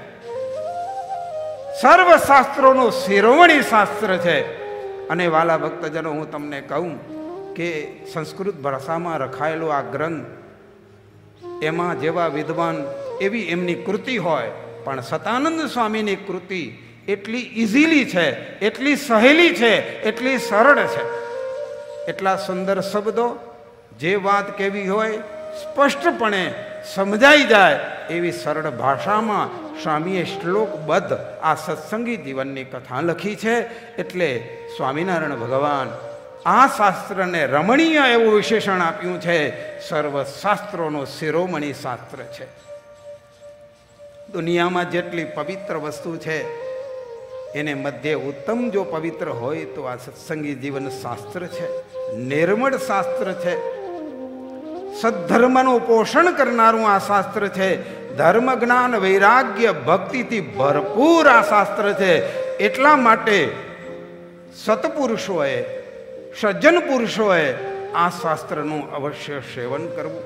સર્વ શાસ્ત્રોનો શિરોમણી શાસ્ત્ર છે. અને વાલા ભક્તજનો, હું તમને કહું કે સંસ્કૃત ભાષામાં રખાયેલો આ ગ્રંથ, એમાં જેવા વિદ્વાન એવી એમની કૃતિ હોય, પણ સતાનંદ સ્વામીની કૃતિ એટલી ઇઝીલી છે, એટલી સહેલી છે, એટલી સરળ છે. એટલા સુંદર શબ્દો, જે વાત કેવી હોય સ્પષ્ટપણે સમજાઈ જાય એવી સરળ ભાષામાં સ્વામીએ શ્લોકબદ્ધ આ સત્સંગી જીવનની કથા લખી છે. એટલે સ્વામિનારાયણ ભગવાન આ શાસ્ત્રને રમણીય એવું વિશેષણ આપ્યું છે. સર્વ શાસ્ત્રોનો શિરોમણી શાસ્ત્ર છે. દુનિયામાં જેટલી પવિત્ર વસ્તુ છે એને મધ્ય ઉત્તમ જો પવિત્ર હોય તો આ સત્સંગી જીવન શાસ્ત્ર છે. નિર્મળ શાસ્ત્ર છે. સદ્ધર્મનું પોષણ કરનારું આ શાસ્ત્ર છે. ધર્મ, જ્ઞાન, વૈરાગ્ય, ભક્તિથી ભરપૂર આ શાસ્ત્ર છે. એટલા માટે સત્પુરુષોએ, સજ્જન પુરુષોએ આ શાસ્ત્રનું અવશ્ય સેવન કરવું.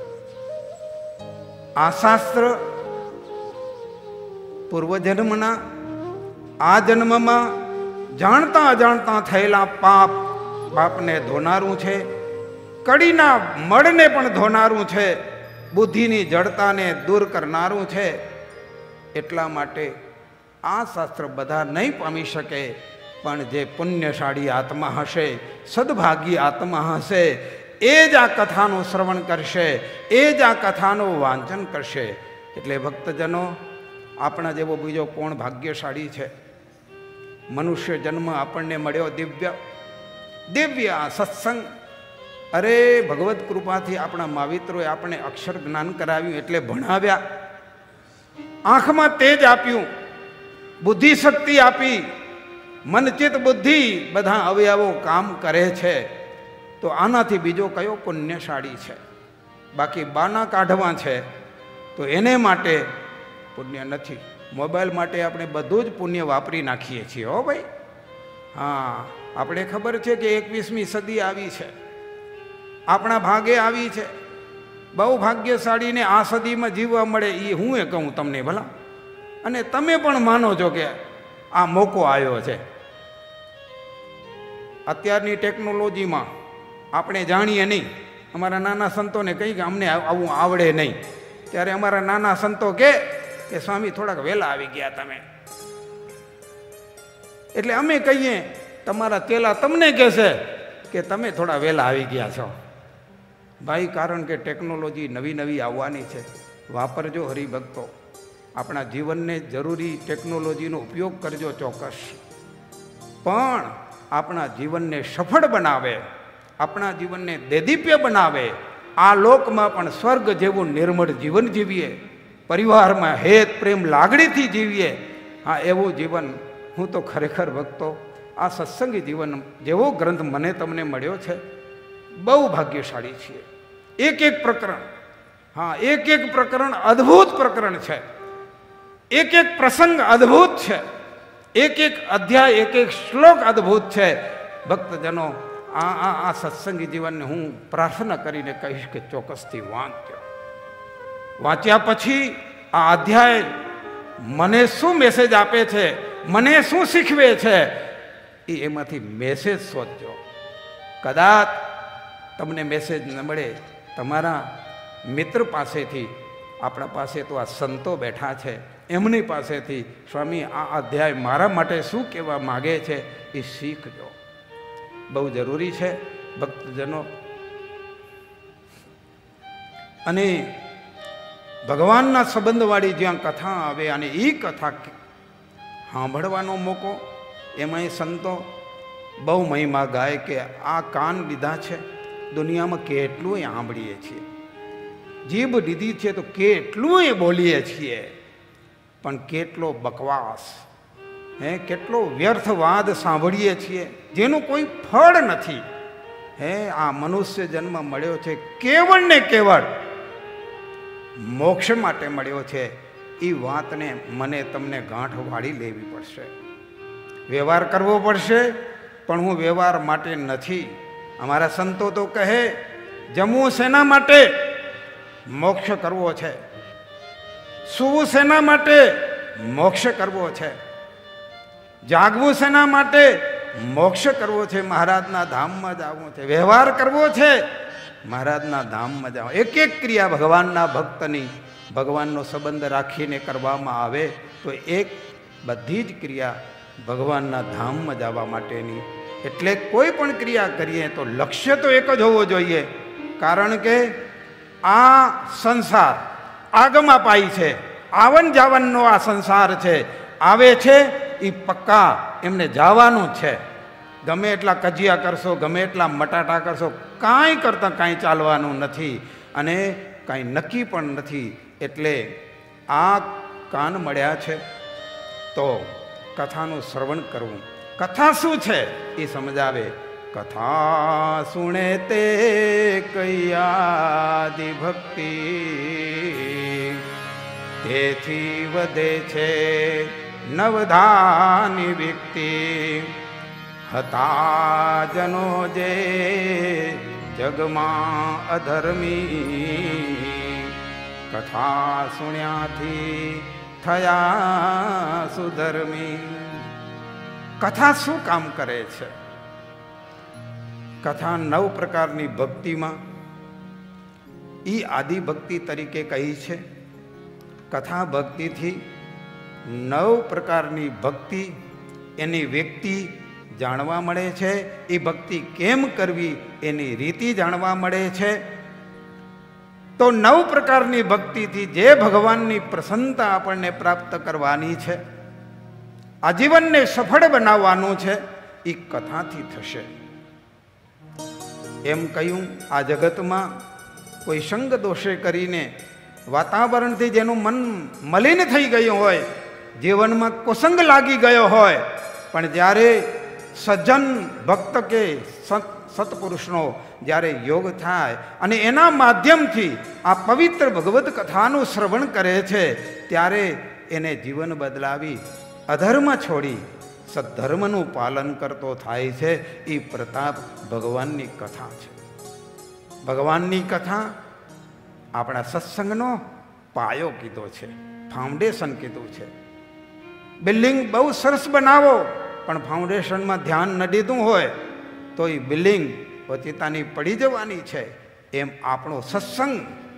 આ શાસ્ત્ર પૂર્વજન્મના, આ જન્મમાં જાણતા અજાણતા થયેલા પાપ પાપને ધોનારું છે, કડીના મળને પણ ધોનારું છે, બુદ્ધિની જડતાને દૂર કરનારું છે. એટલા માટે આ શાસ્ત્ર બધા નહીં પામી શકે, પણ જે પુણ્યશાળી આત્મા હશે, સદભાગી આત્મા હશે, એ જ આ કથાનું શ્રવણ કરશે, એ જ આ કથાનું વાંચન કરશે. એટલે ભક્તજનો, આપણા જેવો બીજો કોણ ભાગ્યશાળી છે? મનુષ્ય જન્મ આપણને મળ્યો દિવ્ય દિવ્ય આ સત્સંગ. અરે ભગવત કૃપાથી આપણા માવિત્રોએ આપણે અક્ષર જ્ઞાન કરાવ્યું, એટલે ભણાવ્યા, આંખમાં તેજ આપ્યું, બુદ્ધિ શક્તિ આપી, મનચિત બુદ્ધિ બધા અવયવો કામ કરે છે. તો આનાથી બીજો કયો પુણ્યશાળી છે? બાકી બાના કાઢવા છે તો એને માટે પુણ્ય નથી. મોબાઈલ માટે આપણે બધું જ પુણ્ય વાપરી નાખીએ છીએ હો ભાઈ. હા, આપણે ખબર છે કે એકવીસમી સદી આવી છે, આપણા ભાગે આવી છે. બહુ ભાગ્યશાળીને આ સદીમાં જીવવા મળે એ હું એ કહું તમને ભલા. અને તમે પણ માનો છો કે આ મોકો આવ્યો છે. અત્યારની ટેકનોલોજીમાં આપણે જાણીએ નહીં. અમારા નાના સંતોને કહી કે અમને આવું આવડે નહીં, ત્યારે અમારા નાના સંતો કહે કે સ્વામી થોડાક વહેલા આવી ગયા તમે. એટલે અમે કહીએ તમારા ચેલા તમને કહેશે કે તમે થોડા વહેલા આવી ગયા છો. ભાઈ, કારણ કે ટેકનોલોજી નવી નવી આવવાની છે. વાપરજો હરિભક્તો, આપણા જીવનને જરૂરી ટેકનોલોજીનો ઉપયોગ કરજો ચોક્કસ, પણ આપણા જીવનને સફળ બનાવે, આપણા જીવનને દેદીપ્ય બનાવે. આ લોકમાં પણ સ્વર્ગ જેવું નિર્મળ જીવન જીવીએ, પરિવારમાં હેત પ્રેમ લાગણીથી જીવીએ. હા, એવું જીવન હું તો ખરેખર ભક્તો આ સત્સંગી જીવન જેવો ગ્રંથ મને તમને મળ્યો છે, બહુ ભાગ્યશાળી છીએ. એક એક પ્રકરણ, હા, એક એક પ્રકરણ અદ્ભુત પ્રકરણ છે, એક એક પ્રસંગ અદ્ભુત છે, એક એક અધ્યાય, એક એક શ્લોક અદ્ભુત છે. ભક્તજનો, આ આ આ સત્સંગી જીવનને હું પ્રાર્થના કરીને કહીશ કે ચોક્કસથી વાંચજો. વાંચ્યા પછી આ અધ્યાય મને શું મેસેજ આપે છે, મને શું શીખવે છે, એ એમાંથી મેસેજ શોધજો. કદાચ તમને મેસેજ ન મળે, તમારા મિત્ર પાસેથી, આપણા પાસે તો આ સંતો બેઠા છે, એમની પાસેથી સ્વામી આ અધ્યાય મારા માટે શું કહેવા માગે છે એ શીખજો. બહુ જરૂરી છે ભક્તજનો. અને ભગવાનના સંબંધવાળી જ્યાં કથા આવે અને એ કથા સાંભળવાનો મોકો, એમાંય સંતો બહુ મહિમા ગાય કે આ કાન લીધા છે, દુનિયામાં કેટલું સાંભળીએ છીએ, જીભ લીધી છે તો કેટલું એ બોલીએ છીએ, પણ કેટલો બકવાસ, હે કેટલો વ્યર્થવાદ સાંભળીએ છીએ જેનું કોઈ ફળ નથી. હે આ મનુષ્ય જન્મ મળ્યો છે કેવળ ને કેવળ મોક્ષ માટે મળ્યો છે. એ વાતને મને તમને ગાંઠ વાળી લેવી પડશે, વ્યવહાર કરવો પડશે. પણ હું વ્યવહાર માટે નથી. અમારા સંતો તો કહે જમવું શેના માટે? મોક્ષ કરવો છે. સૂવું શેના માટે? મોક્ષ કરવો છે. જાગવું શેના માટે? મોક્ષ કરવો છે. મહારાજના ધામમાં જવું છે. વ્યવહાર કરવો છે, મહારાજના ધામમાં જાઓ. એક એક ક્રિયા ભગવાનના ભક્તની, ભગવાનનો સંબંધ રાખીને કરવામાં આવે તો એક બધી જ ક્રિયા ભગવાનના ધામમાં જવા માટેની. એટલે કોઈ પણ ક્રિયા કરીએ તો લક્ષ્ય તો એક જ હોવો જોઈએ. કારણ કે આ સંસાર આગમાં પાઈ છે, આવન જાવનનો આ સંસાર છે. આવે છે એ પક્કા એમને જવાનું છે. ગમે એટલા કજિયા કરશો, ગમે એટલા મટાટા કરશો, કાંઈ કરતાં કાંઈ ચાલવાનું નથી અને કાંઈ નક્કી પણ નથી. એટલે આ કાન મળ્યા છે તો કથાનું શ્રવણ કરવું. કથા શું છે એ સમજાવે. કથા સુણે તે કૈયાદી ભક્તિ, તેથી વધે છે નવધાની વ્યક્તિ. હતા જનો જે જગમાં અધર્મી, કથા સુણ્યાથી થયા સુધર્મી. કથા શું કામ કરે છે? કથા નવ પ્રકારની ભક્તિમાં ઈ આદિ ભક્તિ તરીકે કહી છે. કથા ભક્તિથી નવ પ્રકારની ભક્તિ એની વ્યક્તિ જાણવા મળે છે. એ ભક્તિ કેમ કરવી એની રીતિ જાણવા મળે છે. તો નવ પ્રકારની ભક્તિથી જે ભગવાનની પ્રસન્નતા આપણને પ્રાપ્ત કરવાની છે, આ જીવનને સફળ બનાવવાનું છે, એ કથાથી થશે. એમ કહ્યું, આ જગતમાં કોઈ સંગ દોષે કરીને વાતાવરણથી જેનું મન મલિન થઈ ગયું હોય, જીવનમાં કુસંગ લાગી ગયો હોય, પણ જ્યારે સજ્જન ભક્ત કે સત્પુરુષનો જ્યારે યોગ થાય અને એના માધ્યમથી આ પવિત્ર ભગવદ્ કથાનું શ્રવણ કરે છે, ત્યારે એને જીવન બદલાવી અધર્મ છોડી સદ્ધર્મનું પાલન કરતો થાય છે. એ પ્રતાપ ભગવાનની કથા છે. ભગવાનની કથા આપણા સત્સંગનો પાયો કીધો છે, ફાઉન્ડેશન કીધું છે. બિલ્ડિંગ બહુ સરસ બનાવો, પણ ફાઉન્ડેશનમાં ધ્યાન ન દીધું હોય તો એ બિલ્ડિંગ વચિતાની પડી જવાની છે. એમ આપણો સત્સંગ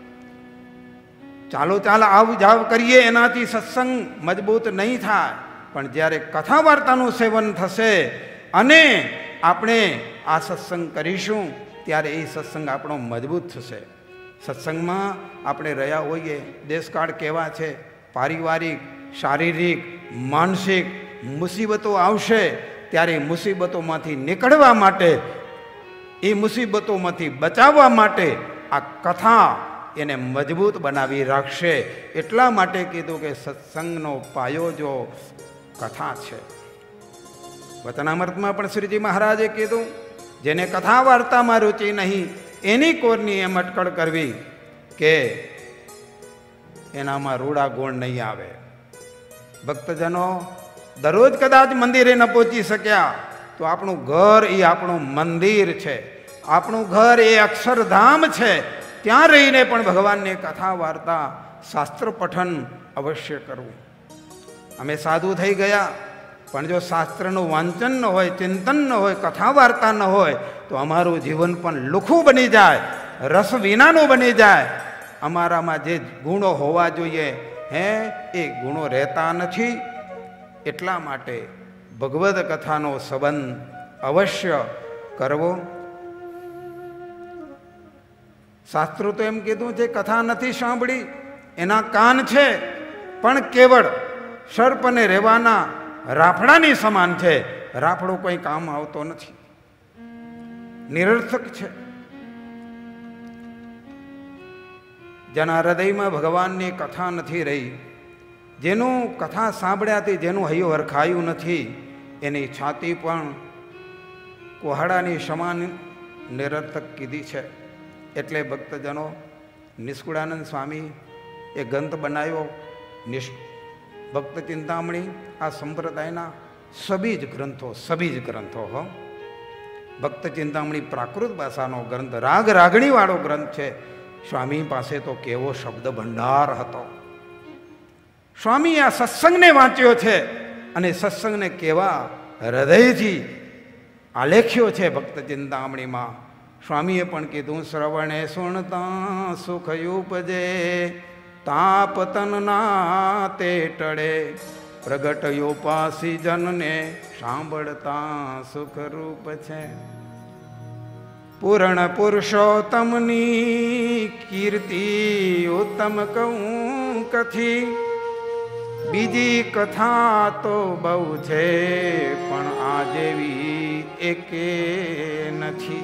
ચાલો ચાલ આવ જાવ કરીએ એનાથી સત્સંગ મજબૂત નહીં થાય, પણ જ્યારે કથા વાર્તાનું સેવન થશે અને આપણે આ સત્સંગ કરીશું ત્યારે એ સત્સંગ આપણો મજબૂત થશે. સત્સંગમાં આપણે રહ્યા હોઈએ, દેશકાળ કેવા છે, પારિવારિક, શારીરિક, માનસિક મુસીબતો આવશે, ત્યારે મુસીબતોમાંથી નીકળવા માટે, એ મુસીબતોમાંથી બચાવવા માટે આ કથા એને મજબૂત બનાવી રાખશે. એટલા માટે કીધું કે સત્સંગનો પાયો જો કથા છે. વચનામૃતમાં પણ શ્રીજી મહારાજે કીધું, જેને કથા વાર્તામાં રુચિ નહીં એની કોરની એમ અટકળ કરવી કે એનામાં રૂડા ગુણ નહીં આવે. ભક્તજનો દરરોજ કદાચ મંદિરે ન પહોંચી શક્યા તો આપણું ઘર એ આપણું મંદિર છે, આપણું ઘર એ અક્ષરધામ છે. ત્યાં રહીને પણ ભગવાનની કથા વાર્તા, શાસ્ત્ર પઠન અવશ્ય કરવું. અમે સાધુ થઈ ગયા, પણ જો શાસ્ત્રનું વાંચન ન હોય, ચિંતન ન હોય, કથા વાર્તા ન હોય તો અમારું જીવન પણ લુખું બની જાય, રસ વિનાનું બની જાય. અમારામાં જે ગુણો હોવા જોઈએ હે એ ગુણો રહેતા નથી. એટલા માટે ભગવદ્ કથાનો સંબંધ અવશ્ય કરવો. શાસ્ત્રો તો એમ કીધું છે, કથા નથી સાંભળી એના કાન છે, પણ કેવળ સર્પને રહેવાના રાફડાની સમાન છે. રાફડો કોઈ કામ આવતો નથી, નિરર્થક છે. જેના હૃદયમાં ભગવાનની કથા નથી રહી, જેનું કથા સાંભળ્યાથી જેનું હૈયું હરખાયું નથી, એની છાતી પણ કુહાડાની સમાન નિરર્થક કીધી છે. એટલે ભક્તજનો, નિષ્કુળાનંદ સ્વામી એ ગ્રંથ બનાવ્યો નિષ் ભક્ત ચિંતામણી. આ સંપ્રદાયના સભી જ ગ્રંથો સભી જ ગ્રંથો હો. ભક્ત ચિંતામણી પ્રાકૃત ભાષાનો ગ્રંથ, રાગ રાગણી વાળો ગ્રંથ છે. સ્વામી પાસે તો કેવો શબ્દ ભંડાર હતો. સ્વામી આ સત્સંગને વાંચ્યો છે અને સત્સંગને કેવા હૃદયથી આલેખ્યો છે ભક્ત ચિંતામણીમાં. સ્વામીએ પણ કીધું, શ્રવણે સુણતા સુખ ઉપજે, તાપતન ના તે ટળે, પ્રગટયો પાસી જનને સાંભળતા સુખરૂપ છે. પૂર્ણ પુરુષોત્તમની કીર્તિ ઉત્તમ કહું કથી, બીજી કથા તો બહુ છે પણ આ જેવી એકે નથી.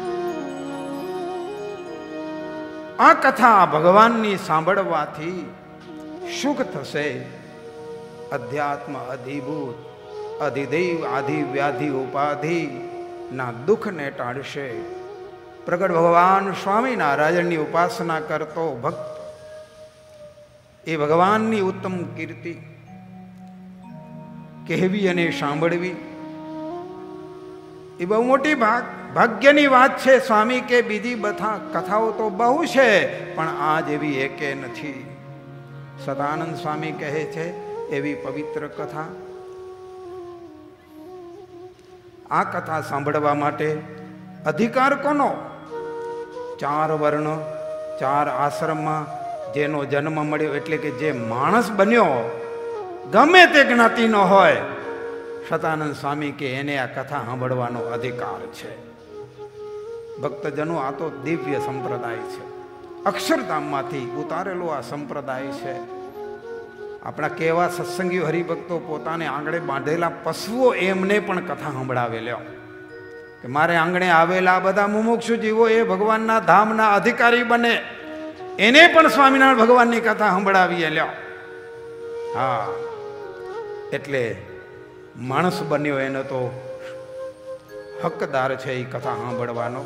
આ કથા ભગવાનની સાંભળવાથી સુખ થશે. અધ્યાત્મ અધિભૂત અધિદૈવ આધિ વ્યાધિ ઉપાધિ ના દુઃખને ટાળશે. પ્રગટ ભગવાન સ્વામિનારાયણની ઉપાસના કરતો ભક્ત એ ભગવાનની ઉત્તમ કીર્તિ કહેવી અને સાંભળવી એ બહુ મોટી ભાગ ભાગ્યની વાત છે. સ્વામી કે બીજી બધા કથાઓ તો બહુ છે પણ આ જેવી એકે નથી. સદાનંદ સ્વામી કહે છે એવી પવિત્ર કથા. આ કથા સાંભળવા માટે અધિકાર કોનો? ચાર વર્ણ, ચાર આશ્રમમાં જેનો જન્મ મળ્યો, એટલે કે જે માણસ બન્યો, ગમે તે જ્ઞાતિનો હોય, સતાનંદ સ્વામી કે એને આ કથા સાંભળવાનો અધિકાર છે. ભક્તજનો, આ તો દિવ્ય સંપ્રદાય છે, અક્ષરધામમાંથી ઉતારેલો આ સંપ્રદાય છે. આપણા કેવા સત્સંગીઓ હરિભક્તો પોતાને આંગણે બાંધેલા પશુઓ એમને પણ કથા સંભળાવે લ્યો કે મારે આંગણે આવેલા બધા મુમુક્ષુ જીવો એ ભગવાનના ધામના અધિકારી બને, એને પણ સ્વામિનારાયણ ભગવાનની કથા સંભળાવીએ લ્યો. હા, એટલે માણસ બન્યો એનો તો હકદાર છે એ કથા સાંભળવાનો.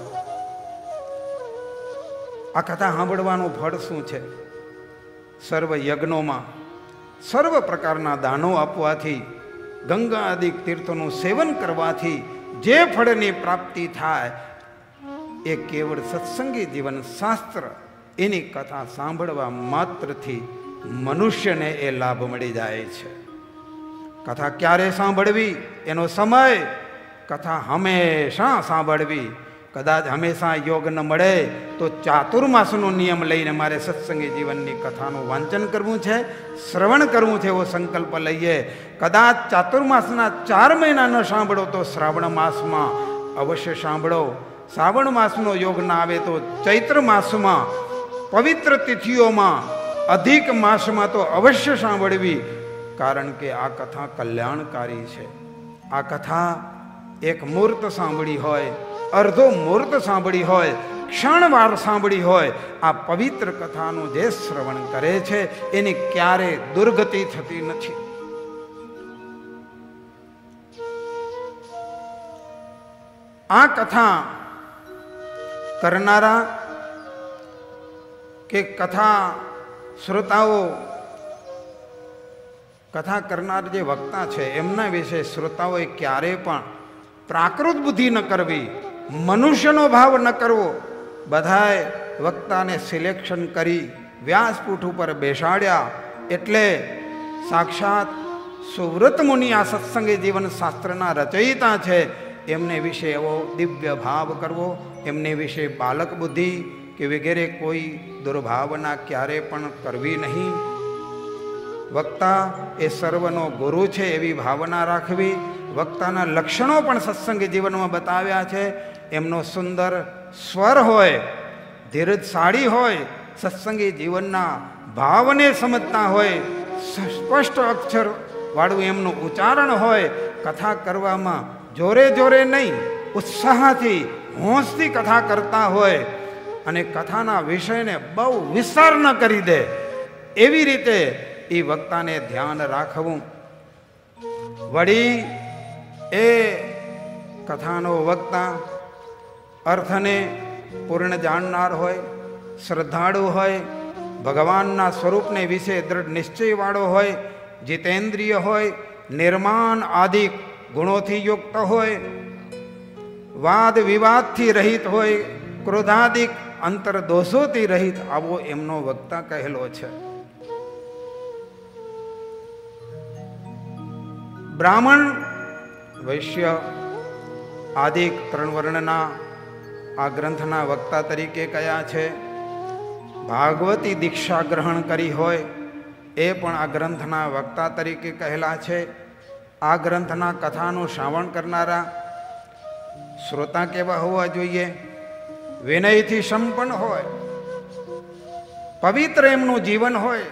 આ કથા સાંભળવાનું ફળ શું છે? સર્વ યજ્ઞોમાં સર્વ પ્રકારના દાનો આપવાથી, ગંગા આદિ તીર્થોનું સેવન કરવાથી જે ફળની પ્રાપ્તિ થાય એ કેવળ સત્સંગી જીવન શાસ્ત્ર એની કથા સાંભળવા માત્રથી મનુષ્યને એ લાભ મળી જાય છે. કથા ક્યારે સાંભળવી એનો સમય, કથા હંમેશા સાંભળવી. કદાચ હંમેશા યોગ ન મળે તો ચાતુર્માસનો નિયમ લઈને મારે સત્સંગી જીવનની કથાનું વાંચન કરવું છે, શ્રવણ કરવું છે, એવો સંકલ્પ લઈએ. કદાચ ચાતુર્માસના ચાર મહિના ન સાંભળો તો શ્રાવણ માસમાં અવશ્ય સાંભળો. શ્રાવણ માસનો યોગ ના આવે તો ચૈત્ર માસમાં, પવિત્ર તિથિઓમાં, અધિક માસમાં તો અવશ્ય સાંભળવી. કારણ કે આ કથા કલ્યાણકારી છે. આ કથા એક મૂર્ત સાંભળી હોય, અર્ધો મૂર્ત સાંભળી હોય, ક્ષણવાર સાંભળી હોય, આ પવિત્ર કથાનું જે શ્રવણ કરે છે એની ક્યારે દુર્ગતિ થતી નથી. આ કથા કરનારા કે કથા શ્રોતાઓ, કથા કરનાર જે વક્તા છે એમના વિશે શ્રોતાઓએ ક્યારે પણ પ્રાકૃત બુદ્ધિ ન કરવી, મનુષ્યનો ભાવ ન કરવો. બધાએ વક્તાને સિલેક્શન કરી વ્યાસપીઠ ઉપર બેસાડ્યા એટલે સાક્ષાત સુવ્રત મુનિ આ સત્સંગી જીવન શાસ્ત્રના રચયિતા છે. એમને વિશે એવો દિવ્ય ભાવ કરવો, એમને વિશે બાલક બુદ્ધિ કે વગેરે કોઈ દુર્ભાવના ક્યારે પણ કરવી નહીં. વક્તા એ સર્વનો ગુરુ છે એવી ભાવના રાખવી. વક્તાના લક્ષણો પણ સત્સંગી જીવનમાં બતાવ્યા છે. એમનો સુંદર સ્વર હોય, ધીરજશાળી હોય, સત્સંગી જીવનના ભાવને સમજતા હોય, સ્પષ્ટ અક્ષર વાળું એમનું ઉચ્ચારણ હોય. કથા કરવામાં જોરે જોરે નહીં, ઉત્સાહથી, હોંશથી કથા કરતા હોય અને કથાના વિષયને બહુ વિસ્તાર ન કરી દે એવી રીતે એ વક્તાને ધ્યાન રાખવું. વળી એ કથાનો વક્તા અર્થને પૂર્ણ જાણનાર હોય, શ્રદ્ધાળુ હોય, ભગવાનના સ્વરૂપને વિશે દ્રઢ નિશ્ચયવાળો હોય, જીતેન્દ્રિય હોય, નિર્માણ આદિ ગુણોથી યુક્ત હોય, વાદ વિવાદથી રહિત હોય, ક્રોધાદિક અંતર દોષોથી રહિત, આવો એમનો વક્તા કહેલો છે. બ્રાહ્મણ, વૈશ્ય આદિક ત્રણ વર્ણના આ ગ્રંથના વક્તા તરીકે કયા છે. ભાગવતી દીક્ષા ગ્રહણ કરી હોય એ પણ આ ગ્રંથના વક્તા તરીકે કહેલા છે. આ ગ્રંથના કથાનું શ્રવણ કરનારા શ્રોતા કેવા હોવા જોઈએ? વિનયથી સંપન્ન હોય, પવિત્ર એમનું જીવન હોય,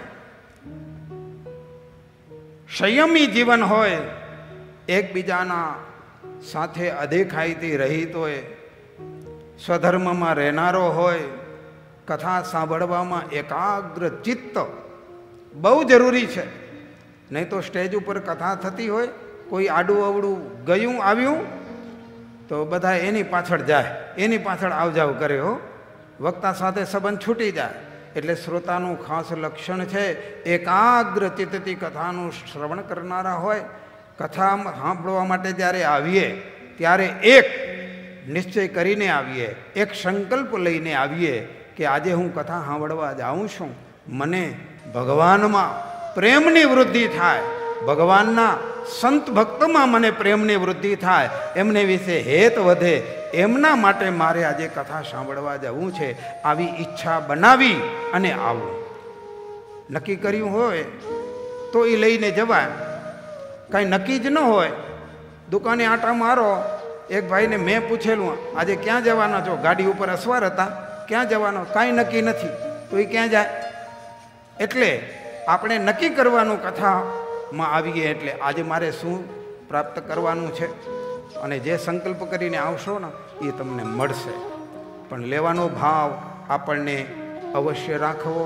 સંયમી જીવન હોય, એકબીજાના સાથે અદેખાઈથી રહિત હોય, સ્વધર્મમાં રહેનારો હોય. કથા સાંભળવામાં એકાગ્ર ચિત્ત બહુ જરૂરી છે. નહીં તો સ્ટેજ ઉપર કથા થતી હોય, કોઈ આડું અવડું ગયું આવ્યું તો બધા એની પાછળ જાય, એની પાછળ આવજાવ કરે હો, વક્તા સાથે સંબંધ છૂટી જાય. એટલે શ્રોતાનું ખાસ લક્ષણ છે એકાગ્ર ચિત્તથી કથાનું શ્રવણ કરનારા હોય. કથા સાંભળવા માટે જ્યારે આવીએ ત્યારે એક નિશ્ચય કરીને આવીએ, એક સંકલ્પ લઈને આવીએ કે આજે હું કથા સાંભળવા જાઉં છું, મને ભગવાનમાં પ્રેમની વૃદ્ધિ થાય, ભગવાનના સંત ભક્તમાં મને પ્રેમની વૃદ્ધિ થાય, એમને વિશે હેત વધે, એમના માટે મારે આજે કથા સાંભળવા જવું છે. આવી ઈચ્છા બનાવી અને આવું નક્કી કર્યું હોય તો એ લઈને જવાય. કાંઈ નક્કી જ ન હોય, દુકાને આંટા મારો. એક ભાઈને મેં પૂછેલું, આજે ક્યાં જવાના છો? ગાડી ઉપર અસવાર હતા, ક્યાં જવાનો? કાંઈ નક્કી નથી, તો એ ક્યાં જાય? એટલે આપણે નક્કી કરવાનું કથામાં આવીએ એટલે આજે મારે શું પ્રાપ્ત કરવાનું છે, અને જે સંકલ્પ કરીને આવશો ને એ તમને મળશે. પણ લેવાનો ભાવ આપણને અવશ્ય રાખવો.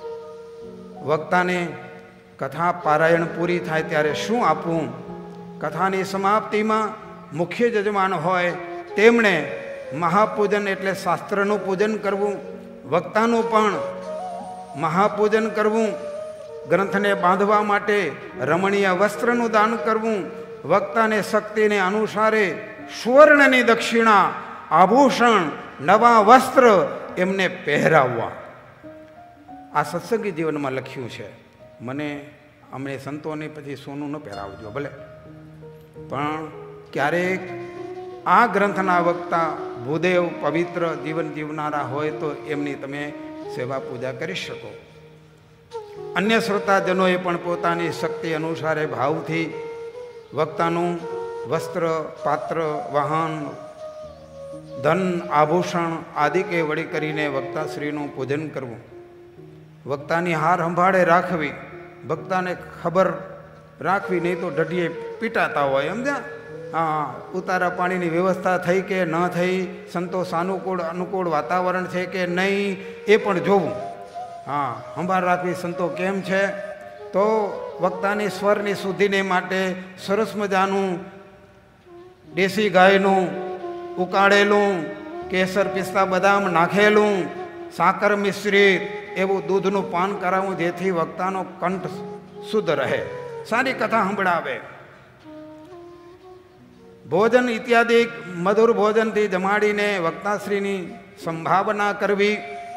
વક્તાને કથા પારાયણ પૂરી થાય ત્યારે શું આપવું? કથાની સમાપ્તિમાં મુખ્ય જજમાન હોય તેમણે મહાપૂજન એટલે શાસ્ત્રનું પૂજન કરવું, વક્તાનું પણ મહાપૂજન કરવું, ગ્રંથને બાંધવા માટે રમણીય વસ્ત્રનું દાન કરવું, વક્તાને શક્તિને અનુસારે સુવર્ણની દક્ષિણા, આભૂષણ, નવા વસ્ત્ર એમને પહેરાવવા. આ સત્સંગી જીવનમાં લખ્યું છે. મને અમને સંતોને પછી સોનું ન પહેરાવજો ભલે, પણ ક્યારેક આ ગ્રંથના વક્તા ભૂદેવ પવિત્ર જીવન જીવનારા હોય તો એમની તમે સેવા પૂજા કરી શકો. અન્ય શ્રોતાજનોએ પણ પોતાની શક્તિ અનુસારે ભાવથી વક્તાનું વસ્ત્ર, પાત્ર, વાહન, ધન, આભૂષણ આદિ કે વળી કરીને વક્તાશ્રીનું પૂજન કરવું. વક્તાની હાર સંભાળે રાખવી, વક્તાને ખબર રાખવી, નહીં તો ઢઢીએ પીટાતા હોય. સમજ્યા? હા, ઉતારા પાણીની વ્યવસ્થા થઈ કે ન થઈ, સંતોષ અનુકૂળ અનુકૂળ વાતાવરણ છે કે નહીં એ પણ જોવું. હા, સંભાળ રાખવી. સંતો કેમ છે? તો વક્તાની સ્વરની શુદ્ધિને માટે સરસ મજાનું દેશી ગાયનું ઉકાળેલું, કેસર, પિસ્તા, બદામ નાખેલું, સાકર મિશ્રિત એવું દૂધનું પાન કરાવવું, જેથી વક્તાનો કંઠ શુદ્ધ રહે, સારી કથા સંભળાવે. ભોજન ઇત્યાદિ મધુર ભોજનથી જમાડીને વક્તાશ્રીની સંભાવના કરવી.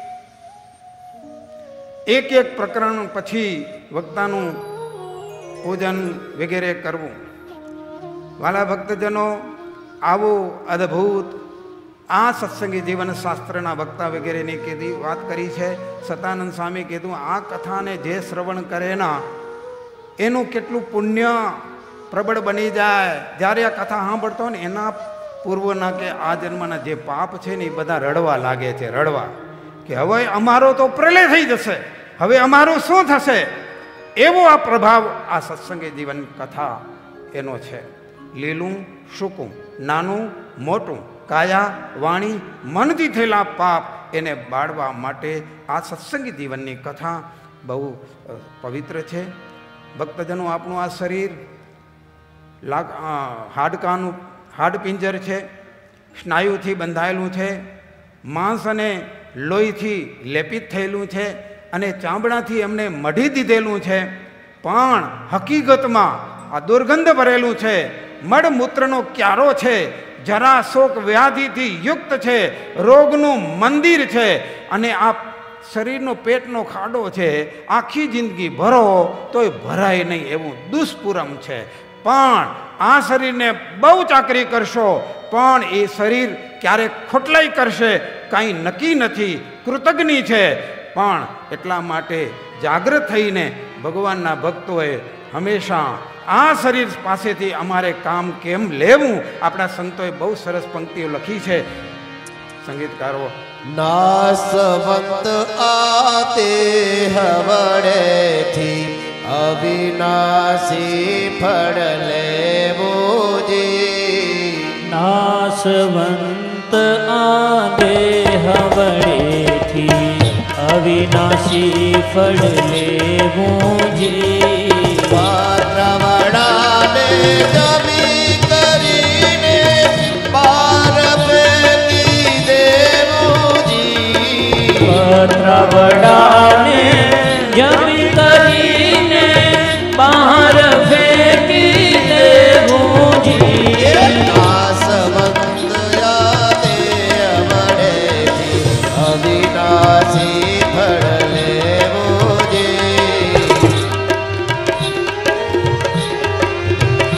એક એક પ્રકરણ પછી વક્તાનું પૂજન વગેરે કરવું. વાલા ભક્તજનો, આવું અદ્ભુત આ સત્સંગી જીવન શાસ્ત્રના વક્તા વગેરેની કીધી વાત કરી છે. સતાનંદ સ્વામી કીધું, આ કથાને જે શ્રવણ કરે ના એનું કેટલું પુણ્ય પ્રબળ બની જાય. જ્યારે આ કથા સાંભળતો ને એના પૂર્વના કે આ જન્મના જે પાપ છે ને એ બધા રડવા લાગે છે, રડવા કે હવે અમારો તો પ્રલય થઈ જશે, હવે અમારું શું થશે. એવો આ પ્રભાવ આ સત્સંગી જીવન કથા એનો છે. લીલું સૂકું, નાનું મોટું, કાયા વાણી મનથી થયેલા પાપ એને બાળવા માટે આ સત્સંગી જીવનની કથા બહુ પવિત્ર છે. ભક્તજનો, આપણું આ શરીર લાગ હાડકાનું હાડપિંજર છે, સ્નાયુથી બંધાયેલું છે, માંસ અને લોહીથી લેપિત થયેલું છે અને ચામડાથી એમને મઢી દીધેલું છે. પણ હકીકતમાં આ દુર્ગંધ ભરેલું છે, મળમૂત્રનો ક્યારો છે, જરા શોક વ્યાધિથી યુક્ત છે, રોગનું મંદિર છે અને આ શરીરનો પેટનો ખાડો છે. આખી જિંદગી ભરો તોય ભરાય નહીં એવું દુષ્પુરમ છે. પણ આ શરીરને બહુ ચાકરી કરશો પણ એ શરીર ક્યારેક ખોટલાઈ કરશે કાંઈ નક્કી નથી, કૃતજ્ઞ છે. પણ એટલા માટે જાગૃત થઈને ભગવાનના ભક્તોએ હંમેશા આ શરીર પાસેથી અમારે કામ કેમ લેવું, આપણા સંતોએ બહુ સરસ પંક્તિઓ લખી છે. સંગીતકારો, નાસવંત આતે હવડેથી અવિનાશી ફળ લેવો જે. નાસવંત આદે હવડેથી અવિનાશી ફળ લેવું જે. પાત્રવડાને જમી કરીને પાર ફેંકી દેવું જી. પાત્રવડાને જમી કરીને બહાર ફેંકી દેવું જી. નાસવંત યાદે અમરેથી અવિનાશી ફળ લેવું જે.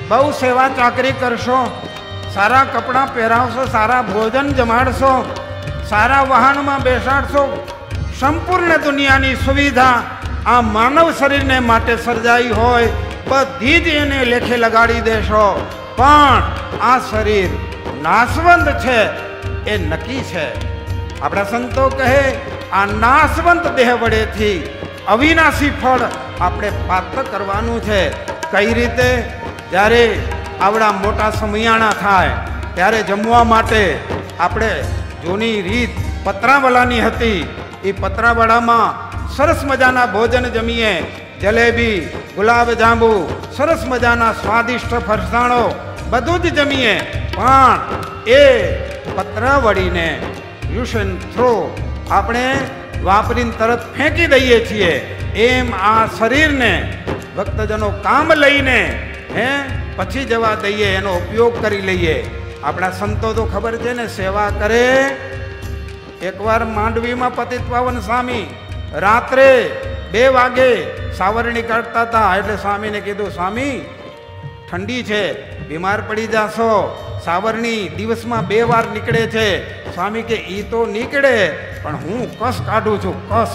બહુ સેવા ચાકરી કરશો, સારા કપડાં પહેરાવશો, સારા ભોજન જમાડશો, સારા વાહનમાં બેસાડશો, સંપૂર્ણ દુનિયાની સુવિધા આ માનવ શરીરને માટે સર્જાઈ હોય બધી જ એને લેખે લગાડી દેશો, પણ આ શરીર નાશવંત છે એ નક્કી છે. આપણા સંતો કહે આ નાશવંત દેહ વડેથી અવિનાશી ફળ આપણે પ્રાપ્ત કરવાનું છે. કઈ રીતે? જ્યારે આવડા મોટા સમયાણા થાય ત્યારે જમવા માટે આપણે જૂની રીત પતરાવળાની હતી. એ પતરાવળામાં સરસ મજાના ભોજન જમીએ, જલેબી, ગુલાબ જાંબુ, સરસ મજાના સ્વાદિષ્ટ ફરસાણો બધું જ જમીએ, પણ એ પતરાવળીને યુઝ એન્ડ થ્રો આપણે વાપરીને તરત ફેંકી દઈએ છીએ. એમ આ શરીરને ભક્તજનો કામ લઈને હે પછી જવા દઈએ, એનો ઉપયોગ કરી લઈએ. આપણા સંતો તો ખબર છે ને, સેવા કરે. એકવાર માંડવીમાં પતિત પાવન સ્વામી રાત્રે બે વાગે સાવરણી કાઢતા હતા, એટલે સ્વામીને કીધું, સ્વામી ઠંડી છે, બીમાર પડી જાશો. સાવરણી દિવસમાં બે વાર નીકળે છે. સ્વામી કે ઈ તો નીકળે, પણ હું કસ કાઢું છું, કસ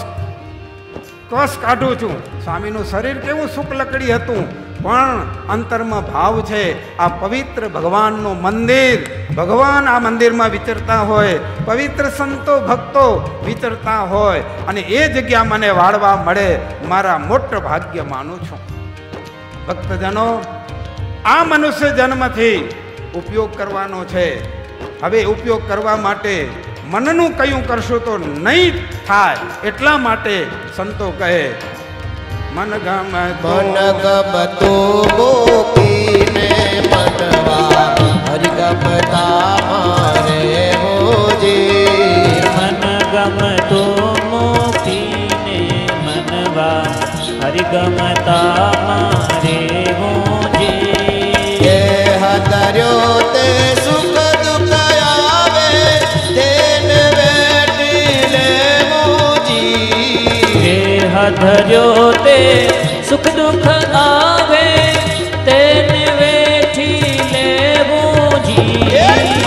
કસ કાઢું છું. સ્વામીનું શરીર કેવું શુક્લકડી હતું, પણ અંતરમાં ભાવ છે. આ પવિત્ર ભગવાનનું મંદિર, ભગવાન આ મંદિરમાં વિચરતા હોય, પવિત્ર સંતો ભક્તો વિચરતા હોય, અને એ જગ્યા મને વાળવા મળે, મારા મોટું ભાગ્ય માનું છું. ભક્તજનો, આ મનુષ્ય જન્મથી ઉપયોગ કરવાનો છે. હવે ઉપયોગ કરવા માટે મનનું કયું કરશું તો નહીં થાય, એટલા માટે સંતો કહે મન ગમ મન ગમતો મૂકીને મનવા હરિગમતા મારે હોજી. મન ગમતો મૂકીને મનવા હરિગમતા મારે હોજી. દેહ ધર્યો તે સુખ દુઃખ આવે, તેને વેઠી લેવું જી. દેહ ધર્યો તે સુખ દુઃખ આવે, તેને વેઠી લેવું જી.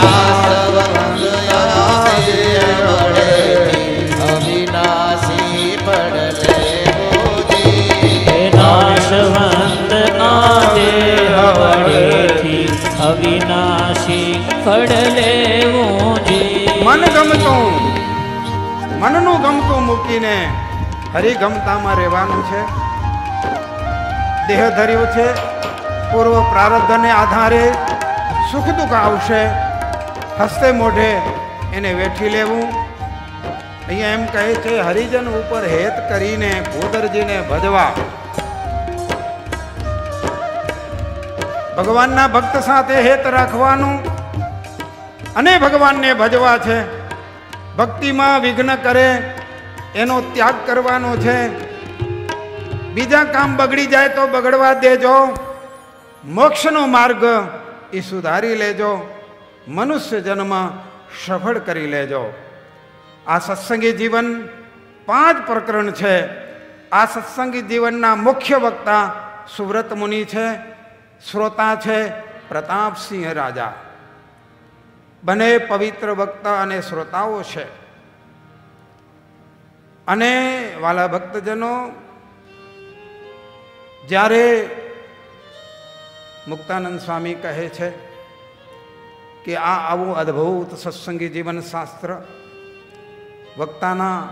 અવિનાશી પડ લેવું જી. નાશવંત ના દેહ વડેથી અવિનાશી ફળ લેવું જી. મન ગમતું, મનનું ગમતું મૂકીને હરિગમતામાં રહેવાનું છે. દેહ ધર્યું છે, પૂર્વ પ્રારબ્ધને આધારે સુખ દુઃખ આવશે, હસ્તે મોઢે એને વેઠી લેવું. અહીંયા એમ કહે છે, હરિજન ઉપર હેત કરીને ભૂદરજીને ભજવા. ભગવાનના ભક્ત સાથે હેત રાખવાનું અને ભગવાનને ભજવા છે. ભક્તિમાં વિઘ્ન કરે એનો ત્યાગ કરવાનો છે. બીજા કામ બગડી જાય તો બગડવા દેજો, મોક્ષનો માર્ગ એ સુધારી લેજો, મનુષ્ય જન્મ સફળ કરી લેજો. આ સત્સંગી જીવન પાંચ પ્રકરણ છે. આ સત્સંગી જીવનના મુખ્ય વક્તા સુવ્રત મુનિ છે, શ્રોતા છે પ્રતાપસિંહ રાજા. બંને પવિત્ર વક્તા અને શ્રોતાઓ છે. અને વાલા ભક્તજનો, જ્યારે મુક્તાનંદ સ્વામી કહે છે કે આ આવું અદ્ભુત સત્સંગી જીવન શાસ્ત્ર, વક્તાના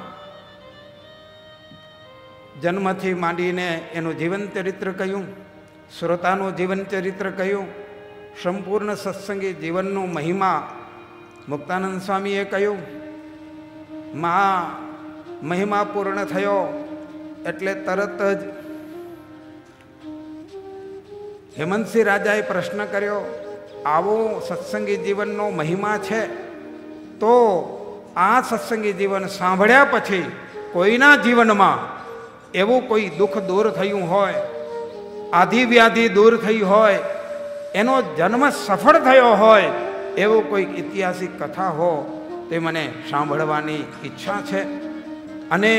જન્મથી માંડીને એનું જીવન ચરિત્ર કહ્યું, શ્રોતાનું જીવન ચરિત્ર કહ્યું, સંપૂર્ણ સત્સંગી જીવનનો મહિમા મુક્તાનંદ સ્વામીએ કહ્યું. મા મહિમા પૂર્ણ થયો એટલે તરત જ હેમંતસિંહ રાજાએ પ્રશ્ન કર્યો, આવો સત્સંગી જીવનનો મહિમા છે તો આ સત્સંગી જીવન સાંભળ્યા પછી કોઈના જીવનમાં એવું કોઈ દુઃખ દૂર થયું હોય, આધિ વ્યાધિ દૂર થઈ હોય, એનો જન્મ સફળ થયો હોય, એવું કોઈ ઐતિહાસિક કથા હો તે મને સાંભળવાની ઈચ્છા છે. અને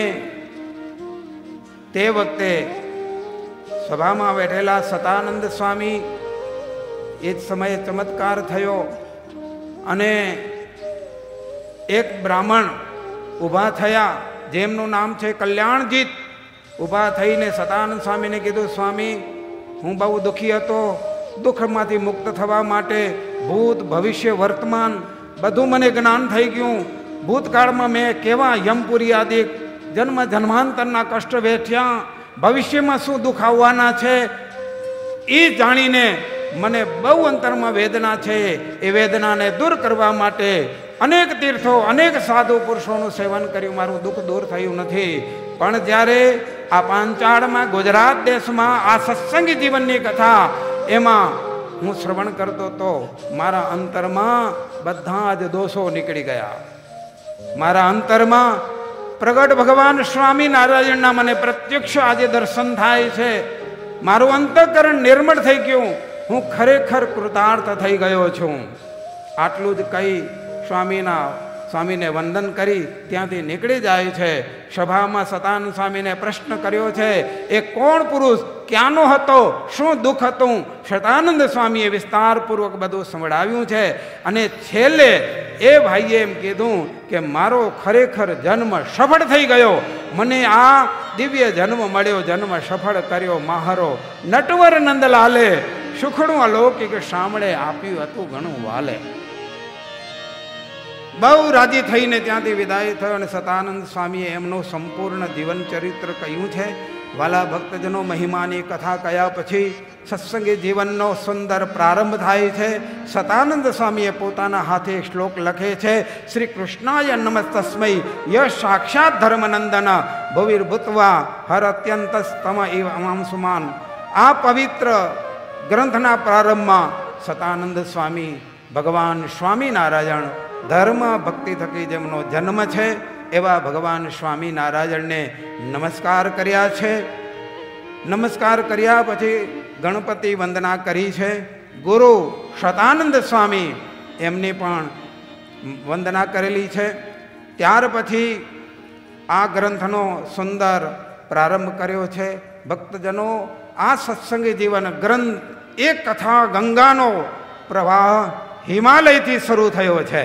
તે વખતે સભામાં બેઠેલા સતાનંદ સ્વામી એ જ સમયે ચમત્કાર થયો અને એક બ્રાહ્મણ ઊભા થયા જેમનું નામ છે કલ્યાણજીત. ઊભા થઈને સતાનંદ સ્વામીને કીધું, સ્વામી હું બહુ દુઃખી હતો, દુઃખમાંથી મુક્ત થવા માટે ભૂત ભવિષ્ય વર્તમાન બધું મને જ્ઞાન થઈ ગયું. ભૂતકાળમાં મેં કેવા યમપુરી આદિ જન્મ જન્માંતરના કષ્ટ વેઠ્યા, ભવિષ્યમાં શું દુઃખ આવવાના છે એ જાણીને મને બહુ અંતરમાં વેદના છે. એ વેદનાને દૂર કરવા માટે અનેક તીર્થો અનેક સાધુ પુરુષોનું સેવન કર્યું, મારું દુઃખ દૂર થયું નથી. પણ જ્યારે આ પાંચાળમાં ગુજરાત દેશમાં આ સત્સંગી જીવનની કથા એમાં હું શ્રવણ કરતો તો મારા અંતરમાં બધા જ દોષો નીકળી ગયા. મારા અંતરમાં પ્રગટ ભગવાન સ્વામિનારાયણના મને પ્રત્યક્ષ આજે દર્શન થાય છે. મારું અંતઃકરણ નિર્મળ થઈ ગયું. હું ખરેખર કૃતાર્થ થઈ ગયો છું. આટલું જ કહી સ્વામીના સ્વામીને વંદન કરી ત્યાંથી નીકળી જાય છે. સભામાં સતાનંદ સ્વામીને પ્રશ્ન કર્યો છે, એ કોણ પુરુષ, ક્યાંનો હતો, શું દુઃખ હતું? સતાનંદ સ્વામીએ વિસ્તારપૂર્વક બધું સંભળાવ્યું છે. અને છેલ્લે એ ભાઈએ એમ કીધું કે મારો ખરેખર જન્મ સફળ થઈ ગયો, મને આ દિવ્ય જન્મ મળ્યો, જન્મ સફળ કર્યો મારો નટવર નંદલાલે, સુખડું અલૌકિક સાંભળે આપ્યું હતું ઘણું વાલે. બહુ રાજી થઈને ત્યાંથી વિદાય થયો અને સતાનંદ સ્વામીએ એમનું સંપૂર્ણ જીવન ચરિત્ર કહ્યું છે. વાલા ભક્તજનો, મહિમાની કથા કયા પછી સત્સંગી જીવનનો સુંદર પ્રારંભ થાય છે. સતાનંદ સ્વામીએ પોતાના હાથે શ્લોક લખે છે, શ્રી કૃષ્ણાય નમસ્તસ્મૈ ય સાક્ષાત ધર્મનંદન ભવિર્ભૂત્વા હર અત્યંતસ્તમ ઇવ અમાંસુમાન. આ પવિત્ર ગ્રંથના પ્રારંભમાં સતાનંદ સ્વામી ભગવાન સ્વામિનારાયણ ધર્મ ભક્તિ થકી જેમનો જન્મ છે એવા ભગવાન સ્વામિનારાયણને નમસ્કાર કર્યા છે. નમસ્કાર કર્યા પછી ગણપતિ વંદના કરી છે. ગુરુ સતાનંદ સ્વામી એમની પણ વંદના કરેલી છે. ત્યાર પછી આ ગ્રંથનો સુંદર પ્રારંભ કર્યો છે. ભક્તજનો, આ સત્સંગી જીવન ગ્રંથ એક કથા ગંગાનો પ્રવાહ હિમાલયથી શરૂ થયો છે.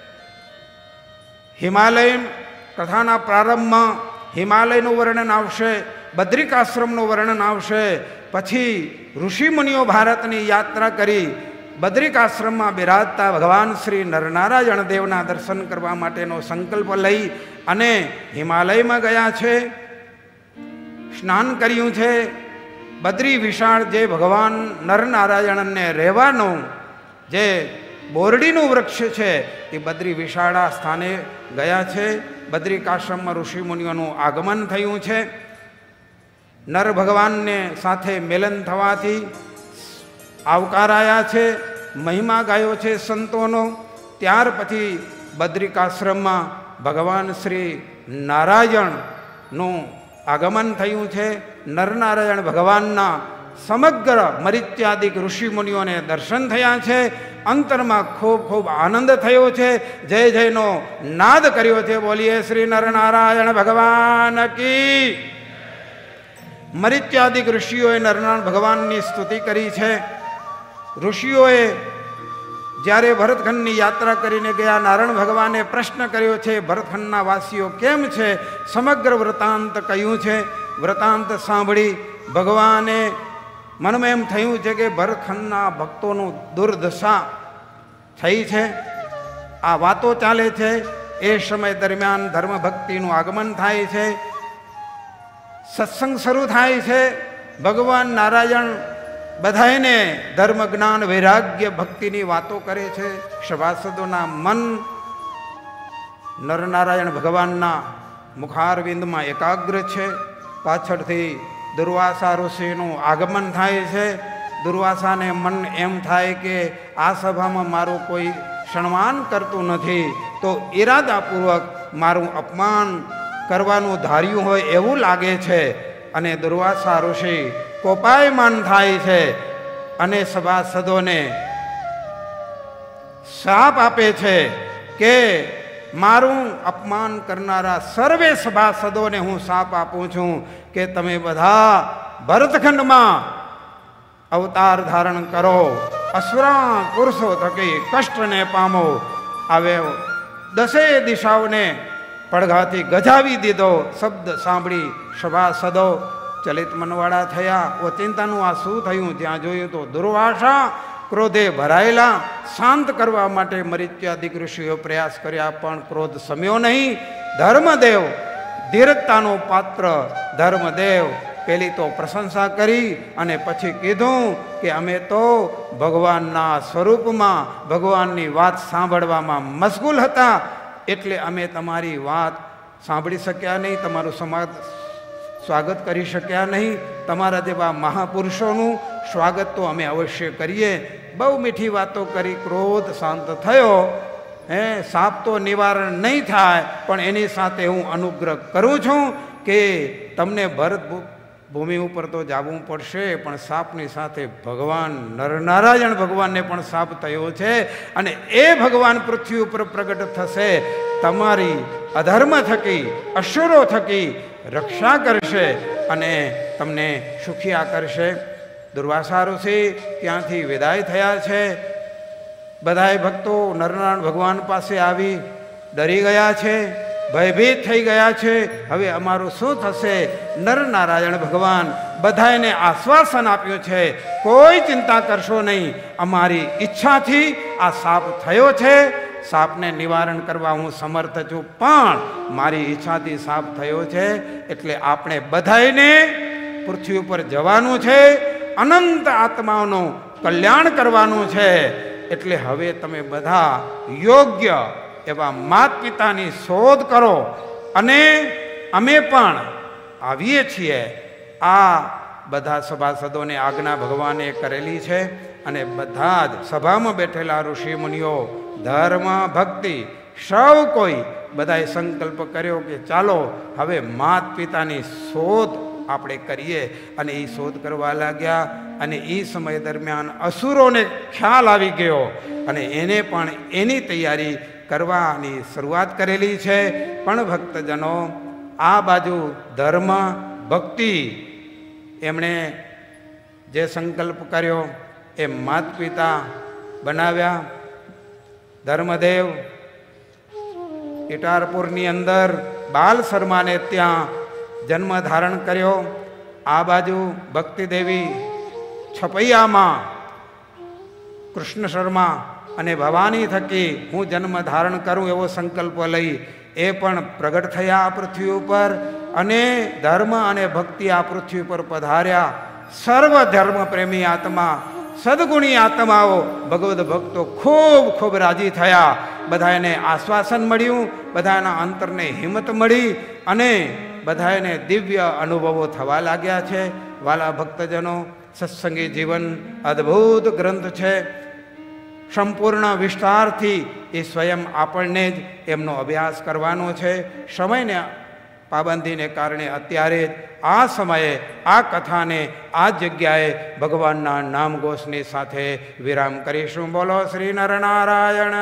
હિમાલય કથાના પ્રારંભમાં હિમાલયનું વર્ણન આવશે, બદ્રિકાશ્રમનું વર્ણન આવશે. પછી ઋષિમુનિઓ ભારતની યાત્રા કરી બદ્રિકાશ્રમમાં બિરાજતા ભગવાન શ્રી નરનારાયણ દેવના દર્શન કરવા માટેનો સંકલ્પ લઈ અને હિમાલયમાં ગયા છે, સ્નાન કર્યું છે. બદ્રી વિશાળ જે ભગવાન નરનારાયણને રહેવાનું જે બોરડીનું વૃક્ષ છે એ બદ્રી વિશાળા સ્થાને ગયા છે. બદ્રિકાશ્રમમાં ઋષિમુનિઓનું આગમન થયું છે. નર ભગવાનને સાથે મિલન થવાથી આવકારાયા છે, મહિમા ગાયો છે સંતોનો. ત્યાર પછી બદ્રિકાશ્રમમાં ભગવાન શ્રી નારાયણનું આગમન થયું છે. નરનારાયણ ભગવાનના સમગ્ર મરિત્યાદિક ઋષિમુનિઓને દર્શન થયા છે. અંતરમાં ખૂબ ખૂબ આનંદ થયો છે. જય જયનો નાદ કર્યો છે. બોલીએ શ્રી નરનારાયણ ભગવાન કી. મરિત્યાદિક ઋષિઓએ નરનારાયણ ભગવાનની સ્તુતિ કરી છે. ઋષિઓએ જ્યારે ભરતખંડની યાત્રા કરીને ગયા, નારાયણ ભગવાને પ્રશ્ન કર્યો છે, ભરતખંડના વાસીઓ કેમ છે? સમગ્ર વૃતાંત કહ્યું છે. વૃતાંત સાંભળી ભગવાને મનમાં એમ થયું છે કે ભરતખંડના ભક્તોનું દુર્દશા થઈ છે. આ વાતો ચાલે છે. એ સમય દરમિયાન ધર્મ ભક્તિનું આગમન થાય છે, સત્સંગ શરૂ થાય છે. ભગવાન નારાયણ બધાને ધર્મ જ્ઞાન વૈરાગ્ય ભક્તિની વાતો કરે છે. સભાસદોના મન નરનારાયણ ભગવાનના મુખારવિંદમાં એકાગ્ર છે. પાછળથી દુર્વાસા ઋષિનું આગમન થાય છે. દુર્વાસાને મન એમ થાય કે આ સભામાં મારું કોઈ સન્માન કરતું નથી, તો ઈરાદાપૂર્વક મારું અપમાન કરવાનું ધાર્યું હોય એવું લાગે છે. અને દુર્વાસા ઋષિ કોપાયમાન થાય છે અને સભાસદોને શાપ આપે છે કે મારું અપમાન કરનારા સર્વે સભાસદોને હું શાપ આપું છું કે તમે બધા ભરતખંડમાં અવતાર ધારણ કરો અસુરા પુરુષો થકી કષ્ટને પામો. આવે દસે દિશાઓને પડઘાથી ગજાવી દીધો. શબ્દ સાંભળી સભાસદો ચલિત મનવાળા થયા. ઓ ચિંતાનું આ શું થયું? ત્યાં જોયું તો દુર્વાસા ક્રોધે ભરાયેલા. શાંત કરવા માટે મરીચ્યાદિક ઋષિઓ પ્રયાસ કર્યા, પણ ક્રોધ સમ્યો નહીં. ધર્મદેવ ધીરજતાનો પાત્ર ધર્મદેવ પેલી તો પ્રશંસા કરી અને પછી કીધું કે અમે તો ભગવાનના સ્વરૂપમાં ભગવાનની વાત સાંભળવામાં મશગુલ હતા, એટલે અમે તમારી વાત સાંભળી શક્યા નહીં, તમારું સમાજ સ્વાગત કરી શક્યા નહીં. તમારા જેવા મહાપુરુષોનું સ્વાગત તો અમે અવશ્ય કરીએ. બહુ મીઠી વાતો કરી, ક્રોધ શાંત થયો. હે સાપ તો નિવારણ નહીં થાય, પણ એની સાથે હું અનુગ્રહ કરું છું કે તમને ભરત ભૂમિ ઉપર તો જવું પડશે, પણ સાપની સાથે ભગવાન નરનારાયણ ભગવાનને પણ સાપ થયો છે અને એ ભગવાન પૃથ્વી ઉપર પ્રગટ થશે. તમારી અધર્મ થકી અસુરો થકી રક્ષા કરશે અને તમને સુખિયા કરશે. દુર્વાસા ઋષિ ત્યાંથી વિદાય થયા છે. બધાય ભક્તો નરનારાયણ ભગવાન પાસે આવી ડરી ગયા છે, ભયભીત થઈ ગયા છે. હવે અમારું શું થશે? નરનારાયણ ભગવાન બધાને આશ્વાસન આપ્યું છે, કોઈ ચિંતા કરશો નહીં, અમારી ઈચ્છાથી આ સાપ થયો છે, સાપને નિવારણ કરવા હું સમર્થ છું, પણ મારી ઈચ્છાથી સાપ થયો છે, એટલે આપણે બધાને પૃથ્વી ઉપર જવાનું છે, અનંત આત્માઓનું કલ્યાણ કરવાનું છે. એટલે હવે તમે બધા યોગ્ય એવા માત પિતાની શોધ કરો અને અમે પણ આવીએ છીએ. આ બધા સભાસદોને આજ્ઞા ભગવાને કરેલી છે અને બધા જ સભામાં બેઠેલા ઋષિ મુનિઓ ધર્મ ભક્તિ સૌ કોઈ બધાએ સંકલ્પ કર્યો કે ચાલો હવે માત પિતાની શોધ આપણે કરીએ. અને એ શોધ કરવા લાગ્યા અને એ સમય દરમિયાન અસુરોને ખ્યાલ આવી ગયો અને એને પણ એની તૈયારી કરવાની શરૂઆત કરેલી છે. પણ ભક્તજનો આ બાજુ ધર્મ ભક્તિ એમણે જે સંકલ્પ કર્યો એ માત પિતા બનાવ્યા. ધર્મદેવ ઇટારપુરની અંદર બાલ શર્માને ત્યાં જન્મ ધારણ કર્યો. આ બાજુ ભક્તિદેવી છપૈયામાં કૃષ્ણ શર્મા અને ભવાની થકી હું જન્મ ધારણ કરું એવો સંકલ્પ લઈ એ પણ પ્રગટ થયા આ પૃથ્વી ઉપર અને ધર્મ અને ભક્તિ આ પૃથ્વી પર પધાર્યા. સર્વ ધર્મ પ્રેમી આત્મા સદગુણી આત્માઓ ભગવદ ભક્તો ખૂબ ખૂબ રાજી થયા. બધાને આશ્વાસન મળ્યું, બધાના અંતરને હિંમત મળી અને બધાને દિવ્ય અનુભવો થવા લાગ્યા છે. વાલા ભક્તજનો, સત્સંગી જીવન અદ્ભુત ગ્રંથ છે. સંપૂર્ણ વિસ્તારથી એ સ્વયં આપણને જ એમનો અભ્યાસ કરવાનો છે. સમયને પાબંદીને કારણે અત્યારે જ આ સમયે આ કથાને આ જગ્યાએ ભગવાનના નામ ઘોષની સાથે વિરામ કરીશું. બોલો શ્રી નરનારાયણ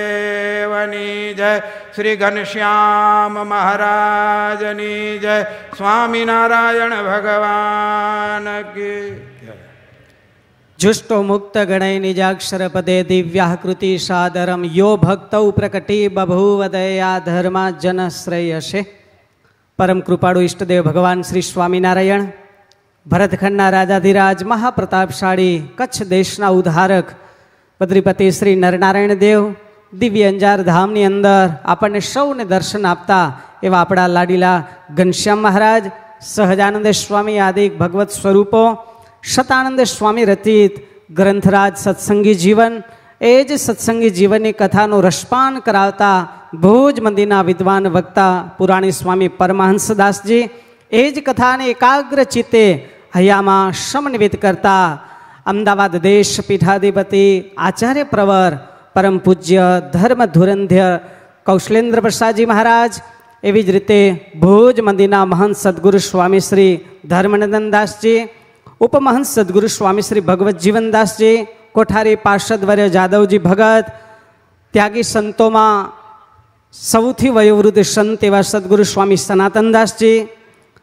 દેવની જય, શ્રી ઘનશ્યામ મહારાજની જય, સ્વામિનારાયણ ભગવાન કી જય. જુષ્ટો મુક્ત ગણય નિજાક્ષર પદે દિવ્યાકૃતિ સાદરમ યો ભક્તૌ પ્રકટી બભૂવદયા ધર્મા જન શ્રેયસે. પરમ કૃપાળુ ઈષ્ટદેવ ભગવાન શ્રી સ્વામિનારાયણ, ભરતખંડના રાજાધિરાજ મહાપ્રતાપશાળી કચ્છ દેશના ઉદ્ધારક બદ્રીપતિ શ્રી નરનારાયણ દેવ દિવ્ય અંજાર ધામની અંદર આપણને સૌને દર્શન આપતા એવા આપણા લાડીલા ઘનશ્યામ મહારાજ, સહજાનંદ સ્વામી આદિ ભગવત સ્વરૂપો, શતાનંદ સ્વામી રચિત ગ્રંથરાજ સત્સંગી જીવન, એ જ સત્સંગી જીવનની કથાનું રસપાન કરાવતા ભુજ મંદિરના વિદ્વાન વક્તા પુરાણી સ્વામી પરમહંસદાસજી, એ જ કથાને એકાગ્ર ચિત્તે હૈયામાં સમન્વિત કરતા અમદાવાદ દેશ પીઠાધિપતિ આચાર્ય પ્રવર પરમ પૂજ્ય ધર્મ ધુરંધ્ય કૌશલેન્દ્ર પ્રસાદજી મહારાજ, એવી જ રીતે ભુજ મંદિરના મહંત સદગુરુ સ્વામી શ્રી ધર્મનંદનદાસજી, ઉપમહંત સદગુરુ સ્વામી શ્રી ભગવત જીવનદાસજી, કોઠારી પાર્ષદવર્ય જાદવજી ભગત, ત્યાગી સંતોમાં સૌથી વયોવૃદ્ધ સંત એવા સદગુરુ સ્વામી સનાતનદાસજી,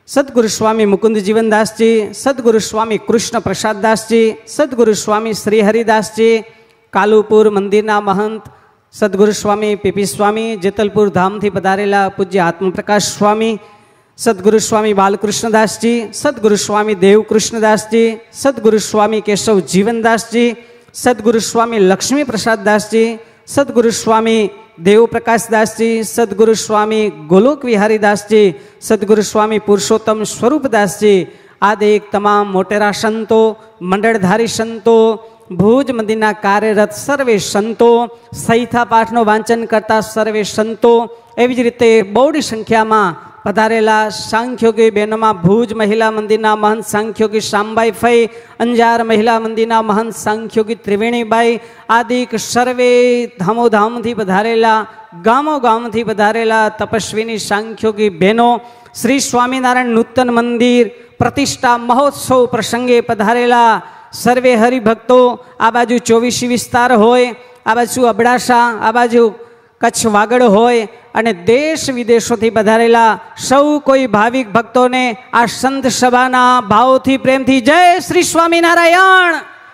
સદગુરુ સ્વામી મુકુંદ જીવનદાસજી, સદગુરુ સ્વામી કૃષ્ણ પ્રસાદદાસજી, સદગુરુ સ્વામી શ્રી હરિદાસજી, કાલુપુર મંદિરના મહંત સદગુરુ સ્વામી પીપી સ્વામી, જેતલપુર ધામથી પધારેલા પૂજ્ય આત્મપ્રકાશ સ્વામી, સદગુરુ સ્વામી બાલકૃષ્ણદાસજી, સદગુરુ સ્વામી દેવકૃષ્ણદાસજી, સદગુરુ સ્વામી કેશવ જીવનદાસજી, સદગુરુ સ્વામી લક્ષ્મી પ્રસાદદાસજી, સદગુરુ સ્વામી દેવપ્રકાશદાસજી, સદગુરુ સ્વામી ગોલોક વિહારીદાસજી, સદગુરુ સ્વામી પુરુષોત્તમ સ્વરૂપદાસજી આદિ એક તમામ મોટેરા સંતો, મંડળધારી સંતો, ભુજ મંદિરના કાર્યરત સર્વે સંતો, સહિતા પાઠનો વાંચન કરતા સર્વે સંતો, એવી જ રીતે બહોળી સંખ્યામાં પધારેલા સાંખ્યોગી બહેનોમાં ભુજ મહિલા મંદિરના મહંત સાંખ્યોગી શામબાઈ ફઈ, અંજાર મહિલા મંદિરના મહંત સાંખ્યોગી ત્રિવેણીબાઈ આદિક સર્વે ધામોધામથી પધારેલા, ગામો ગામથી પધારેલા તપસ્વીની સાંખ્યોગી બહેનો, શ્રી સ્વામિનારાયણ નૂતન મંદિર પ્રતિષ્ઠા મહોત્સવ પ્રસંગે પધારેલા સર્વે હરિભક્તો, આ બાજુ ચોવીસી વિસ્તાર હોય, આ બાજુ અબડાસા, આ બાજુ કચ્છ વાગડ હોય અને દેશ વિદેશોથી પધારેલા સૌ કોઈ ભાવિક ભક્તોને આ સંત સભાના ભાવથી પ્રેમથી જય શ્રી સ્વામિનારાયણ.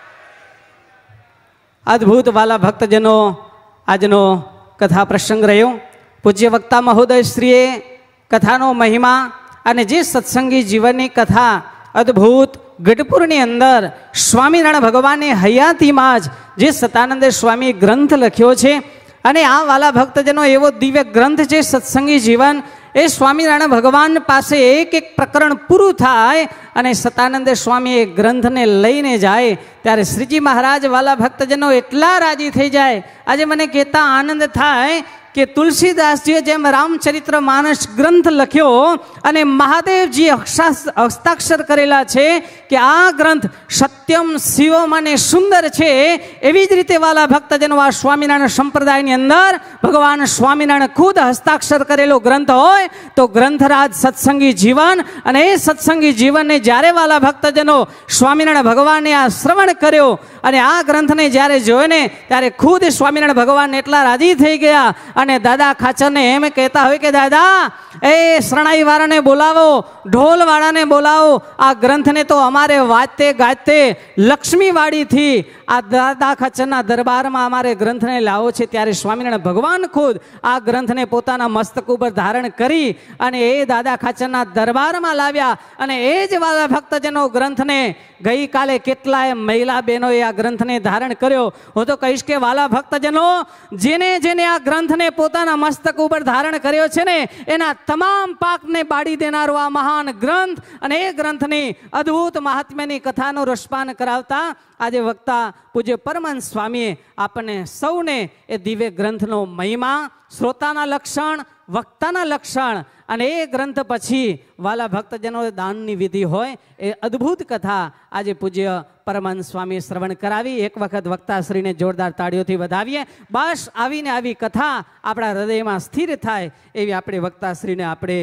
અદ્ભુત વાલા ભક્તજનો, આજનો કથા પ્રસંગ રહ્યો. પૂજ્ય વક્તા મહોદય શ્રીએ કથાનો મહિમા અને જે સત્સંગી જીવનની કથા અદ્ભુત ગઢપુરની અંદર સ્વામિનારાયણ ભગવાનની હયાતીમાં જ જે સતાનંદ સ્વામી ગ્રંથ લખ્યો છે, અને આ વાલા ભક્તજનો એવો દિવ્ય ગ્રંથ છે સત્સંગી જીવન, એ સ્વામિનારાયણ ભગવાન પાસે એક એક પ્રકરણ પૂરું થાય અને સતાનંદ સ્વામી એ ગ્રંથને લઈને જાય ત્યારે શ્રીજી મહારાજ વાલા ભક્તજનો એટલા રાજી થઈ જાય. આજે મને કહેતા આનંદ થાય કે તુલસીદાસજીએ જેમ રામચરિત્ર માનસ ગ્રંથ લખ્યો અને મહાદેવજીએ હસ્તાક્ષર કરેલા છે કે આ ગ્રંથ સત્યમ શિવમ અને સુંદર છે, એવી જ રીતે વાલા ભક્તજનો આ સ્વામિનારાયણ સંપ્રદાયની અંદર ભગવાન સ્વામિનારાયણ ખુદ હસ્તાક્ષર કરેલો ગ્રંથ હોય તો ગ્રંથરાજ સત્સંગી જીવન, અને એ સત્સંગી જીવનને જ્યારે વાલા ભક્તજનો સ્વામિનારાયણ ભગવાને આ શ્રવણ કર્યો અને આ ગ્રંથને જ્યારે જોઈને ત્યારે ખુદ સ્વામિનારાયણ ભગવાન એટલા રાજી થઈ ગયા અને દાદા ખાચરને એમ કહેતા હોય કે દાદા એ શરણાઈ વાળાને બોલાવો, ઢોલ વાળાને બોલાવો, આ ગ્રંથને તો અમારે વાજતે ગાજતે લક્ષ્મીવાડીથી આ દાદા ખાચરના દરબારમાં અમારે ગ્રંથને લાવો છે. ત્યારે સ્વામિનારાયણ ભગવાન ખુદ આ ગ્રંથને પોતાના મસ્તક ઉપર ધારણ કરી અને એ દાદા ખાચરના દરબારમાં લાવ્યા અને એ જ વાલા ભક્તજનો ગ્રંથને ગઈકાલે કેટલાય મહિલા બહેનોએ આ ગ્રંથને ધારણ કર્યો. હું તો કહીશ કે વાલા ભક્તજનો જેને જેને આ ગ્રંથને પોતાના મસ્તક ઉપર ધારણ કર્યો છે ને એના તમામ પાકને બાળી દેનારો આ મહાન ગ્રંથ, અને એ ગ્રંથની અદ્ભુત મહાત્મ્યની કથાનું રસપાન કરાવતા આજે વક્તા પૂજ્ય પરમાનંદ સ્વામીએ આપણને સૌને એ દિવ્ય ગ્રંથનો મહિમા, શ્રોતાના લક્ષણ, વક્તાના લક્ષણ અને એ ગ્રંથ પછી વાલા ભક્તજનો દાનની વિધિ હોય એ અદ્ભુત કથા આજે પૂજ્ય પરમાનંદ સ્વામી શ્રવણ કરાવી. એક વખત વક્તાશ્રીને જોરદાર તાળીઓથી વધાવીએ. બસ આવીને આવી કથા આપણા હૃદયમાં સ્થિર થાય એવી આપણે વક્તાશ્રીને આપણે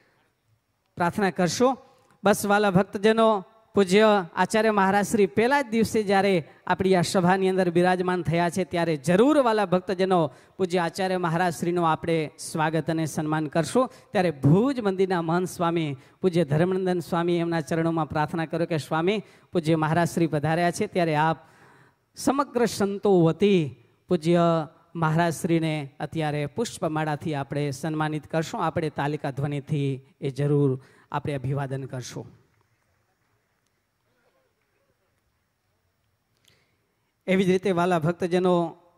પ્રાર્થના કરશું. બસ વાલા ભક્તજનો, પૂજ્ય આચાર્ય મહારાજ શ્રી પહેલા જ દિવસે જ્યારે આપણી આ સભાની અંદર બિરાજમાન થયા છે ત્યારે જરૂર વાલા ભક્તજનો પૂજ્ય આચાર્ય મહારાજ શ્રીનું આપણે સ્વાગત અને સન્માન કરશું. ત્યારે ભુજ મંદિરના મહંત સ્વામી પૂજ્ય ધર્મનંદન સ્વામી એમના ચરણોમાં પ્રાર્થના કર્યો કે સ્વામી પૂજ્ય મહારાજ શ્રી પધાર્યા છે ત્યારે આપ સમગ્ર સંતો વતી પૂજ્ય મહારાજ શ્રીને અત્યારે પુષ્પમાળાથી આપણે સન્માનિત કરશું. આપણે તાલિકા ધ્વનિથી એ જરૂર આપણે અભિવાદન કરશું. એવી જ રીતે વાલા ભક્તજનો,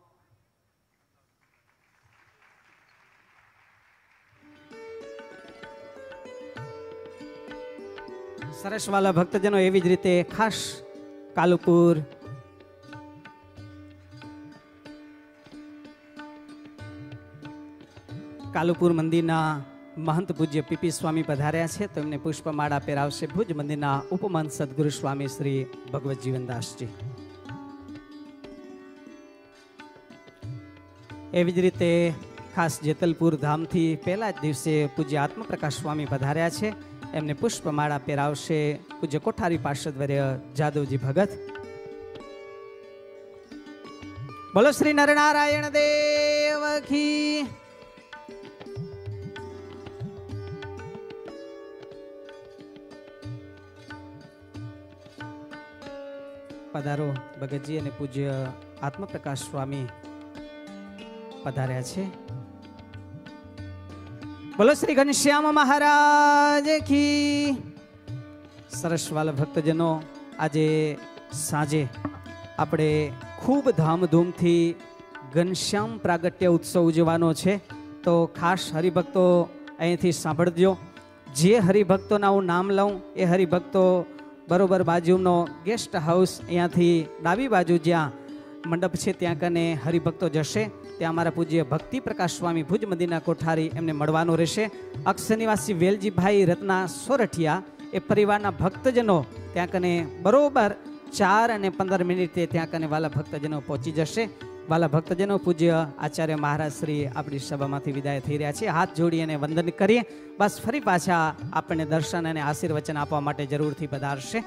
સરસ વાલા ભક્તજનો, એવી જ રીતે ખાસ કાલુપુર કાલુપુર મંદિરના મહંત પૂજ્ય પીપી સ્વામી પધાર્યા છે તો એમને પુષ્પમાળા પહેરાવશે ભુજ મંદિરના ઉપમહંત સદગુરુ સ્વામી શ્રી ભગવત જીવનદાસજી. એવી જ રીતે ખાસ જેતલપુર ધામથી પહેલા જ દિવસે પૂજ્ય આત્મપ્રકાશ સ્વામી પધાર્યા છે, એમને પુષ્પમાળા પહેરાવશે પૂજ્ય કોઠારી પાર્ષદવર્ય જાદવજી ભગત. બોલો શ્રી નરનારાયણ દેવ કી. પધારો ભગતજી અને પૂજ્ય આત્મપ્રકાશ સ્વામી પધાર્યા છે. બોલો શ્રી ઘનશ્યામ મહારાજ કી. સરસ વાલા ભક્તજનો, આજે સાંજે આપણે ખૂબ ધામધૂમથી ઘનશ્યામ પ્રાગટ્ય ઉત્સવ ઉજવવાનો છે. તો ખાસ હરિભક્તો અહીંથી સાંભળજો. જે હરિભક્તોના હું નામ લઉં એ હરિભક્તો બરોબર બાજુનો ગેસ્ટ હાઉસ અહીંયાથી ડાબી બાજુ જ્યાં મંડપ છે ત્યાં કને હરિભક્તો જશે. ત્યાં અમારા પૂજ્ય ભક્તિ પ્રકાશ સ્વામી ભુજ મંદિરના કોઠારી એમને મળવાનું રહેશે. અક્ષર નિવાસી વેલજીભાઈ રત્ના સોરઠિયા એ પરિવારના ભક્તજનો ત્યાં કને બરોબર ચાર અને પંદર મિનિટે ત્યાં કને વાલા ભક્તજનો પહોંચી જશે. વાલા ભક્તજનો, પૂજ્ય આચાર્ય મહારાજ શ્રી આપણી સભામાંથી વિદાય થઈ રહ્યા છે. હાથ જોડી અને વંદન કરીએ. બસ ફરી પાછા આપણને દર્શન અને આશીર્વચન આપવા માટે જરૂરથી પધારશે.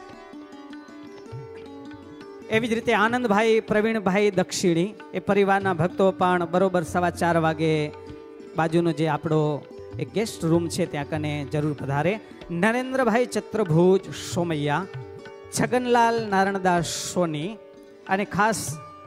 એવી જ રીતે આનંદભાઈ પ્રવીણભાઈ દક્ષિણી એ પરિવારના ભક્તો પણ બરોબર સવા ચાર વાગે બાજુનો જે આપણો એક ગેસ્ટ રૂમ છે ત્યાં કને જરૂર પધારે. નરેન્દ્રભાઈ ચત્રભુજ સોમૈયા, છગનલાલ નારણદાસ સોની અને ખાસ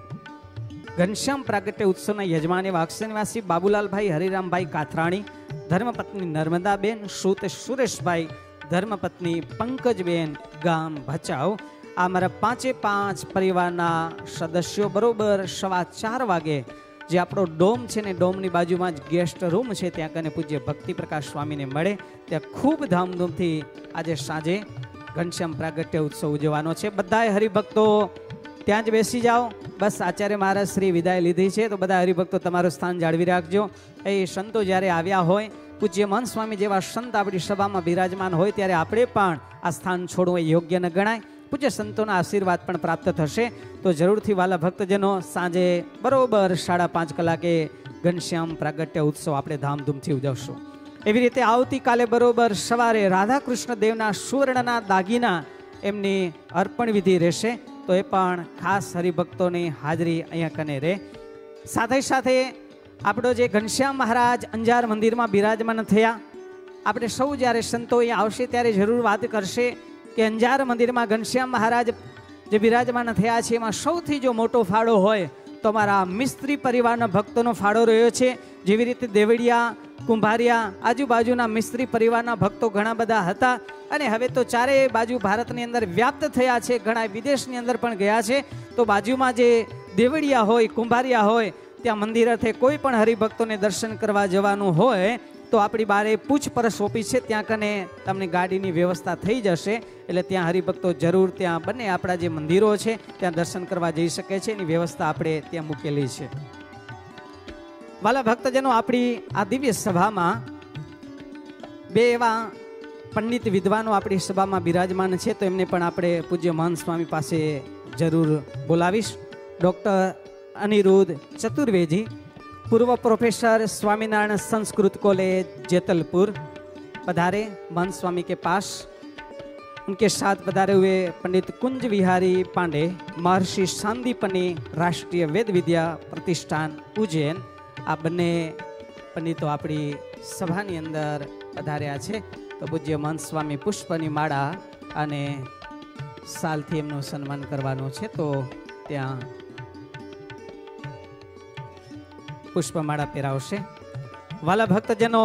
ઘનશ્યામ પ્રાગટ્ય ઉત્સવના યજમાન એવા અક્ષર નિવાસી બાબુલાલભાઈ હરિરામભાઈ કાથરાણી, ધર્મપત્ની નર્મદાબેન, સુત સુરેશભાઈ, ધર્મપત્ની પંકજબેન, ગામ ભચાઉ. આ મારા પાંચે પાંચ પરિવારના સદસ્યો બરોબર સવા ચાર વાગે જે આપણો ડોમ છે ને ડોમની બાજુમાં જ ગેસ્ટ રૂમ છે ત્યાં કને પૂજ્ય ભક્તિ પ્રકાશ સ્વામીને મળે. ત્યાં ખૂબ ધામધૂમથી આજે સાંજે ઘનશ્યામ પ્રાગટ્ય ઉત્સવ ઉજવવાનો છે. બધાએ હરિભક્તો ત્યાં જ બેસી જાઓ. બસ આચાર્ય મહારાજ શ્રી વિદાય લીધી છે તો બધા હરિભક્તો તમારું સ્થાન જાળવી રાખજો. એ સંતો જ્યારે આવ્યા હોય, પૂજ્ય મહંત સ્વામી જેવા સંત આપણી સભામાં બિરાજમાન હોય ત્યારે આપણે પણ આ સ્થાન છોડવું એ યોગ્ય ન ગણાય. પૂજ્ય સંતોના આશીર્વાદ પણ પ્રાપ્ત થશે. તો જરૂરથી વાલા ભક્તજનો સાંજે બરોબર સાડા પાંચ કલાકે ઘનશ્યામ પ્રાગટ્ય ઉત્સવ આપણે ધામધૂમથી ઉજવશું. એવી રીતે આવતીકાલે બરોબર સવારે રાધાકૃષ્ણ દેવના સુવર્ણના દાગીના એમની અર્પણ વિધિ રહેશે. તો એ પણ ખાસ હરિભક્તોની હાજરી અહીંયા કને રહે. સાથે સાથે આપણો જે ઘનશ્યામ મહારાજ અંજાર મંદિરમાં બિરાજમાન થયા, આપણે સૌ જ્યારે સંતો અહીંયા આવશે ત્યારે જરૂર વાત કરશે કે અંજાર મંદિરમાં ઘનશ્યામ મહારાજ જે બિરાજમાન થયા છે એમાં સૌથી જો મોટો ફાળો હોય તો અમારા મિસ્ત્રી પરિવારના ભક્તોનો ફાળો રહ્યો છે. જેવી રીતે દેવડિયા, કુંભારિયા, આજુબાજુના મિસ્ત્રી પરિવારના ભક્તો ઘણા બધા હતા અને હવે તો ચારેય બાજુ ભારતની અંદર વ્યાપ્ત થયા છે, ઘણા વિદેશની અંદર પણ ગયા છે. તો બાજુમાં જે દેવડિયા હોય, કુંભારિયા હોય, ત્યાં મંદિર અર્થે કોઈ પણ હરિભક્તોને દર્શન કરવા જવાનું હોય તો આપણી બારે પૂછપરછ ઓફિસ છે ત્યાં કને તમને ગાડીની વ્યવસ્થા થઈ જશે. એટલે ત્યાં હરિભક્તો જરૂર ત્યાં બંને આપણા જે મંદિરો છે ત્યાં દર્શન કરવા જઈ શકે છે. એની વ્યવસ્થા આપણે ત્યાં મૂકેલી છે. વાલા ભક્તજનો, આપણી આ દિવ્ય સભામાં બે એવા પંડિત વિદ્વાનો આપણી સભામાં બિરાજમાન છે તો એમને પણ આપણે પૂજ્ય મહંત સ્વામી પાસે જરૂર બોલાવીશ. ડૉક્ટર અનિરુદ્ધ ચતુર્વેદી, पूर्व प्रोफेसर स्वामीनारायण संस्कृत कॉलेज जेतलपुर, पधारे महंत स्वामी के पास. उनके साथ पधारे हुए पंडित कुंज विहारी पांडे, महर्षि सांदीपनी राष्ट्रीय वेद विद्या प्रतिष्ठान उज्जैन. आ बने पंडितो अपनी सभानी अंदर पधार्या छे. तो पूज्य महंत स्वामी पुष्पनी माळा अने सालथी एमनुं सन्मान करवानुं छे. तो त्यां पुष्पमाळा પહેરાવશે. વાલા ભક્તજનો,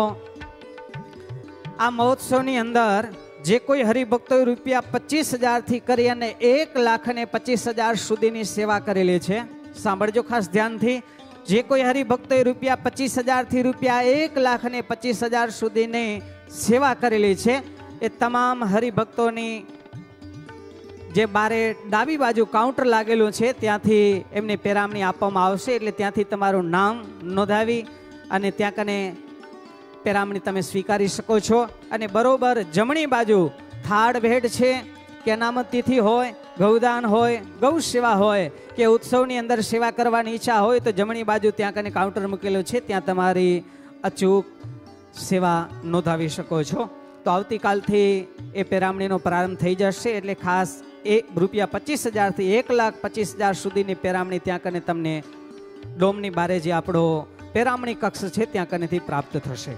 આ મહોત્સવની અંદર જે કોઈ હરિભક્તોએ રૂપિયા પચીસ હજારથી કરી અને એક લાખ ને પચીસ હજાર સુધીની સેવા કરેલી છે, સાંભળજો ખાસ ધ્યાનથી. જે કોઈ હરિભક્તોએ રૂપિયા પચીસ હજારથી રૂપિયા એક લાખ ને પચીસ હજાર સુધીની સેવા કરેલી છે એ તમામ હરિભક્તોની જે બારે ડાબી બાજુ કાઉન્ટર લાગેલું છે ત્યાંથી એમને પેરામણી આપવામાં આવશે. એટલે ત્યાંથી તમારું નામ નોંધાવી અને ત્યાં કને પેરામણી તમે સ્વીકારી શકો છો. અને બરોબર જમણી બાજુ થાળ ભેટ છે કે અનામત તિથિ હોય, ગૌદાન હોય, ગૌ સેવા હોય કે ઉત્સવની અંદર સેવા કરવાની ઈચ્છા હોય તો જમણી બાજુ ત્યાં કને કાઉન્ટર મૂકેલું છે, ત્યાં તમારી અચૂક સેવા નોંધાવી શકો છો. તો આવતીકાલથી એ પેરામણીનો પ્રારંભ થઈ જશે. એટલે ખાસ એક રૂપિયા પચીસ હજારથી એક લાખ પચીસ હજાર સુધીની પેરામણી ત્યાં કને તમને ડોમની બારે જે આપણો પેરામણી કક્ષ છે ત્યાં કનેથી પ્રાપ્ત થશે.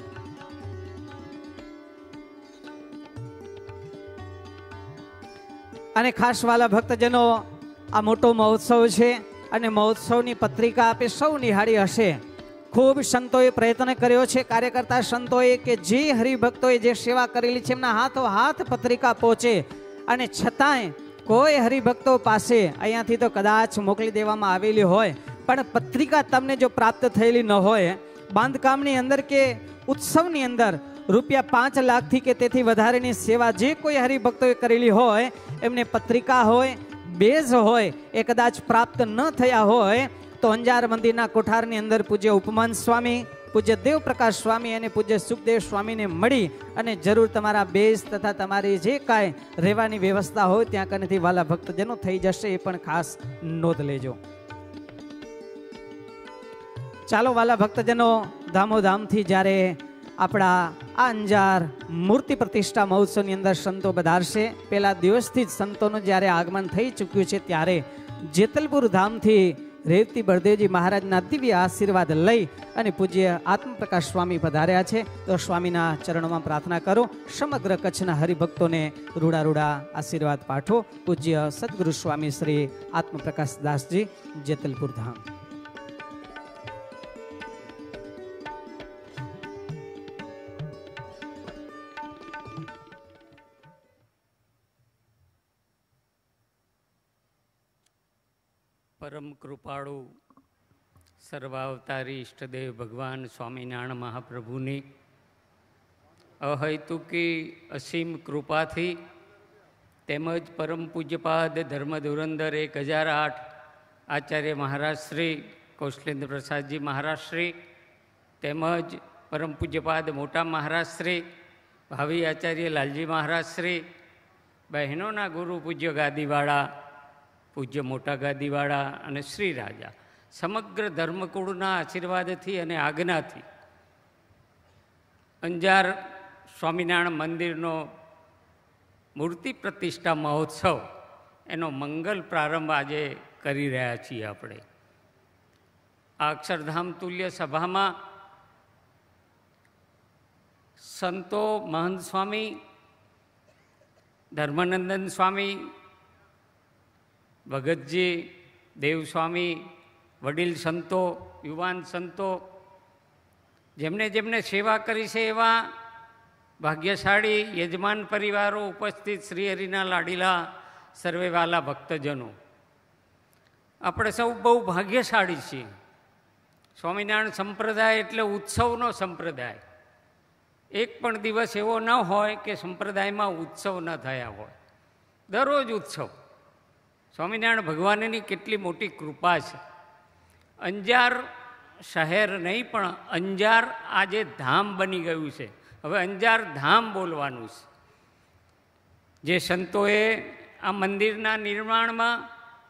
અને ખાસ વાલા ભક્તજનો, આ મોટો મહોત્સવ છે અને મહોત્સવની પત્રિકા આપે સૌ નિહાળી હશે. ખૂબ સંતોએ પ્રયત્ન કર્યો છે, કાર્યકર્તા સંતોએ, કે જે હરિભક્તોએ જે સેવા કરેલી છે એમના હાથો હાથ પત્રિકા પહોંચે. અને છતાંય કોઈ હરિભક્તો પાસે અહીંયાથી તો કદાચ મોકલી દેવામાં આવેલી હોય, પણ પત્રિકા તમને જો પ્રાપ્ત થયેલી ન હોય, બાંધકામની અંદર કે ઉત્સવની અંદર રૂપિયા પાંચ લાખથી કે તેથી વધારેની સેવા જે કોઈ હરિભક્તોએ કરેલી હોય, એમને પત્રિકા હોય, બેઝ હોય, એ કદાચ પ્રાપ્ત ન થયા હોય તો અંજાર મંદિરના કોઠારની અંદર પૂજ્ય ઉપમાન સ્વામી, પૂજ્ય દેવપ્રકાશ સ્વામી અને પૂજ્ય સુખદેવ સ્વામીને મળી અને જરૂર તમારા બેઝ તથા તમારી જે કાંઈ રહેવાની વ્યવસ્થા હોય ત્યાં કનેથી વાલા ભક્તજનો થઈ જશે, એ પણ ખાસ નોંધ લેજો. ચાલો વાલા ભક્તજનો, ધામોધામથી જ્યારે આપણા આ અંજાર મૂર્તિ પ્રતિષ્ઠા મહોત્સવની અંદર સંતો વધારશે, પહેલા દિવસથી જ સંતોનું જ્યારે આગમન થઈ ચૂક્યું છે, ત્યારે જેતલપુર ધામથી રેવતી બળદેવજી મહારાજના દિવ્ય આશીર્વાદ લઈ અને પૂજ્ય આત્મપ્રકાશ સ્વામી પધાર્યા છે. તો સ્વામીના ચરણોમાં પ્રાર્થના કરો, સમગ્ર કચ્છના હરિભક્તોને રૂડા રૂડા આશીર્વાદ પાઠવો. પૂજ્ય સદગુરુ સ્વામી શ્રી આત્મપ્રકાશ દાસજી, જેતલપુર ધામ. પરમ કૃપાળુ સર્વાવતારી ઈષ્ટદેવ ભગવાન સ્વામિનારાયણ મહાપ્રભુની અહૈતુકી અસીમ કૃપાથી તેમજ પરમ પૂજ્યપાદ ધર્મ ધુરંધર એક હજાર આઠ આચાર્ય મહારાજ શ્રી કૌશલેન્દ્ર પ્રસાદજી મહારાજ શ્રી તેમજ પરમ પૂજ્યપાદ મોટા મહારાજ શ્રી ભાવિ આચાર્ય લાલજી મહારાજ શ્રી, બહેનોના ગુરુ પૂજ્ય ગાદીવાળા, પૂજ્ય મોટા ગાદીવાળા અને શ્રી રાજા, સમગ્ર ધર્મકુળના આશીર્વાદથી અને આજ્ઞાથી અંજાર સ્વામિનારાયણ મંદિરનો મૂર્તિ પ્રતિષ્ઠા મહોત્સવ એનો મંગલ પ્રારંભ આજે કરી રહ્યા છીએ. આપણે આ અક્ષરધામ તુલ્ય સભામાં સંતો મહંત સ્વામી, ધર્માનંદન સ્વામી, ભગતજી, દેવસ્વામી, વડીલ સંતો, યુવાન સંતો, જેમને જેમને સેવા કરી છે એવા ભાગ્યશાળી યજમાન પરિવારો ઉપસ્થિત શ્રી હરિના લાડીલા સર્વેવાલા ભક્તજનો, આપણે સૌ બહુ ભાગ્યશાળી છીએ. સ્વામિનારાયણ સંપ્રદાય એટલે ઉત્સવનો સંપ્રદાય. એક પણ દિવસ એવો ન હોય કે સંપ્રદાયમાં ઉત્સવ ન થયા હોય. દરરોજ ઉત્સવ. સ્વામિનારાયણ ભગવાનની કેટલી મોટી કૃપા છે. અંજાર શહેર નહીં પણ અંજાર આજે ધામ બની ગયું છે. હવે અંજાર ધામ બોલવાનું છે. જે સંતોએ આ મંદિરના નિર્માણમાં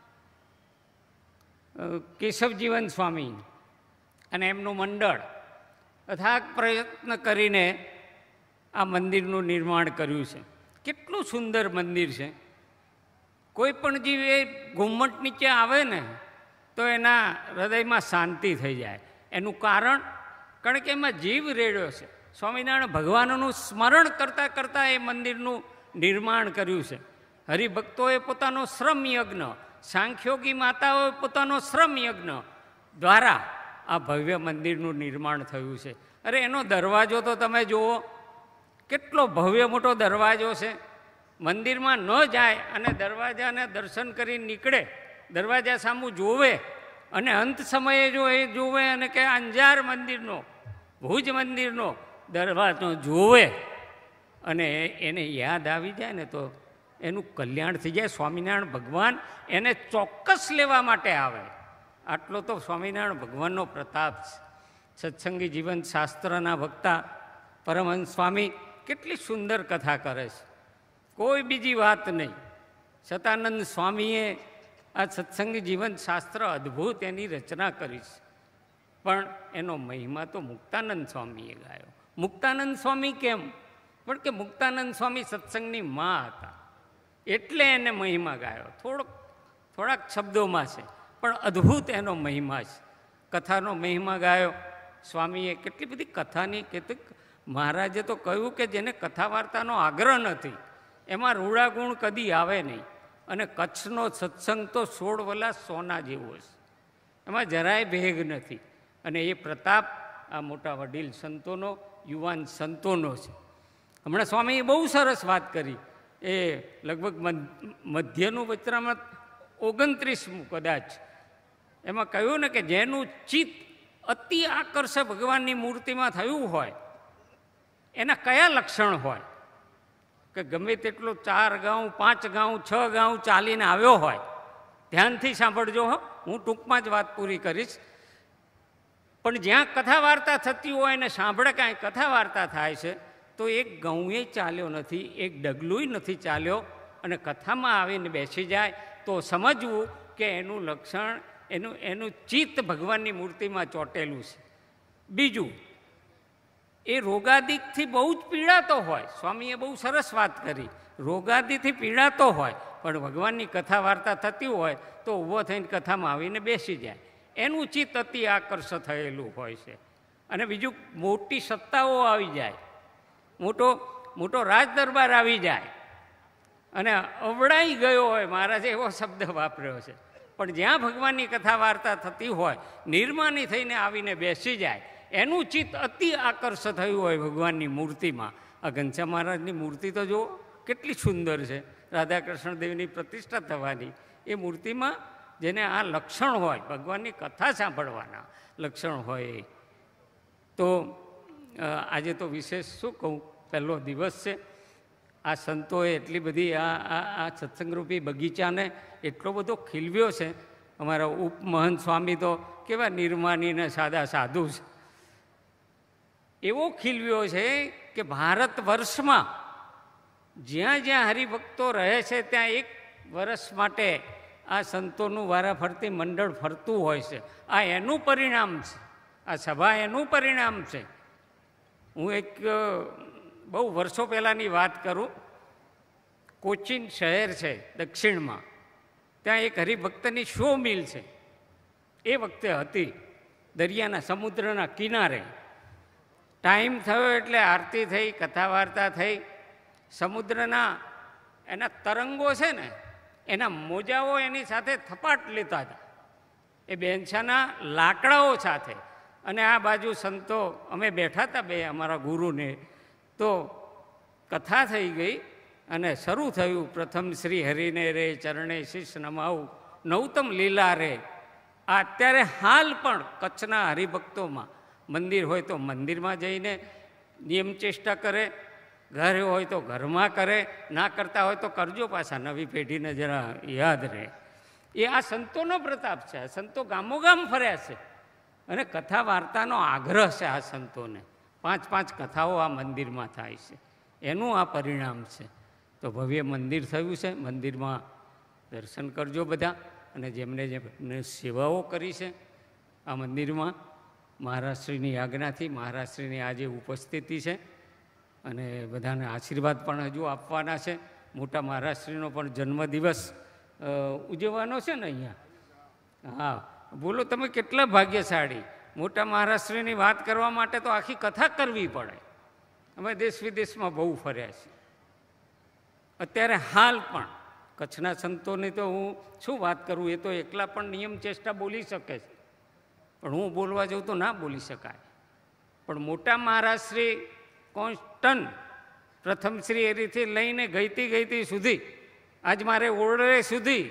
કેશવજીવન સ્વામી અને એમનું મંડળ અથાગ પ્રયત્ન કરીને આ મંદિરનું નિર્માણ કર્યું છે. કેટલું સુંદર મંદિર છે. કોઈ પણ જીવ એ ઘુમ્મટ નીચે આવે ને તો એના હૃદયમાં શાંતિ થઈ જાય. એનું કારણ કારણ કે એમાં જીવ રેડ્યો છે. સ્વામિનારાયણ ભગવાનનું સ્મરણ કરતાં કરતાં એ મંદિરનું નિર્માણ કર્યું છે. હરિભક્તોએ પોતાનો શ્રમ યજ્ઞ, સાંખ્યોગી માતાઓએ પોતાનો શ્રમ યજ્ઞ દ્વારા આ ભવ્ય મંદિરનું નિર્માણ થયું છે. અરે એનો દરવાજો તો તમે જુઓ, કેટલો ભવ્ય મોટો દરવાજો છે. મંદિરમાં ન જાય અને દરવાજાને દર્શન કરી નીકળે, દરવાજા સામું જોવે અને અંત સમયે જો એ જોવે અને કે અંજાર મંદિરનો, ભુજ મંદિરનો દરવાજો જોવે અને એને યાદ આવી જાય ને તો એનું કલ્યાણ થઈ જાય. સ્વામિનારાયણ ભગવાન એને ચોક્કસ લેવા માટે આવે. આટલો તો સ્વામિનારાયણ ભગવાનનો પ્રતાપ છે. સત્સંગી જીવન શાસ્ત્રના વક્તા પરમહંસ સ્વામી કેટલી સુંદર કથા કરે છે. કોઈ બીજી વાત નહીં. સતાનંદ સ્વામીએ આ સત્સંગી જીવન શાસ્ત્ર અદ્ભુત એની રચના કરી છે. પણ એનો મહિમા તો મુક્તાનંદ સ્વામીએ ગાયો. મુક્તાનંદ સ્વામી કેમ? પણ કે મુક્તાનંદ સ્વામી સત્સંગની મા હતા એટલે એને મહિમા ગાયો. થોડોક થોડાક શબ્દોમાં છે પણ અદ્ભુત એનો મહિમા છે. કથાનો મહિમા ગાયો સ્વામીએ. કેટલી બધી કથાની કેટલીક મહારાજે તો કહ્યું કે જેને કથા વાર્તાનો આગ્રહ નથી એમાં રૂડા ગુણ કદી આવે નહીં. અને કચ્છનો સત્સંગ તો સોળ વલા સોના જેવો છે, એમાં જરાય ભેગ નથી. અને એ પ્રતાપ આ મોટા વડીલ સંતોનો, યુવાન સંતોનો છે. હમણાં સ્વામીએ બહુ સરસ વાત કરી. એ લગભગ મધ્યનું વચરામૃત ઓગણત્રીસમું કદાચ, એમાં કહ્યું ને કે જેનું ચિત્ત અતિ આકર્ષક ભગવાનની મૂર્તિમાં થયું હોય એના કયા લક્ષણ હોય? કે ગમે તેટલો ચાર ગાઉં, પાંચ ગાઉં, છ ગાઉં ચાલીને આવ્યો હોય, ધ્યાનથી સાંભળજો હો, હું ટૂંકમાં જ વાત પૂરી કરીશ. પણ જ્યાં કથા વાર્તા થતી હોય ને સાંભળે કાંઈ કથા વાર્તા થાય છે તો એક ગૌએ ચાલ્યો નથી, એક ડગલુંય નથી ચાલ્યો, અને કથામાં આવીને બેસી જાય તો સમજવું કે એનું લક્ષણ, એનું એનું ચિત્ત ભગવાનની મૂર્તિમાં ચોંટેલું છે. બીજું, એ રોગાદિકથી બહુ જ પીડાતો હોય. સ્વામીએ બહુ સરસ વાત કરી, રોગાદિથી પીડાતો હોય પણ ભગવાનની કથા વાર્તા થતી હોય તો ઊભો થઈને કથામાં આવીને બેસી જાય. એનું ચિત્ત અતિ આકર્ષ થયેલું હોય છે. અને બીજું, મોટી સત્તાઓ આવી જાય, મોટો મોટો રાજ દરબાર આવી જાય અને અવડાઈ ગયો હોય, મહારાજે એવો શબ્દ વાપર્યો છે. પણ જ્યાં ભગવાનની કથા વાર્તા થતી હોય, નિર્માની થઈને આવીને બેસી જાય, એનું ચિત્ત અતિ આકર્ષ થયું હોય ભગવાનની મૂર્તિમાં. આ ઘનશ્યામ મહારાજની મૂર્તિ તો જુઓ કેટલી સુંદર છે, રાધાકૃષ્ણ દેવની પ્રતિષ્ઠા થવાની. એ મૂર્તિમાં જેને આ લક્ષણ હોય, ભગવાનની કથા સાંભળવાના લક્ષણ હોય. તો આજે તો વિશેષ શું કહું, પહેલો દિવસ છે. આ સંતોએ એટલી બધી આ આ સત્સંગરૂપી બગીચાને એટલો બધો ખીલવ્યો છે. અમારા ઉપમહંત સ્વામી તો કેવા નિર્માનીને સાદા સાધુ છે, એવો ખીલવ્યો છે કે ભારત વર્ષમાં જ્યાં જ્યાં હરિભક્તો રહે છે ત્યાં એક વર્ષ માટે આ સંતોનું વારાફરતી મંડળ ફરતું હોય છે. આ એનું પરિણામ છે, આ સભા એનું પરિણામ છે. હું એક બહુ વર્ષો પહેલાંની વાત કરું. કોચીન શહેર છે દક્ષિણમાં, ત્યાં એક હરિભક્તની શો મિલ છે. એ વખતે હતી દરિયાના સમુદ્રના કિનારે. ટાઈમ થયો એટલે આરતી થઈ, કથા વાર્તા થઈ. સમુદ્રના એના તરંગો છે ને, એના મોજાઓ એની સાથે થપાટ લેતા હતા, એ બેન્ચાના લાકડાઓ સાથે. અને આ બાજુ સંતો, અમે બેઠા હતા બે અમારા ગુરુને. તો કથા થઈ ગઈ અને શરૂ થયું, પ્રથમ શ્રી હરિને રે ચરણે શીશ નમાવું, નૌતમ લીલા રે. આ અત્યારે હાલ પણ કચ્છના હરિભક્તોમાં મંદિર હોય તો મંદિરમાં જઈને નિયમ ચેષ્ટા કરે, ઘર હોય તો ઘરમાં કરે, ના કરતા હોય તો કરજો, પાછા નવી પેઢીને જરા યાદ રહે. એ આ સંતોનો પ્રતાપ છે. સંતો ગામોગામ ફર્યા છે અને કથા વાર્તાનો આગ્રહ છે આ સંતોને. પાંચ પાંચ કથાઓ આ મંદિરમાં થાય છે, એનું આ પરિણામ છે. તો ભવ્ય મંદિર થયું છે. મંદિરમાં દર્શન કરજો બધા. અને જેમને જેમને સેવાઓ કરી છે આ મંદિરમાં, મહારાજશ્રીની આજ્ઞાથી, મહારાજશ્રીની આજે ઉપસ્થિતિ છે અને બધાને આશીર્વાદ પણ હજુ આપવાના છે. મોટા મહારાજશ્રીનો પણ જન્મદિવસ ઉજવવાનો છે ને અહીંયા. હા, બોલો તમે કેટલા ભાગ્યશાળી. મોટા મહારાજશ્રીની વાત કરવા માટે તો આખી કથા કરવી પડે. અમે દેશ વિદેશમાં બહુ ફર્યા છીએ. અત્યારે હાલ પણ કચ્છના સંતોની તો હું શું વાત કરું, એ તો એકલા પણ નિયમ ચેષ્ટા બોલી શકે છે, પણ હું બોલવા જાઉં તો ના બોલી શકાય. પણ મોટા મહારાજશ્રી કોન્સ્ટન્ટ પ્રથમ શ્રી એરીથી લઈને ગઈતી ગઈતી સુધી, આજ મારે ઓરડે સુધી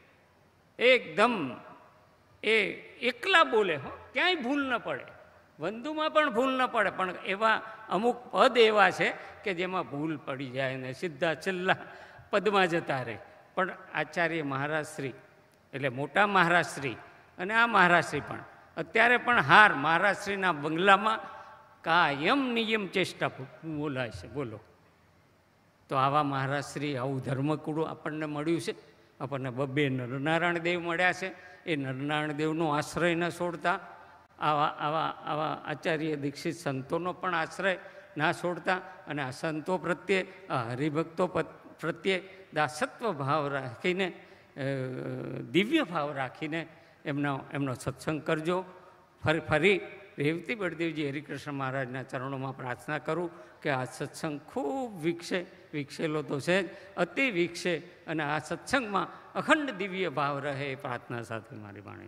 એકદમ એ એકલા બોલે. હો, ક્યાંય ભૂલ ન પડે, વંદુમાં પણ ભૂલ ન પડે. પણ એવા અમુક પદ એવા છે કે જેમાં ભૂલ પડી જાય ને સીધા છેલ્લા પદમાં જતા રહે. પણ આચાર્ય મહારાજશ્રી એટલે મોટા મહારાજશ્રી અને આ મહારાજશ્રી પણ અત્યારે પણ હાર મહારાજશ્રીના બંગલામાં કાયમ નિયમ ચેષ્ટા બોલાય છે. બોલો, તો આવા મહારાજશ્રી, આવું ધર્મકુળ આપણને મળ્યું છે. આપણને બબ્બે નરનારાયણ દેવ મળ્યા છે. એ નરનારાયણ દેવનો આશ્રય ન છોડતા, આવા આવા આવા આચાર્ય દીક્ષિત સંતોનો પણ આશ્રય ના છોડતા, અને આ સંતો પ્રત્યે, આ હરિભક્તો પ્રત્યે દાસત્વ ભાવ રાખીને, દિવ્ય ભાવ રાખીને એમનો એમનો સત્સંગ કરજો. ફરી ફરી રેવતી બળદેવજી હરિકૃષ્ણ મહારાજના ચરણોમાં પ્રાર્થના કરું કે આ સત્સંગ ખૂબ વિકસે, વિકસેલો તો છે જ, અતિ વિકસે અને આ સત્સંગમાં અખંડ દિવ્ય ભાવ રહે એ પ્રાર્થના સાથે મારી વાણી.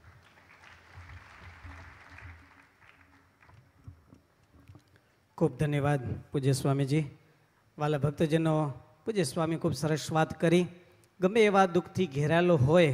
ખૂબ ધન્યવાદ પૂજ્ય સ્વામીજી. વાલા ભક્તજનો, પૂજ્ય સ્વામી ખૂબ સરસ વાત કરી. ગમે એવા દુઃખથી ઘેરાયેલો હોય,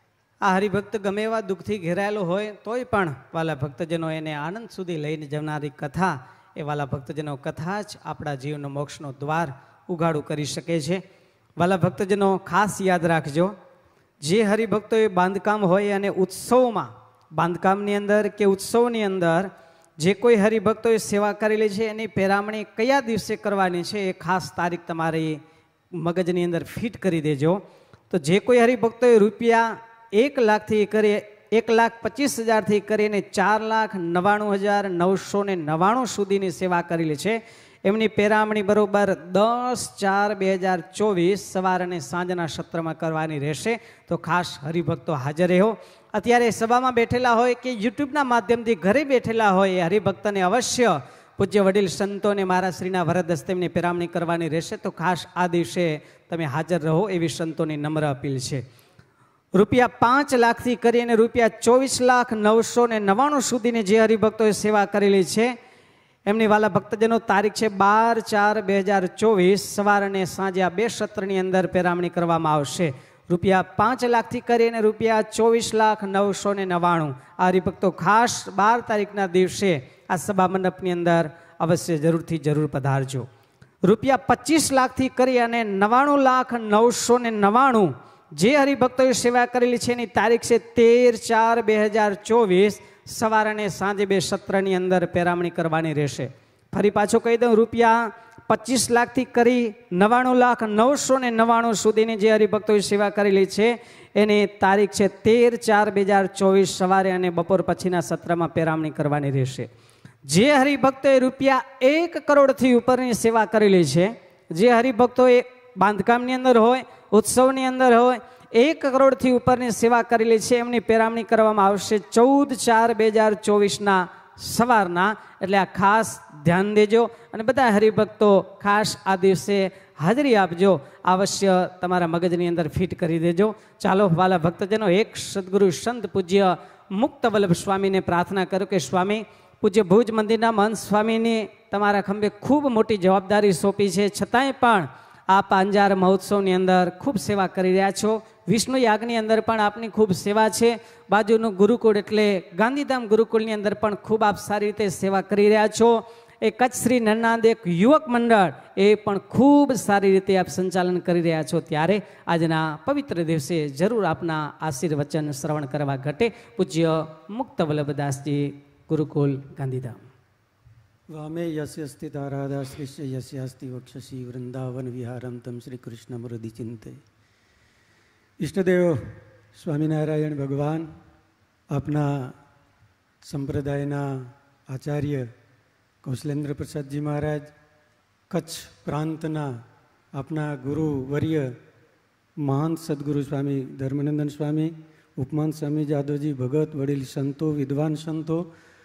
આ હરિભક્ત ગમે એવા દુઃખથી ઘેરાયેલો હોય તોય પણ વાલા ભક્તજનો એને આનંદ સુધી લઈને જનારી કથા, એ વાલા ભક્તજનો કથા જ આપણા જીવનો મોક્ષનો દ્વાર ઉઘાડું કરી શકે છે. વાલા ભક્તજનો ખાસ યાદ રાખજો, જે હરિભક્તોએ બાંધકામ હોય અને ઉત્સવમાં, બાંધકામની અંદર કે ઉત્સવની અંદર જે કોઈ હરિભક્તોએ સેવા કરેલી છે એની પેરામણી કયા દિવસે કરવાની છે એ ખાસ તારીખ તમારી મગજની અંદર ફિટ કરી દેજો. તો જે કોઈ હરિભક્તોએ રૂપિયા એક લાખથી કરી, એક લાખ પચીસ હજારથી કરીને ચાર લાખ નવ્વાણું હજાર નવસો ને નવ્વાણું સુધીની સેવા કરેલી છે એમની પેરામણી બરોબર દસ ચાર બે હજાર ચોવીસ સવાર અને સાંજના સત્રમાં કરવાની રહેશે. તો ખાસ હરિભક્તો હાજર રહો. અત્યારે સભામાં બેઠેલા હોય કે યુટ્યુબના માધ્યમથી ઘરે બેઠેલા હોય એ હરિભક્તને અવશ્ય પૂજ્ય વડીલ સંતોને મારા શ્રીના વરદ હસ્તે એમની પેરામણી કરવાની રહેશે. તો ખાસ આ દિવસે તમે હાજર રહો એવી સંતોની નમ્ર અપીલ છે. રૂપિયા પાંચ લાખથી કરીને રૂપિયા ચોવીસ લાખ નવસો ને નવ્વાણું સુધીની જે હરિભક્તોએ સેવા કરેલી છે એમની વાલા ભક્તજનો તારીખ છે બાર ચાર બે હજાર ચોવીસ સવાર અને સાંજે આ બે સત્રની અંદર પેરામણી કરવામાં આવશે. રૂપિયા પાંચ લાખથી કરીને રૂપિયા ચોવીસ લાખ નવસો ને નવ્વાણું આ હરિભક્તો ખાસ બાર તારીખના દિવસે આ સભા મંડપની અંદર અવશ્ય જરૂરથી જરૂર પધારજો. રૂપિયા પચીસ લાખથી કરી અને નવ્વાણું લાખ નવસો ને નવ્વાણું જે હરિભક્તોએ સેવા કરેલી છે એની તારીખ છે તેર ચાર બે હજાર ચોવીસ સવાર અને સાંજે બે સત્રની અંદર પેરામણી કરવાની રહેશે. ફરી પાછું કહી દઉં, રૂપિયા પચીસ લાખથી કરી નવ્વાણું લાખ નવસો ને નવ્વાણું સુધીની જે હરિભક્તોએ સેવા કરેલી છે એની તારીખ છે તેર ચાર બે હજાર ચોવીસ સવારે અને બપોર પછીના સત્રમાં પેરામણી કરવાની રહેશે. જે હરિભક્તોએ રૂપિયા એક કરોડથી ઉપરની સેવા કરેલી છે, જે હરિભક્તોએ બાંધકામની અંદર હોય, ઉત્સવની અંદર હોય, એક કરોડથી ઉપરની સેવા કરેલી છે એમની પેરામણી કરવામાં આવશે ચૌદ ચાર બે હજાર ચોવીસના સવારના. એટલે આ ખાસ ધ્યાન દેજો અને બધા હરિભક્તો ખાસ આ દિવસે હાજરી આપજો. અવશ્ય તમારા મગજની અંદર ફિટ કરી દેજો. ચાલો વાલા ભક્તજનો, એક સદગુરુ સંત પૂજ્ય મુક્ત વલ્લભ સ્વામીને પ્રાર્થના કરો કે સ્વામી, પૂજ્ય ભુજ મંદિરના મહંત સ્વામીની તમારા ખંભે ખૂબ મોટી જવાબદારી સોંપી છે, છતાંય પણ આપ અંજાર મહોત્સવની અંદર ખૂબ સેવા કરી રહ્યા છો. વિષ્ણુ યાગની અંદર પણ આપની ખૂબ સેવા છે. બાજુનું ગુરુકુળ એટલે ગાંધીધામ ગુરુકુળની અંદર પણ ખૂબ આપ સારી રીતે સેવા કરી રહ્યા છો. એ કચ્છ શ્રી નરનાદ એક યુવક મંડળ એ પણ ખૂબ સારી રીતે આપ સંચાલન કરી રહ્યા છો. ત્યારે આજના પવિત્ર દિવસે જરૂર આપના આશીર્વચન શ્રવણ કરવા ઘટે. પૂજ્ય મુક્ત વલ્લભદાસજી, ગુરુકુળ, ગાંધીધામ. વામે યસ્ય સ્થિતા રાધા શ્રીશ્ય યસ્યાસ્તિ વક્ષસી વૃંદાવન વિહારમ તમ શ્રી કૃષ્ણ મૃદિ ચિંતે. ઈષ્ટદેવ સ્વામિનારાયણ ભગવાન, આપના સંપ્રદાયના આચાર્ય કૌશલેન્દ્ર પ્રસાદજી મહારાજ, કચ્છ પ્રાંતના આપના ગુરુ વર્ય મહાંત સદગુરુ સ્વામી ધર્મનંદન સ્વામી, ઉપમહંત સ્વામી જાદવજી ભગત, વડીલ સંતો, વિદ્વાન સંતો,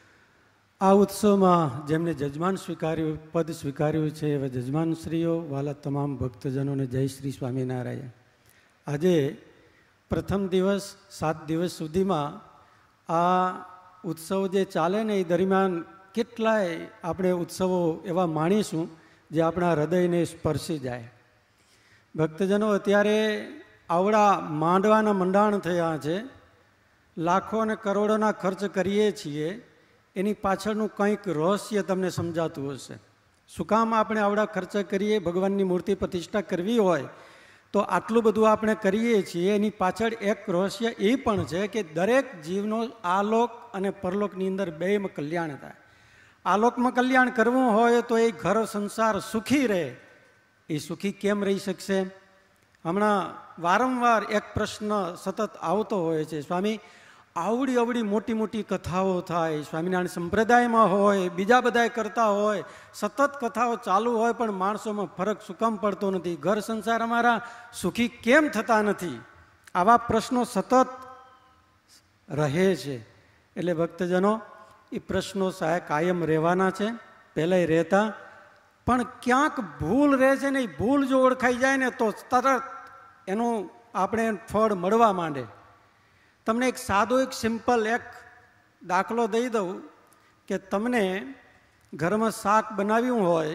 આ ઉત્સવમાં જેમને જજમાન સ્વીકાર્યું, પદ સ્વીકાર્યું છે એવા જજમાનશ્રીઓ, વાલા તમામ ભક્તજનોને જય શ્રી સ્વામિનારાયણ. આજે પ્રથમ દિવસ, સાત દિવસ સુધીમાં આ ઉત્સવ જે ચાલે ને એ દરમિયાન કેટલાય આપણે ઉત્સવો એવા માણીશું જે આપણા હૃદયને સ્પર્શી જાય. ભક્તજનો, અત્યારે આવડા માંડવાના મંડાણ થયા છે, લાખો અને કરોડોના ખર્ચ કરીએ છીએ, એની પાછળનું કંઈક રહસ્ય તમને સમજાતું હશે. શું કામ આપણે આવડા ખર્ચ કરીએ? ભગવાનની મૂર્તિ પ્રતિષ્ઠા કરવી હોય તો આટલું બધું આપણે કરીએ છીએ. એની પાછળ એક રહસ્ય એ પણ છે કે દરેક જીવનો આલોક અને પરલોકની અંદર બેમાં કલ્યાણ થાય. આલોકમાં કલ્યાણ કરવું હોય તો એ ઘર સંસાર સુખી રહે. એ સુખી કેમ રહી શકશે? હમણાં વારંવાર એક પ્રશ્ન સતત આવતો હોય છે, સ્વામી આવડી અવડી મોટી મોટી કથાઓ થાય, સ્વામિનારાયણ સંપ્રદાયમાં હોય, બીજા બધા કરતા હોય, સતત કથાઓ ચાલુ હોય, પણ માણસોમાં ફરક શું કામ પડતો નથી? ઘર સંસાર અમારા સુખી કેમ થતા નથી? આવા પ્રશ્નો સતત રહે છે. એટલે ભક્તજનો, એ પ્રશ્નો સાહેબ કાયમ રહેવાના છે, પહેલાંય રહેતા, પણ ક્યાંક ભૂલ રહે છે ને. એ ભૂલ જો ઓળખાઈ જાય ને તો તરત એનું આપણે ફળ મળવા માંડે. તમને એક સાદો એક સિમ્પલ એક દાખલો દઈ દઉં કે તમને ઘરમાં શાક બનાવ્યું હોય,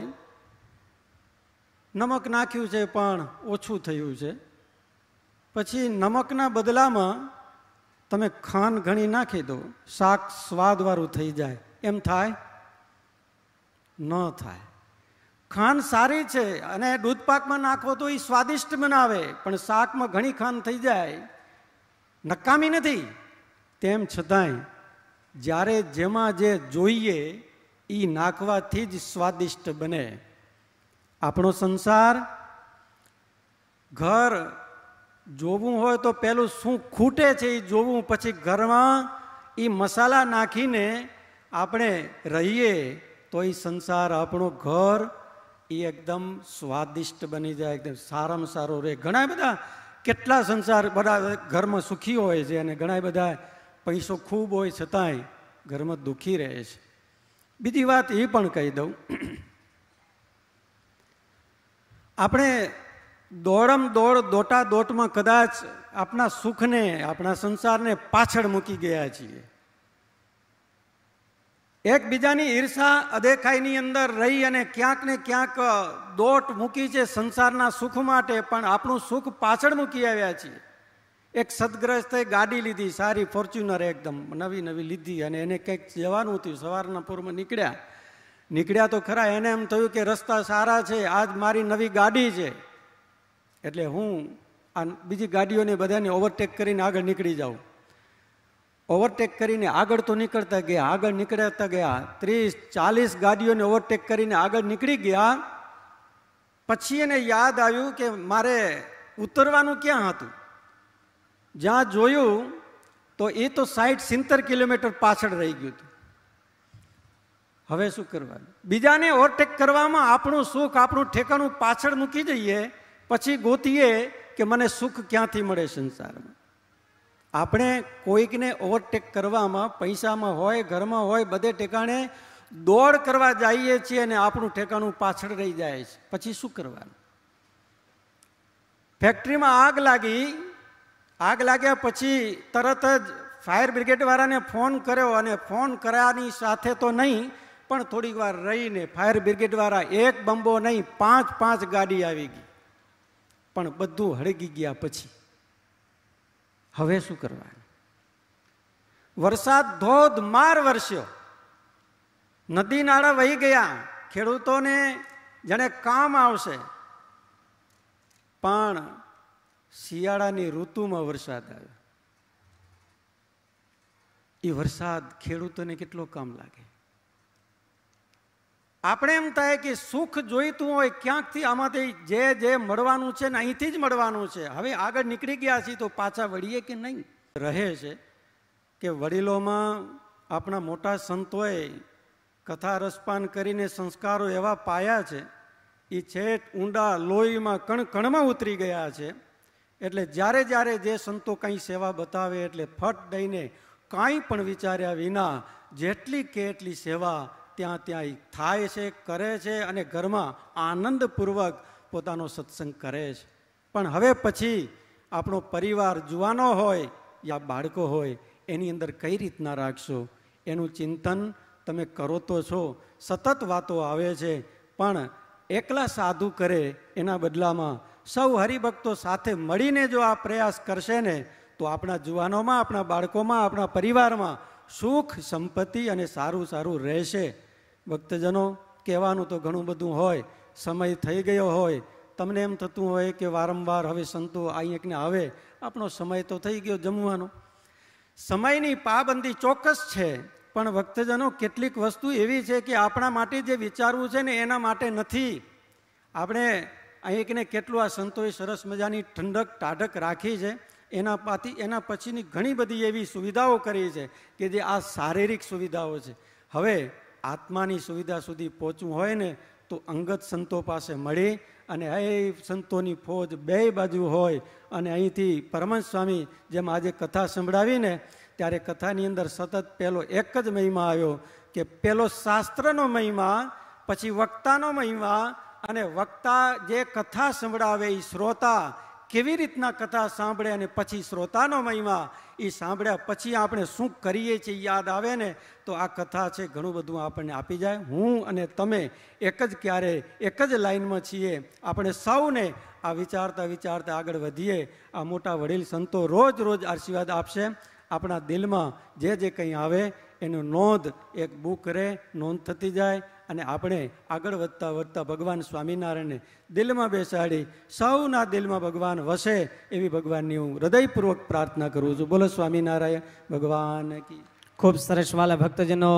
નમક નાખ્યું છે પણ ઓછું થયું છે, પછી નમકના બદલામાં તમે ખાંડ ઘણી નાખી દો, શાક સ્વાદવાળું થઈ જાય, એમ થાય? ન થાય. ખાંડ સારી છે અને દૂધ પાકમાં નાખો તો એ સ્વાદિષ્ટ બનાવે, પણ શાકમાં ઘણી ખાંડ થઈ જાય, નકામી નથી. તેમ છતાંય જ્યારે જેમાં જે જોઈએ એ નાખવાથી જ સ્વાદિષ્ટ બને. આપણો સંસાર, ઘર જોવું હોય તો પહેલું શું ખૂટે છે એ જોવું, પછી ઘરમાં એ મસાલા નાખીને આપણે રહીએ તો એ સંસાર, આપણો ઘર એ એકદમ સ્વાદિષ્ટ બની જાય, એકદમ સારામાં સારો રહે. ઘણા બધા કેટલા સંસાર બધા ઘરમાં સુખી હોય છે અને ઘણા બધા પૈસો ખૂબ હોય છતાંય ઘરમાં દુઃખી રહે છે. બીજી વાત એ પણ કહી દઉં, આપણે દોડમ દોડ દોટા દોટમાં કદાચ આપણા સુખને, આપણા સંસારને પાછળ મૂકી ગયા છીએ. એકબીજાની ઈર્ષા અદેખાઈની અંદર રહી અને ક્યાંક ને ક્યાંક દોટ મૂકી છે સંસારના સુખ માટે, પણ આપણું સુખ પાછળ મૂકી આવ્યા છીએ. એક સદગ્રસ્તે ગાડી લીધી, સારી ફોર્ચ્યુનર એકદમ નવી નવી લીધી, અને એને કંઈક જવાનું હતું. સવારના પૂરમાં નીકળ્યા નીકળ્યા તો ખરા, એને એમ થયું કે રસ્તા સારા છે, આજ મારી નવી ગાડી છે એટલે હું આ બીજી ગાડીઓને બધાને ઓવરટેક કરીને આગળ નીકળી જાઉં. ઓવરટેક કરીને આગળ તો નીકળતા ગયા, આગળ નીકળતા ગયા, ત્રીસ ચાલીસ ગાડીઓને ઓવરટેક કરીને આગળ નીકળી ગયા. પછી એને યાદ આવ્યું કે મારે ઉતરવાનું ક્યાં હતું. જ્યાં જોયું તો એ તો સાઠ સિત્તેર કિલોમીટર પાછળ રહી ગયું હતું. હવે શું કરવાનું? બીજાને ઓવરટેક કરવામાં આપણું સુખ, આપણું ઠેકાણું પાછળ મૂકી દઈએ, પછી ગોતીએ કે મને સુખ ક્યાંથી મળે સંસારમાં. આપણે કોઈકને ઓવરટેક કરવામાં, પૈસામાં હોય, ઘરમાં હોય, બધે ઠેકાણે દોડ કરવા જઈએ છીએ અને આપણું ઠેકાણું પાછળ રહી જાય છે. પછી શું કરવાનું? ફેક્ટરીમાં આગ લાગી, આગ લાગ્યા પછી તરત જ ફાયર બ્રિગેડવાળાને ફોન કર્યો, અને ફોન કર્યાની સાથે તો નહીં પણ થોડીક વાર રહીને ફાયર બ્રિગેડવાળા એક બંબો નહીં પાંચ પાંચ ગાડી આવી ગઈ, પણ બધું હળગી ગયા. પછી હવે શું કરવાનું? વરસાદ ધોધમાર વરસ્યો, નદી નાળા વહી ગયા, ખેડૂતોને જાણે કામ આવશે, પણ શિયાળાની ઋતુમાં વરસાદ આવ્યો. એ વરસાદ ખેડૂતોને કેટલો કામ લાગે. આપણે એમ થાય કે સુખ જોઈતું હોય ક્યાંકથી, આમાંથી જે જે મળવાનું છે ને અહીંથી જ મળવાનું છે. હવે આગળ નીકળી ગયા છીએ તો પાછા વળીએ કે નહીં? રહે છે કે વડીલોમાં આપણા મોટા સંતોએ કથા રસપાન કરીને સંસ્કારો એવા પાયા છે, એ છેટ ઊંડા લોહીમાં કણ કણમાં ઉતરી ગયા છે. એટલે જ્યારે જ્યારે જે સંતો કંઈ સેવા બતાવે એટલે ફટ દઈને કાંઈ પણ વિચાર્યા વિના જેટલી કે એટલી સેવા ત્યાં ત્યાં થાય છે, કરે છે, અને ઘરમાં આનંદપૂર્વક પોતાનો સત્સંગ કરે છે. પણ હવે પછી આપણો પરિવાર જુવાનો હોય યા બાળકો હોય, એની અંદર કઈ રીતના રાખશો એનું ચિંતન તમે કરો તો છો. સતત વાતો આવે છે, પણ એકલા સાધુ કરે એના બદલામાં સૌ હરિભક્તો સાથે મળીને જો આ પ્રયાસ કરશે ને તો આપણા જુવાનોમાં, આપણા બાળકોમાં, આપણા પરિવારમાં સુખ, સંપત્તિ અને સારું સારું રહેશે. ભક્તજનો, કહેવાનું તો ઘણું બધું હોય, સમય થઈ ગયો હોય, તમને એમ થતું હોય કે વારંવાર હવે સંતો અહીંયાને આવે, આપણો સમય તો થઈ ગયો જમવાનો. સમયની પાબંદી ચોક્કસ છે, પણ ભક્તજનો કેટલીક વસ્તુ એવી છે કે આપણા માટે જે વિચારવું છે ને એના માટે નથી. આપણે અહીંયાને કેટલું આ સંતોએ સરસ મજાની ઠંડક ટાઢક રાખી છે, એના પાથી એના પછીની ઘણી બધી એવી સુવિધાઓ કરી છે કે જે આ શારીરિક સુવિધાઓ છે. હવે આત્માની સુવિધા સુધી પહોંચવું હોય ને તો અંગત સંતો પાસે મળી અને એ સંતોની ફોજ બે બાજુ હોય, અને અહીંથી પરમહંસ સ્વામી જેમ આજે કથા સંભળાવીને ત્યારે કથાની અંદર સતત પહેલો એક જ મહિમા આવ્યો કે પેલો શાસ્ત્રનો મહિમા, પછી વક્તાનો મહિમા, અને વક્તા જે કથા સંભળાવે એ શ્રોતા કેવી રીતના કથા સાંભળે, અને પછી શ્રોતાનો મહિમા. એ સાંભળ્યા પછી આપણે શું કરીએ છીએ યાદ આવે ને તો આ કથા છે ઘણું બધું આપણને આપી જાય. હું અને તમે એક જ ક્યારે એક જ લાઈનમાં છીએ. આપણે સૌને આ વિચારતા વિચારતા આગળ વધીએ. આ મોટા વડીલ સંતો રોજ રોજ આશીર્વાદ આપશે. આપણા દિલમાં જે જે કંઈ આવે એનું નોંધ એક બુક રહે, નોંધ થતી જાય, અને આપણે આગળ વધતા વધતા ભગવાન સ્વામિનારાયણને દિલમાં બેસાડી સૌના દિલમાં ભગવાન વસે એવી ભગવાનની હું હૃદયપૂર્વક પ્રાર્થના કરું છું. બોલો સ્વામિનારાયણ ભગવાન કી. ખૂબ સરસ વાલા ભક્તજનો,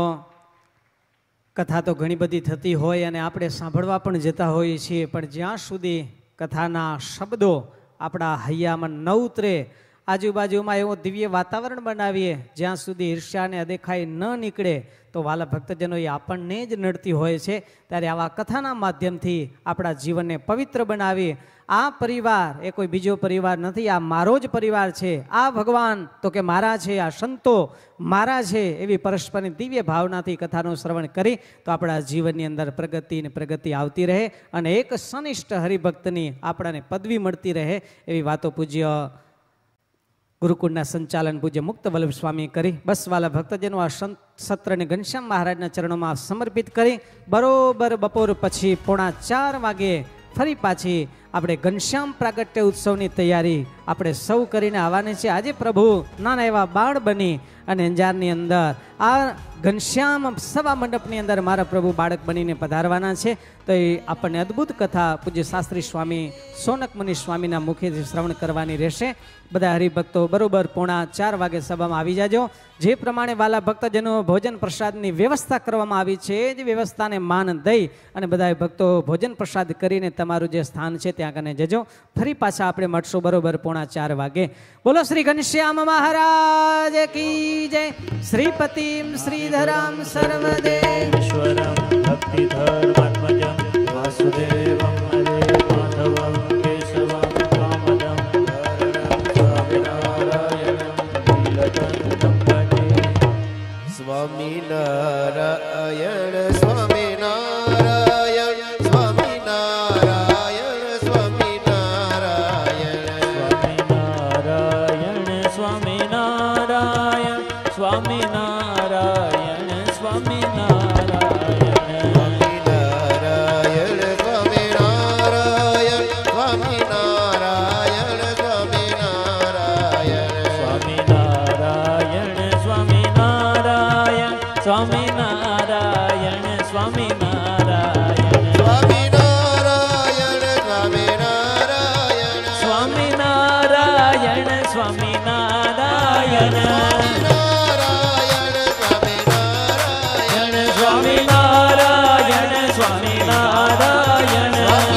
કથા તો ઘણી બધી થતી હોય અને આપણે સાંભળવા પણ જતા હોઈએ છીએ, પણ જ્યાં સુધી કથાના શબ્દો આપણા હૈયામાં ન ઉતરે, આજુબાજુમાં એવું દિવ્ય વાતાવરણ બનાવીએ જ્યાં સુધી ઈર્ષ્યાને અદેખાઈ ન નીકળે તો વાલા ભક્તજનો એ આપણને જ નડતી હોય છે. ત્યારે આવા કથાના માધ્યમથી આપણા જીવનને પવિત્ર બનાવીએ. આ પરિવાર એ કોઈ બીજો પરિવાર નથી, આ મારો જ પરિવાર છે. આ ભગવાન તો કે મારા છે, આ સંતો મારા છે, એવી પરસ્પરની દિવ્ય ભાવનાથી કથાનું શ્રવણ કરી તો આપણા જીવનની અંદર પ્રગતિ ને પ્રગતિ આવતી રહે અને એક સનિષ્ઠ હરિભક્તની આપણાને પદવી મળતી રહે એવી વાતો પૂજ્ય ગુરુકુળના સંચાલન પૂજ્ય મુક્ત વલ્લભ સ્વામી કરી. બસ વાલા ભક્તજનો, આ સત્રને ઘનશ્યામ મહારાજના ચરણોમાં સમર્પિત કરી બરોબર બપોર પછી પોણા ચાર વાગે ફરી પાછી આપણે ઘનશ્યામ પ્રાગટ્ય ઉત્સવની તૈયારી આપણે સૌ કરીને આવવાની છે. આજે પ્રભુ નાના એવા બાળ બની અને અંજારની અંદર આ ઘનશ્યામ સભા મંડપની અંદર મારા પ્રભુ બાળક બનીને પધારવાના છે. તો એ આપણને અદ્ભુત કથા પૂજ્ય શાસ્ત્રી સ્વામી સોનક મુનિ સ્વામીના મુખેથી શ્રવણ કરવાની રહેશે. બધા હરિભક્તો બરોબર પોણા ચાર વાગે સભામાં આવી જાજો. જે પ્રમાણે વાલા ભક્તજનો ભોજન પ્રસાદની વ્યવસ્થા કરવામાં આવી છે એ જ વ્યવસ્થાને માન દઈ અને બધા ભક્તો ભોજન પ્રસાદ કરીને તમારું જે સ્થાન છે ત્યાં કને જજો. ફરી પાછા આપણે મળશું બરોબર પોણા ચાર વાગે. બોલો શ્રી ઘનશ્યામ મહારાજ કી જય. શ્રીપતિમ શ્રીધરામ સર્વદેશ્વરમ ભક્તિધર્માત્મજમ વાસુદેવમ હરે માધવમ કેશવમ કામદમ સ્વામિનારાયણ સ્વામિનારાયણ સ્વામિનારાયણ સ્વામિનારાયણ સ્વામિનારાયણ સ્વામિનારાયણ સ્વામિનારાયણ સ્વામિનારાયણ સ્વામિનારાયણ સ્વામિનારાયણ સ્વામિનારાયણ સ્વામિનારાયણ સ્વામિનારાયણ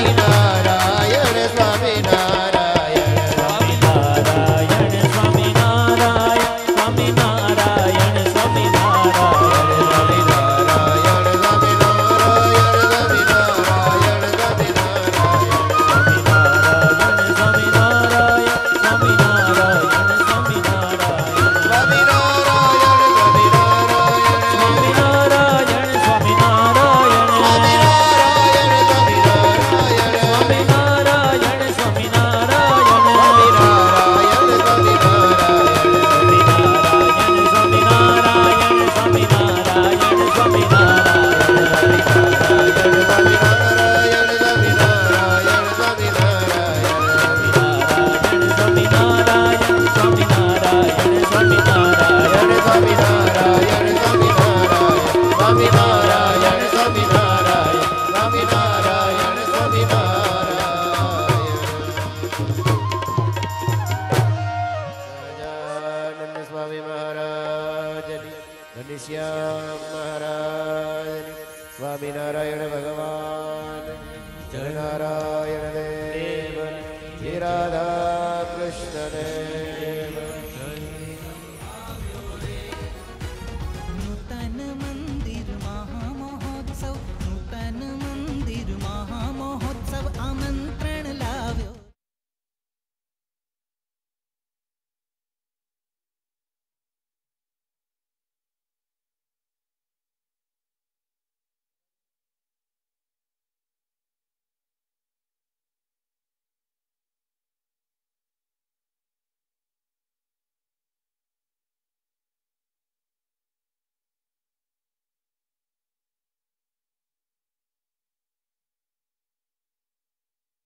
સ્વામિનારાયણ ભગવાન જય નારાયણ દેવ શ્રી રાધા